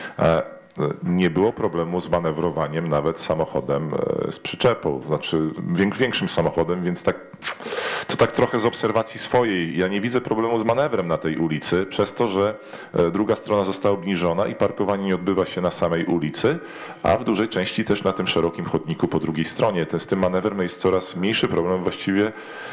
Nie było problemu z manewrowaniem nawet samochodem z przyczepą, znaczy większym samochodem, więc to tak trochę z obserwacji swojej. Ja nie widzę problemu z manewrem na tej ulicy, przez to, że druga strona została obniżona i parkowanie nie odbywa się na samej ulicy, a w dużej części też na tym szerokim chodniku po drugiej stronie. Z tym manewrem jest coraz mniejszy problem, właściwie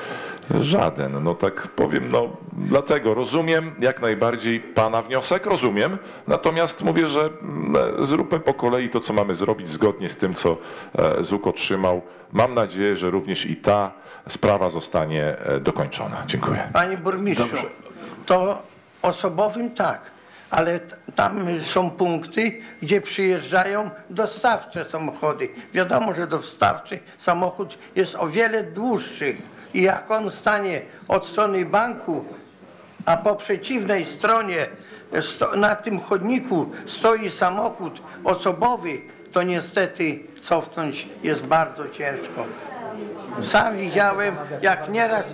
żaden. No tak powiem, no dlatego rozumiem jak najbardziej pana wniosek, rozumiem, natomiast mówię, że zróbmy po kolei to, co mamy zrobić zgodnie z tym, co ZUK otrzymał. Mam nadzieję, że również i ta sprawa zostanie dokończona. Dziękuję. Panie burmistrzu, to osobowym tak, ale tam są punkty, gdzie przyjeżdżają dostawcze samochody. Wiadomo, że dostawczy samochód jest o wiele dłuższy. I jak on stanie od strony banku, a po przeciwnej stronie na tym chodniku stoi samochód osobowy, to niestety cofnąć jest bardzo ciężko. Sam widziałem, jak nieraz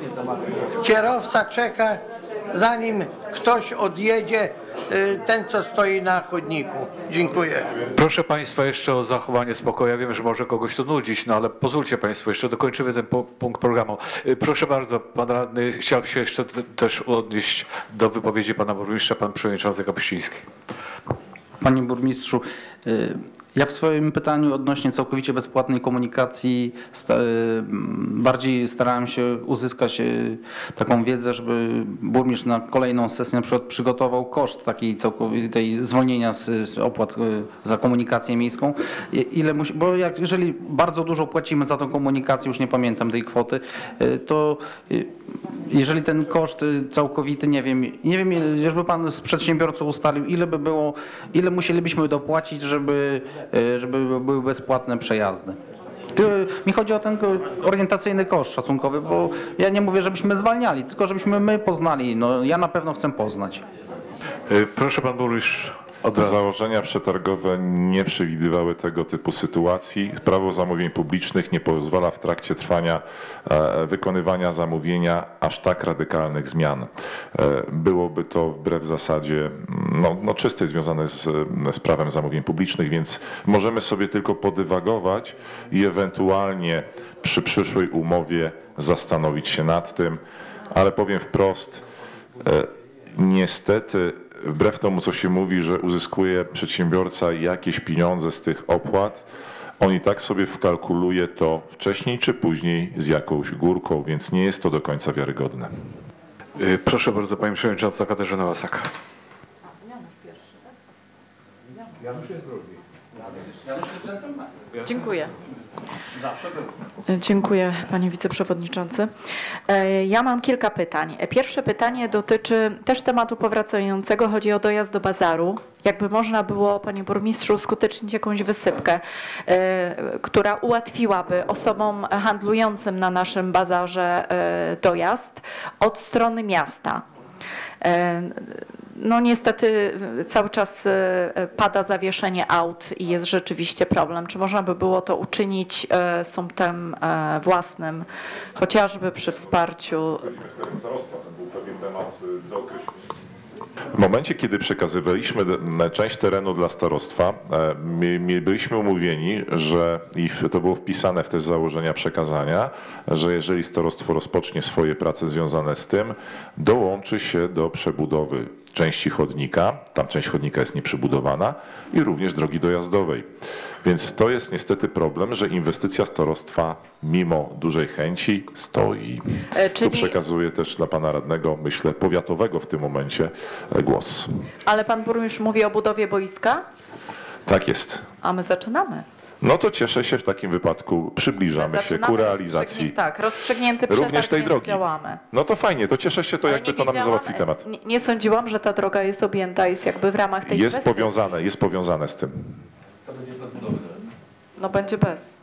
kierowca czeka, zanim ktoś odjedzie, ten, co stoi na chodniku. Dziękuję. Proszę Państwa jeszcze o zachowanie spokoju. Ja wiem, że może kogoś to nudzić, no ale pozwólcie Państwo, jeszcze dokończymy ten punkt programu. Proszę bardzo, pan radny chciał się jeszcze też odnieść do wypowiedzi pana burmistrza, pan przewodniczący Kapuściński. Panie burmistrzu, ja w swoim pytaniu odnośnie całkowicie bezpłatnej komunikacji bardziej starałem się uzyskać taką wiedzę, żeby burmistrz na kolejną sesję na przykład przygotował koszt takiej całkowitej zwolnienia z opłat za komunikację miejską. Bo jeżeli bardzo dużo płacimy za tą komunikację, już nie pamiętam tej kwoty, to jeżeli ten koszt całkowity, nie wiem, żeby pan z przedsiębiorcą ustalił, ile musielibyśmy dopłacić, żeby były bezpłatne przejazdy. Mi chodzi o ten orientacyjny koszt szacunkowy, bo ja nie mówię, żebyśmy zwalniali, tylko żebyśmy my poznali. No, ja na pewno chcę poznać. Proszę pan burmistrz. Założenia przetargowe nie przewidywały tego typu sytuacji. Prawo zamówień publicznych nie pozwala w trakcie trwania wykonywania zamówienia aż tak radykalnych zmian. Byłoby to wbrew zasadzie czystej związane z prawem zamówień publicznych, więc możemy sobie tylko podywagować i ewentualnie przy przyszłej umowie zastanowić się nad tym, ale powiem wprost, niestety wbrew temu, co się mówi, że uzyskuje przedsiębiorca jakieś pieniądze z tych opłat, on i tak sobie wkalkuluje to wcześniej czy później z jakąś górką, więc nie jest to do końca wiarygodne. Proszę bardzo, pani przewodnicząca Katarzyna Łasak. Dziękuję. Zawsze był. Dziękuję, panie wiceprzewodniczący. Ja mam kilka pytań. Pierwsze pytanie dotyczy też tematu powracającego. Chodzi o dojazd do bazaru. Jakby można było, panie burmistrzu, uskutecznić jakąś wysypkę, która ułatwiłaby osobom handlującym na naszym bazarze dojazd od strony miasta. No niestety cały czas pada zawieszenie aut i jest rzeczywiście problem. Czy można by było to uczynić sumptem własnym, chociażby przy wsparciu? W momencie, kiedy przekazywaliśmy część terenu dla starostwa, byliśmy umówieni, że i to było wpisane w te założenia przekazania, że jeżeli starostwo rozpocznie swoje prace związane z tym, dołączy się do przebudowy części chodnika, tam część chodnika jest nieprzebudowana, i również drogi dojazdowej. Więc to jest niestety problem, że inwestycja starostwa mimo dużej chęci stoi. Tu przekazuję też dla pana radnego, myślę, powiatowego w tym momencie głos. Ale pan burmistrz mówi o budowie boiska? Tak jest. A my zaczynamy. No to cieszę się w takim wypadku, przybliżamy się ku realizacji Tak, rozstrzygnięty przetarg, również tej drogi. Działamy. No to fajnie, to cieszę się, to Ale jakby nie to nam wiedziałam, załatwi temat. Nie sądziłam, że ta droga jest objęta, jest jakby w ramach tej inwestycji. Jest powiązane z tym. No będzie bez.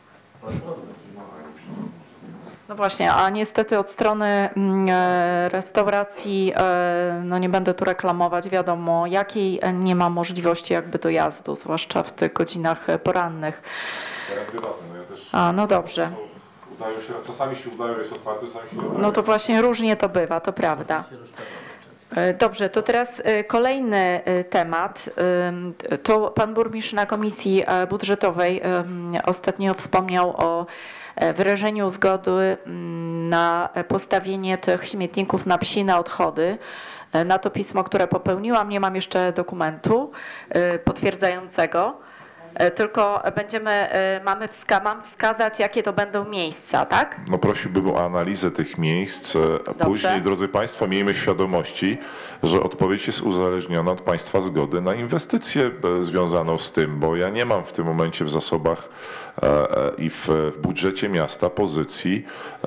No właśnie, a niestety od strony restauracji, no nie będę tu reklamować, wiadomo jakiej, nie ma możliwości jakby dojazdu, zwłaszcza w tych godzinach porannych. A, no dobrze. Czasami się udają, jest otwarty, czasami się nie udają. No to właśnie różnie to bywa, to prawda. Dobrze, to teraz kolejny temat. To pan burmistrz na komisji budżetowej ostatnio wspomniał o wyrażeniu zgody na postawienie tych śmietników na Psine Odchody. Na to pismo, które popełniłam, nie mam jeszcze dokumentu potwierdzającego. Tylko mam wskazać, jakie to będą miejsca, tak? No prosiłbym o analizę tych miejsc. Później, drodzy państwo, miejmy świadomości, że odpowiedź jest uzależniona od państwa zgody na inwestycję związaną z tym, bo ja nie mam w tym momencie w zasobach i w budżecie miasta pozycji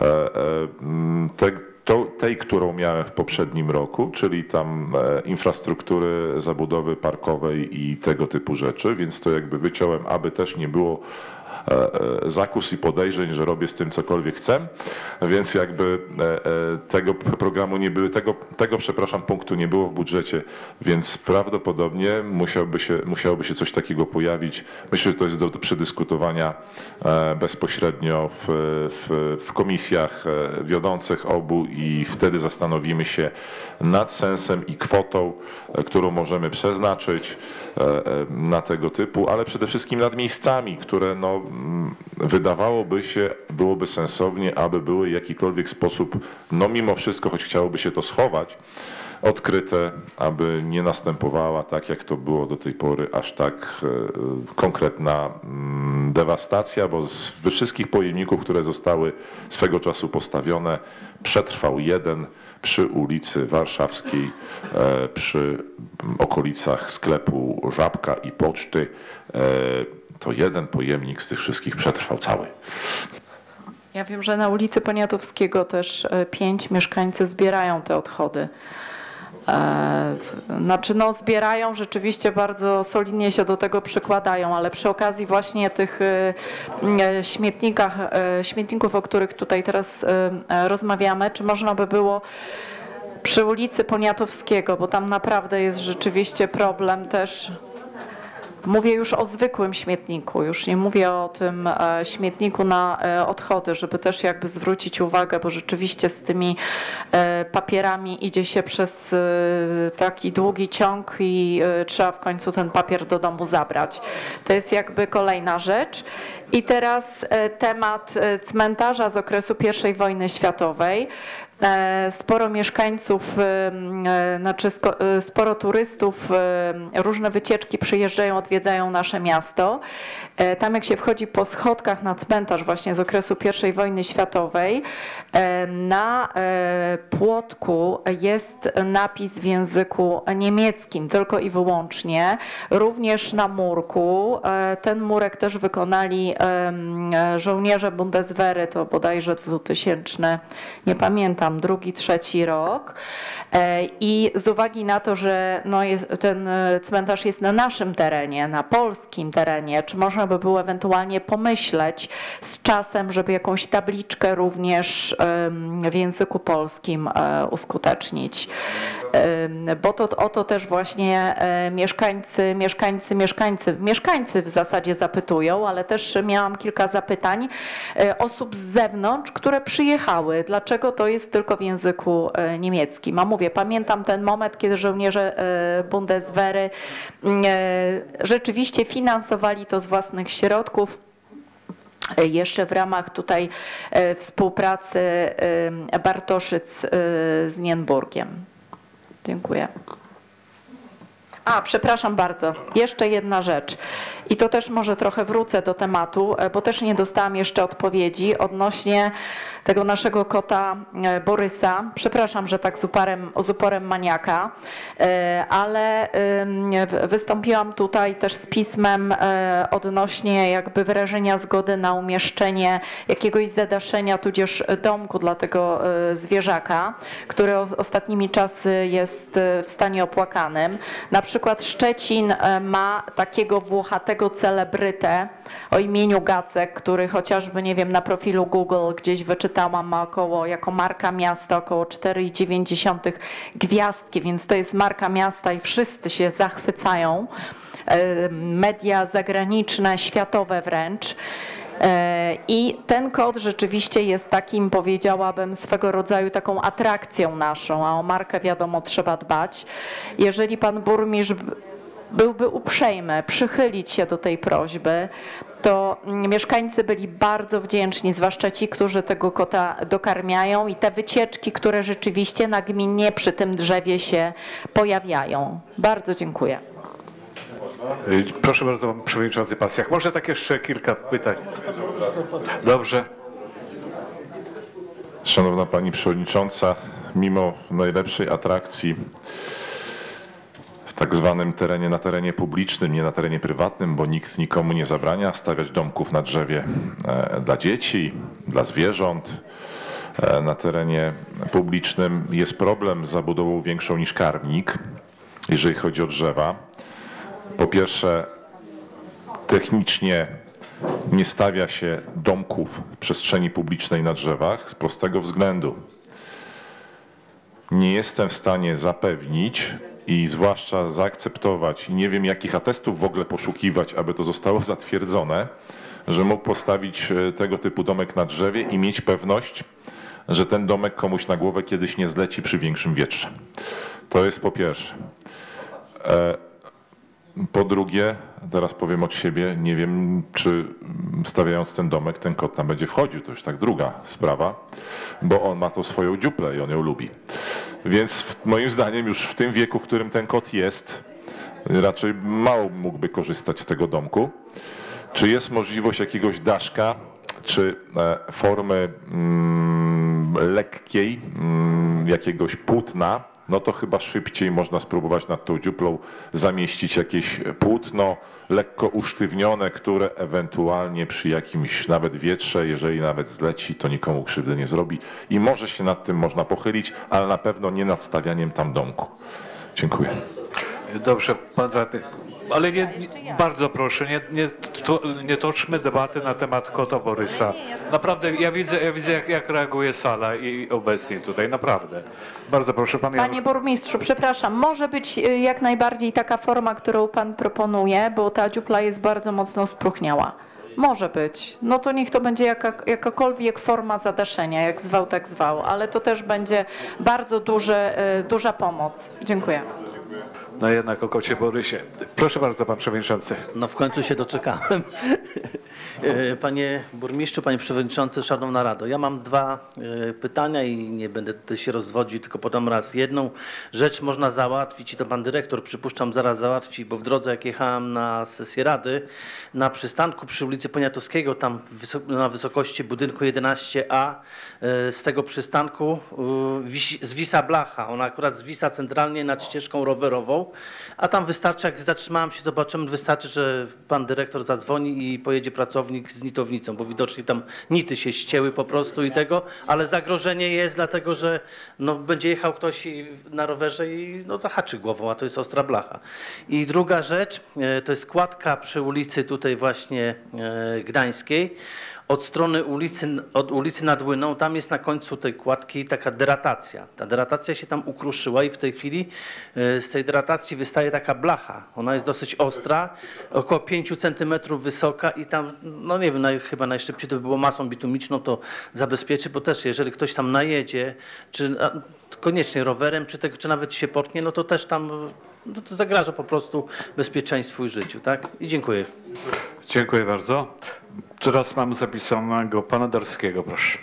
tej, którą miałem w poprzednim roku, czyli tam infrastruktury, zabudowy parkowej i tego typu rzeczy, więc to jakby wyciąłem, aby też nie było zakus i podejrzeń, że robię z tym cokolwiek chcę, więc jakby tego programu nie było, przepraszam, punktu nie było w budżecie, więc prawdopodobnie musiałoby się coś takiego pojawić. Myślę, że to jest do przedyskutowania bezpośrednio w komisjach wiodących obu i wtedy zastanowimy się nad sensem i kwotą, którą możemy przeznaczyć na tego typu, ale przede wszystkim nad miejscami, które no, wydawałoby się, byłoby sensownie, aby były w jakikolwiek sposób, no mimo wszystko, choć chciałoby się to schować, odkryte, aby nie następowała tak, jak to było do tej pory, aż tak konkretna dewastacja, bo ze wszystkich pojemników, które zostały swego czasu postawione, przetrwał jeden przy ulicy Warszawskiej, przy okolicach sklepu Żabka i Poczty. To jeden pojemnik z tych wszystkich przetrwał cały. Ja wiem, że na ulicy Poniatowskiego też 5 mieszkańcy zbierają te odchody. Znaczy no zbierają, rzeczywiście bardzo solidnie się do tego przykładają, ale przy okazji właśnie tych śmietników, o których tutaj teraz rozmawiamy, czy można by było przy ulicy Poniatowskiego, bo tam naprawdę jest rzeczywiście problem też. Mówię już o zwykłym śmietniku, już nie mówię o tym śmietniku na odchody, żeby też jakby zwrócić uwagę, bo rzeczywiście z tymi papierami idzie się przez taki długi ciąg i trzeba w końcu ten papier do domu zabrać. To jest jakby kolejna rzecz. I teraz temat cmentarza z okresu I wojny światowej. sporo mieszkańców, sporo turystów, różne wycieczki przyjeżdżają, odwiedzają nasze miasto. Tam jak się wchodzi po schodkach na cmentarz właśnie z okresu I wojny światowej, na płotku jest napis w języku niemieckim, tylko i wyłącznie. Również na murku. Ten murek też wykonali żołnierze Bundeswehry, to bodajże 2000, nie pamiętam, drugi, trzeci rok. I z uwagi na to, że ten cmentarz jest na naszym terenie, na polskim terenie, czy można by było ewentualnie pomyśleć z czasem, żeby jakąś tabliczkę również w języku polskim uskutecznić. Bo to o to też właśnie mieszkańcy w zasadzie zapytują, ale też miałam kilka zapytań osób z zewnątrz, które przyjechały. Dlaczego to jest tylko w języku niemieckim? A mówię, pamiętam ten moment, kiedy żołnierze Bundeswehry rzeczywiście finansowali to z własnych środków. Jeszcze w ramach tutaj współpracy Bartoszyc z Nienburgiem. Dziękuję. Przepraszam bardzo, jeszcze jedna rzecz. I to też może trochę wrócę do tematu, bo też nie dostałam jeszcze odpowiedzi odnośnie tego naszego kota Borysa. Przepraszam, że tak z uporem maniaka, ale wystąpiłam tutaj też z pismem odnośnie jakby wyrażenia zgody na umieszczenie jakiegoś zadaszenia tudzież domku dla tego zwierzaka, który ostatnimi czasy jest w stanie opłakanym. Na przykład Szczecin ma takiego włochatego celebrytę o imieniu Gacek, który chociażby, nie wiem, na profilu Google gdzieś wyczytałam, ma jako marka miasta około 4,9 gwiazdki, więc to jest marka miasta i wszyscy się zachwycają. Media zagraniczne, światowe wręcz. I ten kot rzeczywiście jest takim, powiedziałabym, swego rodzaju taką atrakcją naszą, a o markę wiadomo trzeba dbać. Jeżeli pan burmistrz byłby uprzejmy przychylić się do tej prośby, to mieszkańcy byli bardzo wdzięczni, zwłaszcza ci, którzy tego kota dokarmiają i te wycieczki, które rzeczywiście nagminnie przy tym drzewie się pojawiają. Bardzo dziękuję. Proszę bardzo, pan przewodniczący Pasjak. Może tak jeszcze kilka pytań. Dobrze. Szanowna pani przewodnicząca, mimo najlepszej atrakcji w tak zwanym terenie, na terenie publicznym, nie na terenie prywatnym, bo nikt nikomu nie zabrania stawiać domków na drzewie dla dzieci, dla zwierząt. Na terenie publicznym jest problem z zabudową większą niż karmnik, jeżeli chodzi o drzewa. Po pierwsze, technicznie nie stawia się domków w przestrzeni publicznej na drzewach z prostego względu. Nie jestem w stanie zapewnić i zwłaszcza zaakceptować, i nie wiem jakich atestów w ogóle poszukiwać, aby to zostało zatwierdzone, że mógł postawić tego typu domek na drzewie i mieć pewność, że ten domek komuś na głowę kiedyś nie zleci przy większym wietrze. To jest po pierwsze. Po drugie, teraz powiem od siebie, nie wiem, czy stawiając ten domek, ten kot tam będzie wchodził. To już tak druga sprawa, bo on ma tą swoją dziuplę i on ją lubi. Więc moim zdaniem już w tym wieku, w którym ten kot jest, raczej mało mógłby korzystać z tego domku. Czy jest możliwość jakiegoś daszka, czy formy lekkiej, jakiegoś płótna, no to chyba szybciej można spróbować nad tą dziuplą zamieścić jakieś płótno lekko usztywnione, które ewentualnie przy jakimś nawet wietrze, jeżeli nawet zleci, to nikomu krzywdy nie zrobi i może się nad tym można pochylić, ale na pewno nie nad stawianiem tam domku. Dziękuję. Dobrze, pan radny. Ale bardzo proszę, nie toczmy debaty na temat kota Borysa. Naprawdę, ja widzę jak reaguje sala i obecni tutaj, naprawdę. Bardzo proszę, pan Panie burmistrzu, przepraszam, może być jak najbardziej taka forma, którą pan proponuje, bo ta dziupla jest bardzo mocno spróchniała. Może być. No to niech to będzie jakakolwiek forma zadaszenia, jak zwał, tak zwał, ale to też będzie bardzo duża pomoc. Dziękuję. No jednak o kocie Borysie. Proszę bardzo, pan przewodniczący. No w końcu się doczekałem. Panie burmistrzu, panie przewodniczący, szanowna Rado, ja mam dwa pytania i nie będę tutaj się rozwodził, tylko podam raz. Jedną rzecz można załatwić i to pan dyrektor, przypuszczam, zaraz załatwi, bo w drodze jak jechałem na sesję Rady, na przystanku przy ulicy Poniatowskiego, tam na wysokości budynku 11A, z tego przystanku zwisa blacha. Ona akurat zwisa centralnie nad ścieżką rowerową, a tam wystarczy, jak zatrzymałem się, zobaczymy, wystarczy, że pan dyrektor zadzwoni i pojedzie pracownik z nitownicą, bo widocznie tam nity się ścięły po prostu i tego, ale zagrożenie jest, dlatego że no, będzie jechał ktoś na rowerze i no, zahaczy głową, a to jest ostra blacha. I druga rzecz, to jest kładka przy ulicy tutaj właśnie Gdańskiej. Od strony od ulicy nad Łyną, tam jest na końcu tej kładki taka deratacja. Ta deratacja się tam ukruszyła i w tej chwili z tej deratacji wystaje taka blacha. Ona jest dosyć ostra, około 5 cm wysoka i tam, no nie wiem, chyba najszybciej to by było masą bitumiczną to zabezpieczy, bo też jeżeli ktoś tam najedzie, czy koniecznie rowerem, czy nawet się potknie, no to też tam no to zagraża po prostu bezpieczeństwu i życiu, tak? I dziękuję. Dziękuję bardzo. Teraz mamy zapisanego pana Darskiego, proszę.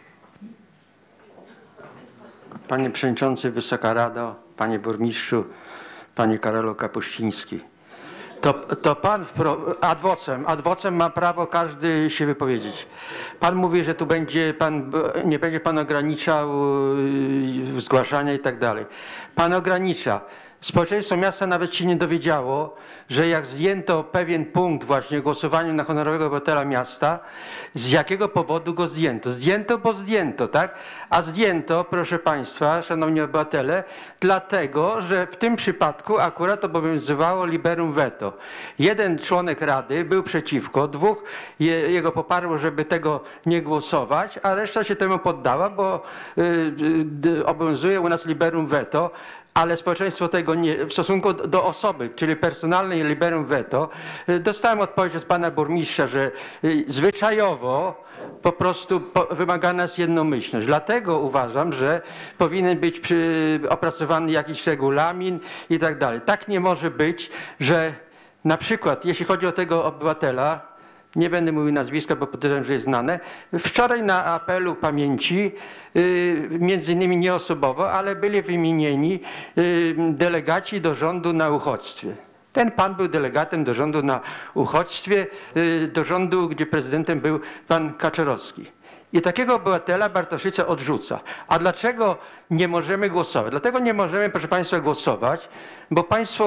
Panie Przewodniczący, Wysoka Rado, Panie Burmistrzu, Panie Karolu Kapuściński. To pan ad vocem ma prawo każdy się wypowiedzieć. Pan mówi, że tu nie będzie pan ograniczał zgłaszania i tak dalej. Pan ogranicza. Społeczeństwo miasta nawet się nie dowiedziało, że jak zdjęto pewien punkt właśnie głosowaniu na honorowego obywatela miasta, z jakiego powodu go zdjęto. Zdjęto, bo zdjęto, tak? A zdjęto, proszę Państwa, szanowni obywatele, dlatego, że w tym przypadku akurat obowiązywało liberum veto. Jeden członek Rady był przeciwko, dwóch jego poparło, żeby tego nie głosować, a reszta się temu poddała, bo obowiązuje u nas liberum veto. Ale społeczeństwo tego nie, w stosunku do osoby, czyli personalnej liberum veto, dostałem odpowiedź od pana burmistrza, że zwyczajowo po prostu wymagana jest jednomyślność. Dlatego uważam, że powinien być opracowany jakiś regulamin i tak dalej. Tak nie może być, że na przykład, jeśli chodzi o tego obywatela, nie będę mówił nazwiska, bo podejrzewam, że jest znane. Wczoraj na apelu pamięci, między innymi nie osobowo, ale byli wymienieni delegaci do rządu na uchodźstwie. Ten pan był delegatem do rządu na uchodźstwie, do rządu, gdzie prezydentem był pan Kaczorowski. I takiego obywatela Bartoszyca odrzuca. A dlaczego nie możemy głosować? Dlatego nie możemy, proszę Państwa, głosować, bo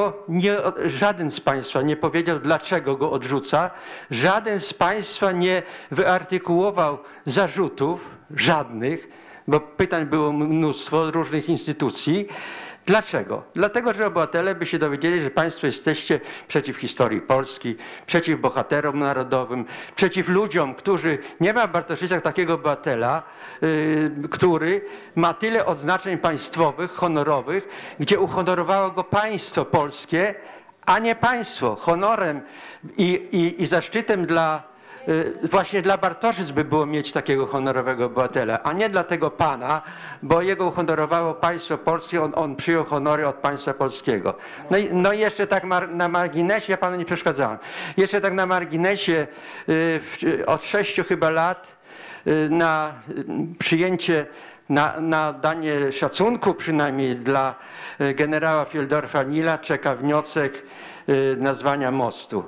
żaden z Państwa nie powiedział, dlaczego go odrzuca. Żaden z Państwa nie wyartykułował zarzutów, żadnych, bo pytań było mnóstwo różnych instytucji. Dlaczego? Dlatego, że obywatele by się dowiedzieli, że Państwo jesteście przeciw historii Polski, przeciw bohaterom narodowym, przeciw ludziom, którzy, nie ma w Bartoszycach takiego obywatela, który ma tyle odznaczeń państwowych, honorowych, gdzie uhonorowało go państwo polskie, a nie państwo. Honorem i zaszczytem właśnie dla Bartoszyc by było mieć takiego honorowego obywatela, a nie dla tego pana, bo jego uhonorowało państwo polskie, on przyjął honory od państwa polskiego. No i jeszcze tak na marginesie, ja panu nie przeszkadzałem, jeszcze tak na marginesie od 6 chyba lat na przyjęcie, na danie szacunku przynajmniej dla generała Fieldorfa-Nila czeka wniosek nazwania mostu.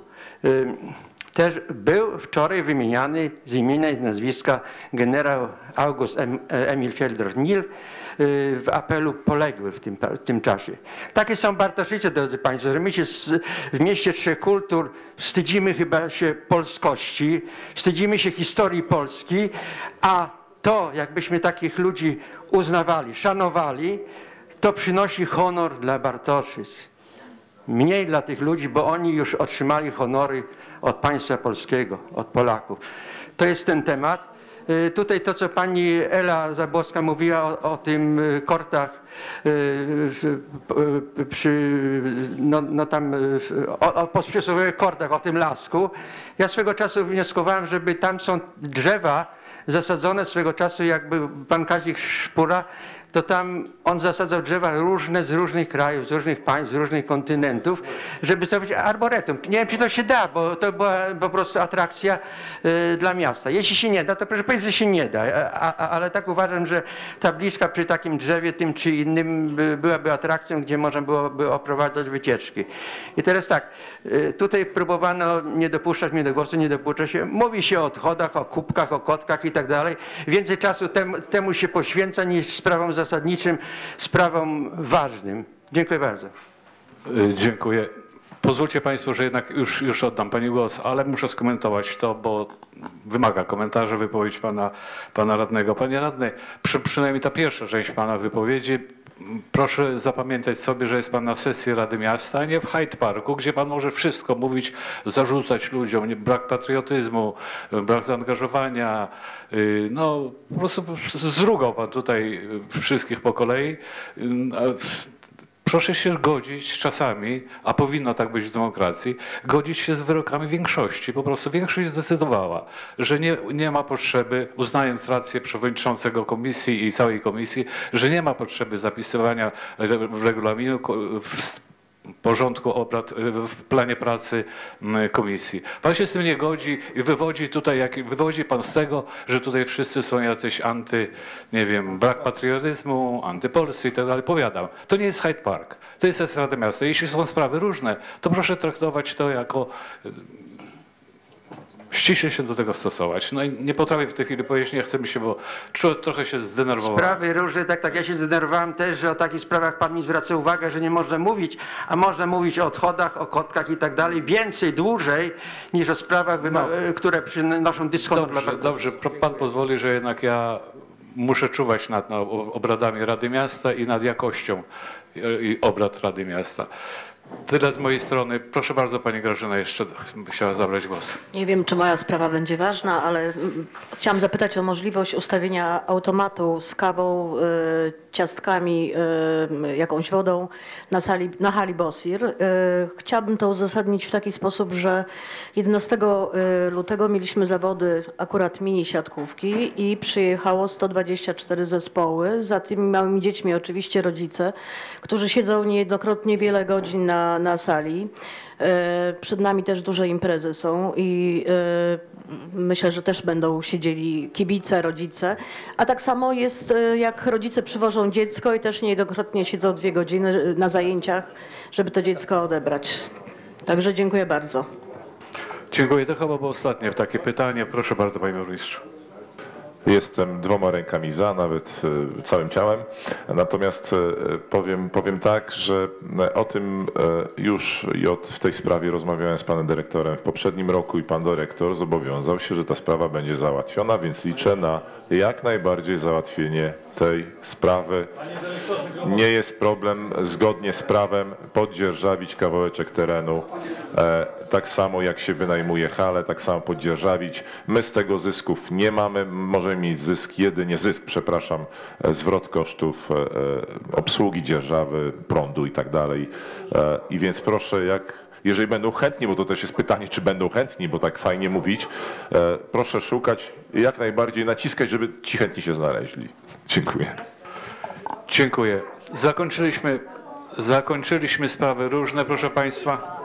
Też był wczoraj wymieniany z imienia i z nazwiska generał August Emil Fieldorf-Nil w apelu poległy w tym czasie. Takie są Bartoszyce, drodzy Państwo, że my się w mieście trzech kultur wstydzimy chyba się polskości, wstydzimy się historii Polski, a to, jakbyśmy takich ludzi uznawali, szanowali, to przynosi honor dla Bartoszyc. Mniej dla tych ludzi, bo oni już otrzymali honory od państwa polskiego, od Polaków. To jest ten temat. Tutaj to, co pani Ela Zabłocka mówiła o tym kortach, o przysłowiowych kortach, o tym lasku. Ja swego czasu wnioskowałem, żeby tam są drzewa zasadzone swego czasu, jakby pan Kazik Szpura to tam on zasadzał drzewa różne z różnych krajów, z różnych państw, z różnych kontynentów, żeby zrobić arboretum. Nie wiem, czy to się da, bo to była po prostu atrakcja dla miasta. Jeśli się nie da, to proszę powiedzieć, że się nie da, ale tak uważam, że tabliczka przy takim drzewie, tym czy innym, byłaby atrakcją, gdzie można byłoby oprowadzać wycieczki. I teraz tak, tutaj próbowano nie dopuszczać mnie do głosu, nie dopuszcza się. Mówi się o odchodach, o kubkach, o kotkach i tak dalej. Więcej czasu temu się poświęca niż sprawom zasadniczym, sprawom ważnym. Dziękuję bardzo. Dziękuję. Pozwólcie Państwo, że jednak już oddam Pani głos, ale muszę skomentować to, bo wymaga komentarza wypowiedź pana radnego. Panie radny, przynajmniej ta pierwsza część Pana wypowiedzi, proszę zapamiętać sobie, że jest Pan na sesji Rady Miasta, a nie w Hyde Parku, gdzie Pan może wszystko mówić, zarzucać ludziom, brak patriotyzmu, brak zaangażowania. No po prostu zrugał Pan tutaj wszystkich po kolei. Proszę się godzić czasami, a powinno tak być w demokracji, godzić się z wyrokami większości. Po prostu większość zdecydowała, że nie ma potrzeby, uznając rację przewodniczącego komisji i całej komisji, że nie ma potrzeby zapisywania regulaminu w porządku obrad, w planie pracy komisji. Pan się z tym nie godzi i wywodzi Pan z tego, że tutaj wszyscy są jacyś nie wiem, brak patriotyzmu, antypolscy i tak dalej. Powiadam, to nie jest Hyde Park, to jest sesja Rady Miasta. Jeśli są sprawy różne, to proszę traktować to jako ściśle się do tego stosować. No i nie potrafię w tej chwili powiedzieć, nie chce mi się, bo trochę się zdenerwowałem. Sprawy różne, tak, ja się zdenerwowałem też, że o takich sprawach Pan mi zwraca uwagę, że nie można mówić, a można mówić o odchodach, o kotkach i tak dalej, więcej, dłużej, niż o sprawach, które przynoszą dyskomfort dla partii. Dobrze, Pan pozwoli, że jednak ja muszę czuwać nad obradami Rady Miasta i nad jakością obrad Rady Miasta. Tyle z mojej strony. Proszę bardzo, Pani Grażyna jeszcze chciała zabrać głos. Nie wiem, czy moja sprawa będzie ważna, ale chciałam zapytać o możliwość ustawienia automatu z kawą, ciastkami, jakąś wodą na hali Bosir. Chciałabym to uzasadnić w taki sposób, że 11 lutego mieliśmy zawody akurat mini siatkówki i przyjechało 124 zespoły. Za tymi małymi dziećmi oczywiście rodzice, którzy siedzą niejednokrotnie wiele godzin na sali. Przed nami też duże imprezy są i myślę, że też będą siedzieli kibice, rodzice. A tak samo jest, jak rodzice przywożą dziecko i też niejednokrotnie siedzą 2 godziny na zajęciach, żeby to dziecko odebrać. Także dziękuję bardzo. Dziękuję. To chyba było ostatnie takie pytanie. Proszę bardzo, Panie Burmistrzu. Jestem 2 rękami za, nawet całym ciałem. Natomiast powiem tak, że o tym już w tej sprawie rozmawiałem z panem dyrektorem w poprzednim roku i pan dyrektor zobowiązał się, że ta sprawa będzie załatwiona, więc liczę na jak najbardziej załatwienie tej sprawy. Nie jest problem zgodnie z prawem poddzierżawić kawałeczek terenu. Tak samo jak się wynajmuje halę, tak samo poddzierżawić. My z tego zysków nie mamy, możemy mieć zwrot kosztów obsługi dzierżawy, prądu i tak dalej. I więc proszę, jeżeli będą chętni, bo to też jest pytanie, czy będą chętni, bo tak fajnie mówić, proszę szukać i jak najbardziej naciskać, żeby ci chętni się znaleźli. Dziękuję. Dziękuję. Zakończyliśmy sprawy różne, proszę Państwa.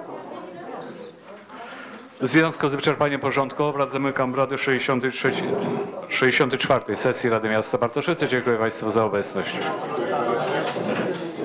W związku z wyczerpaniem porządku obrad zamykam obrady 64. sesji Rady Miasta Bartoszyce. Dziękuję Państwu za obecność.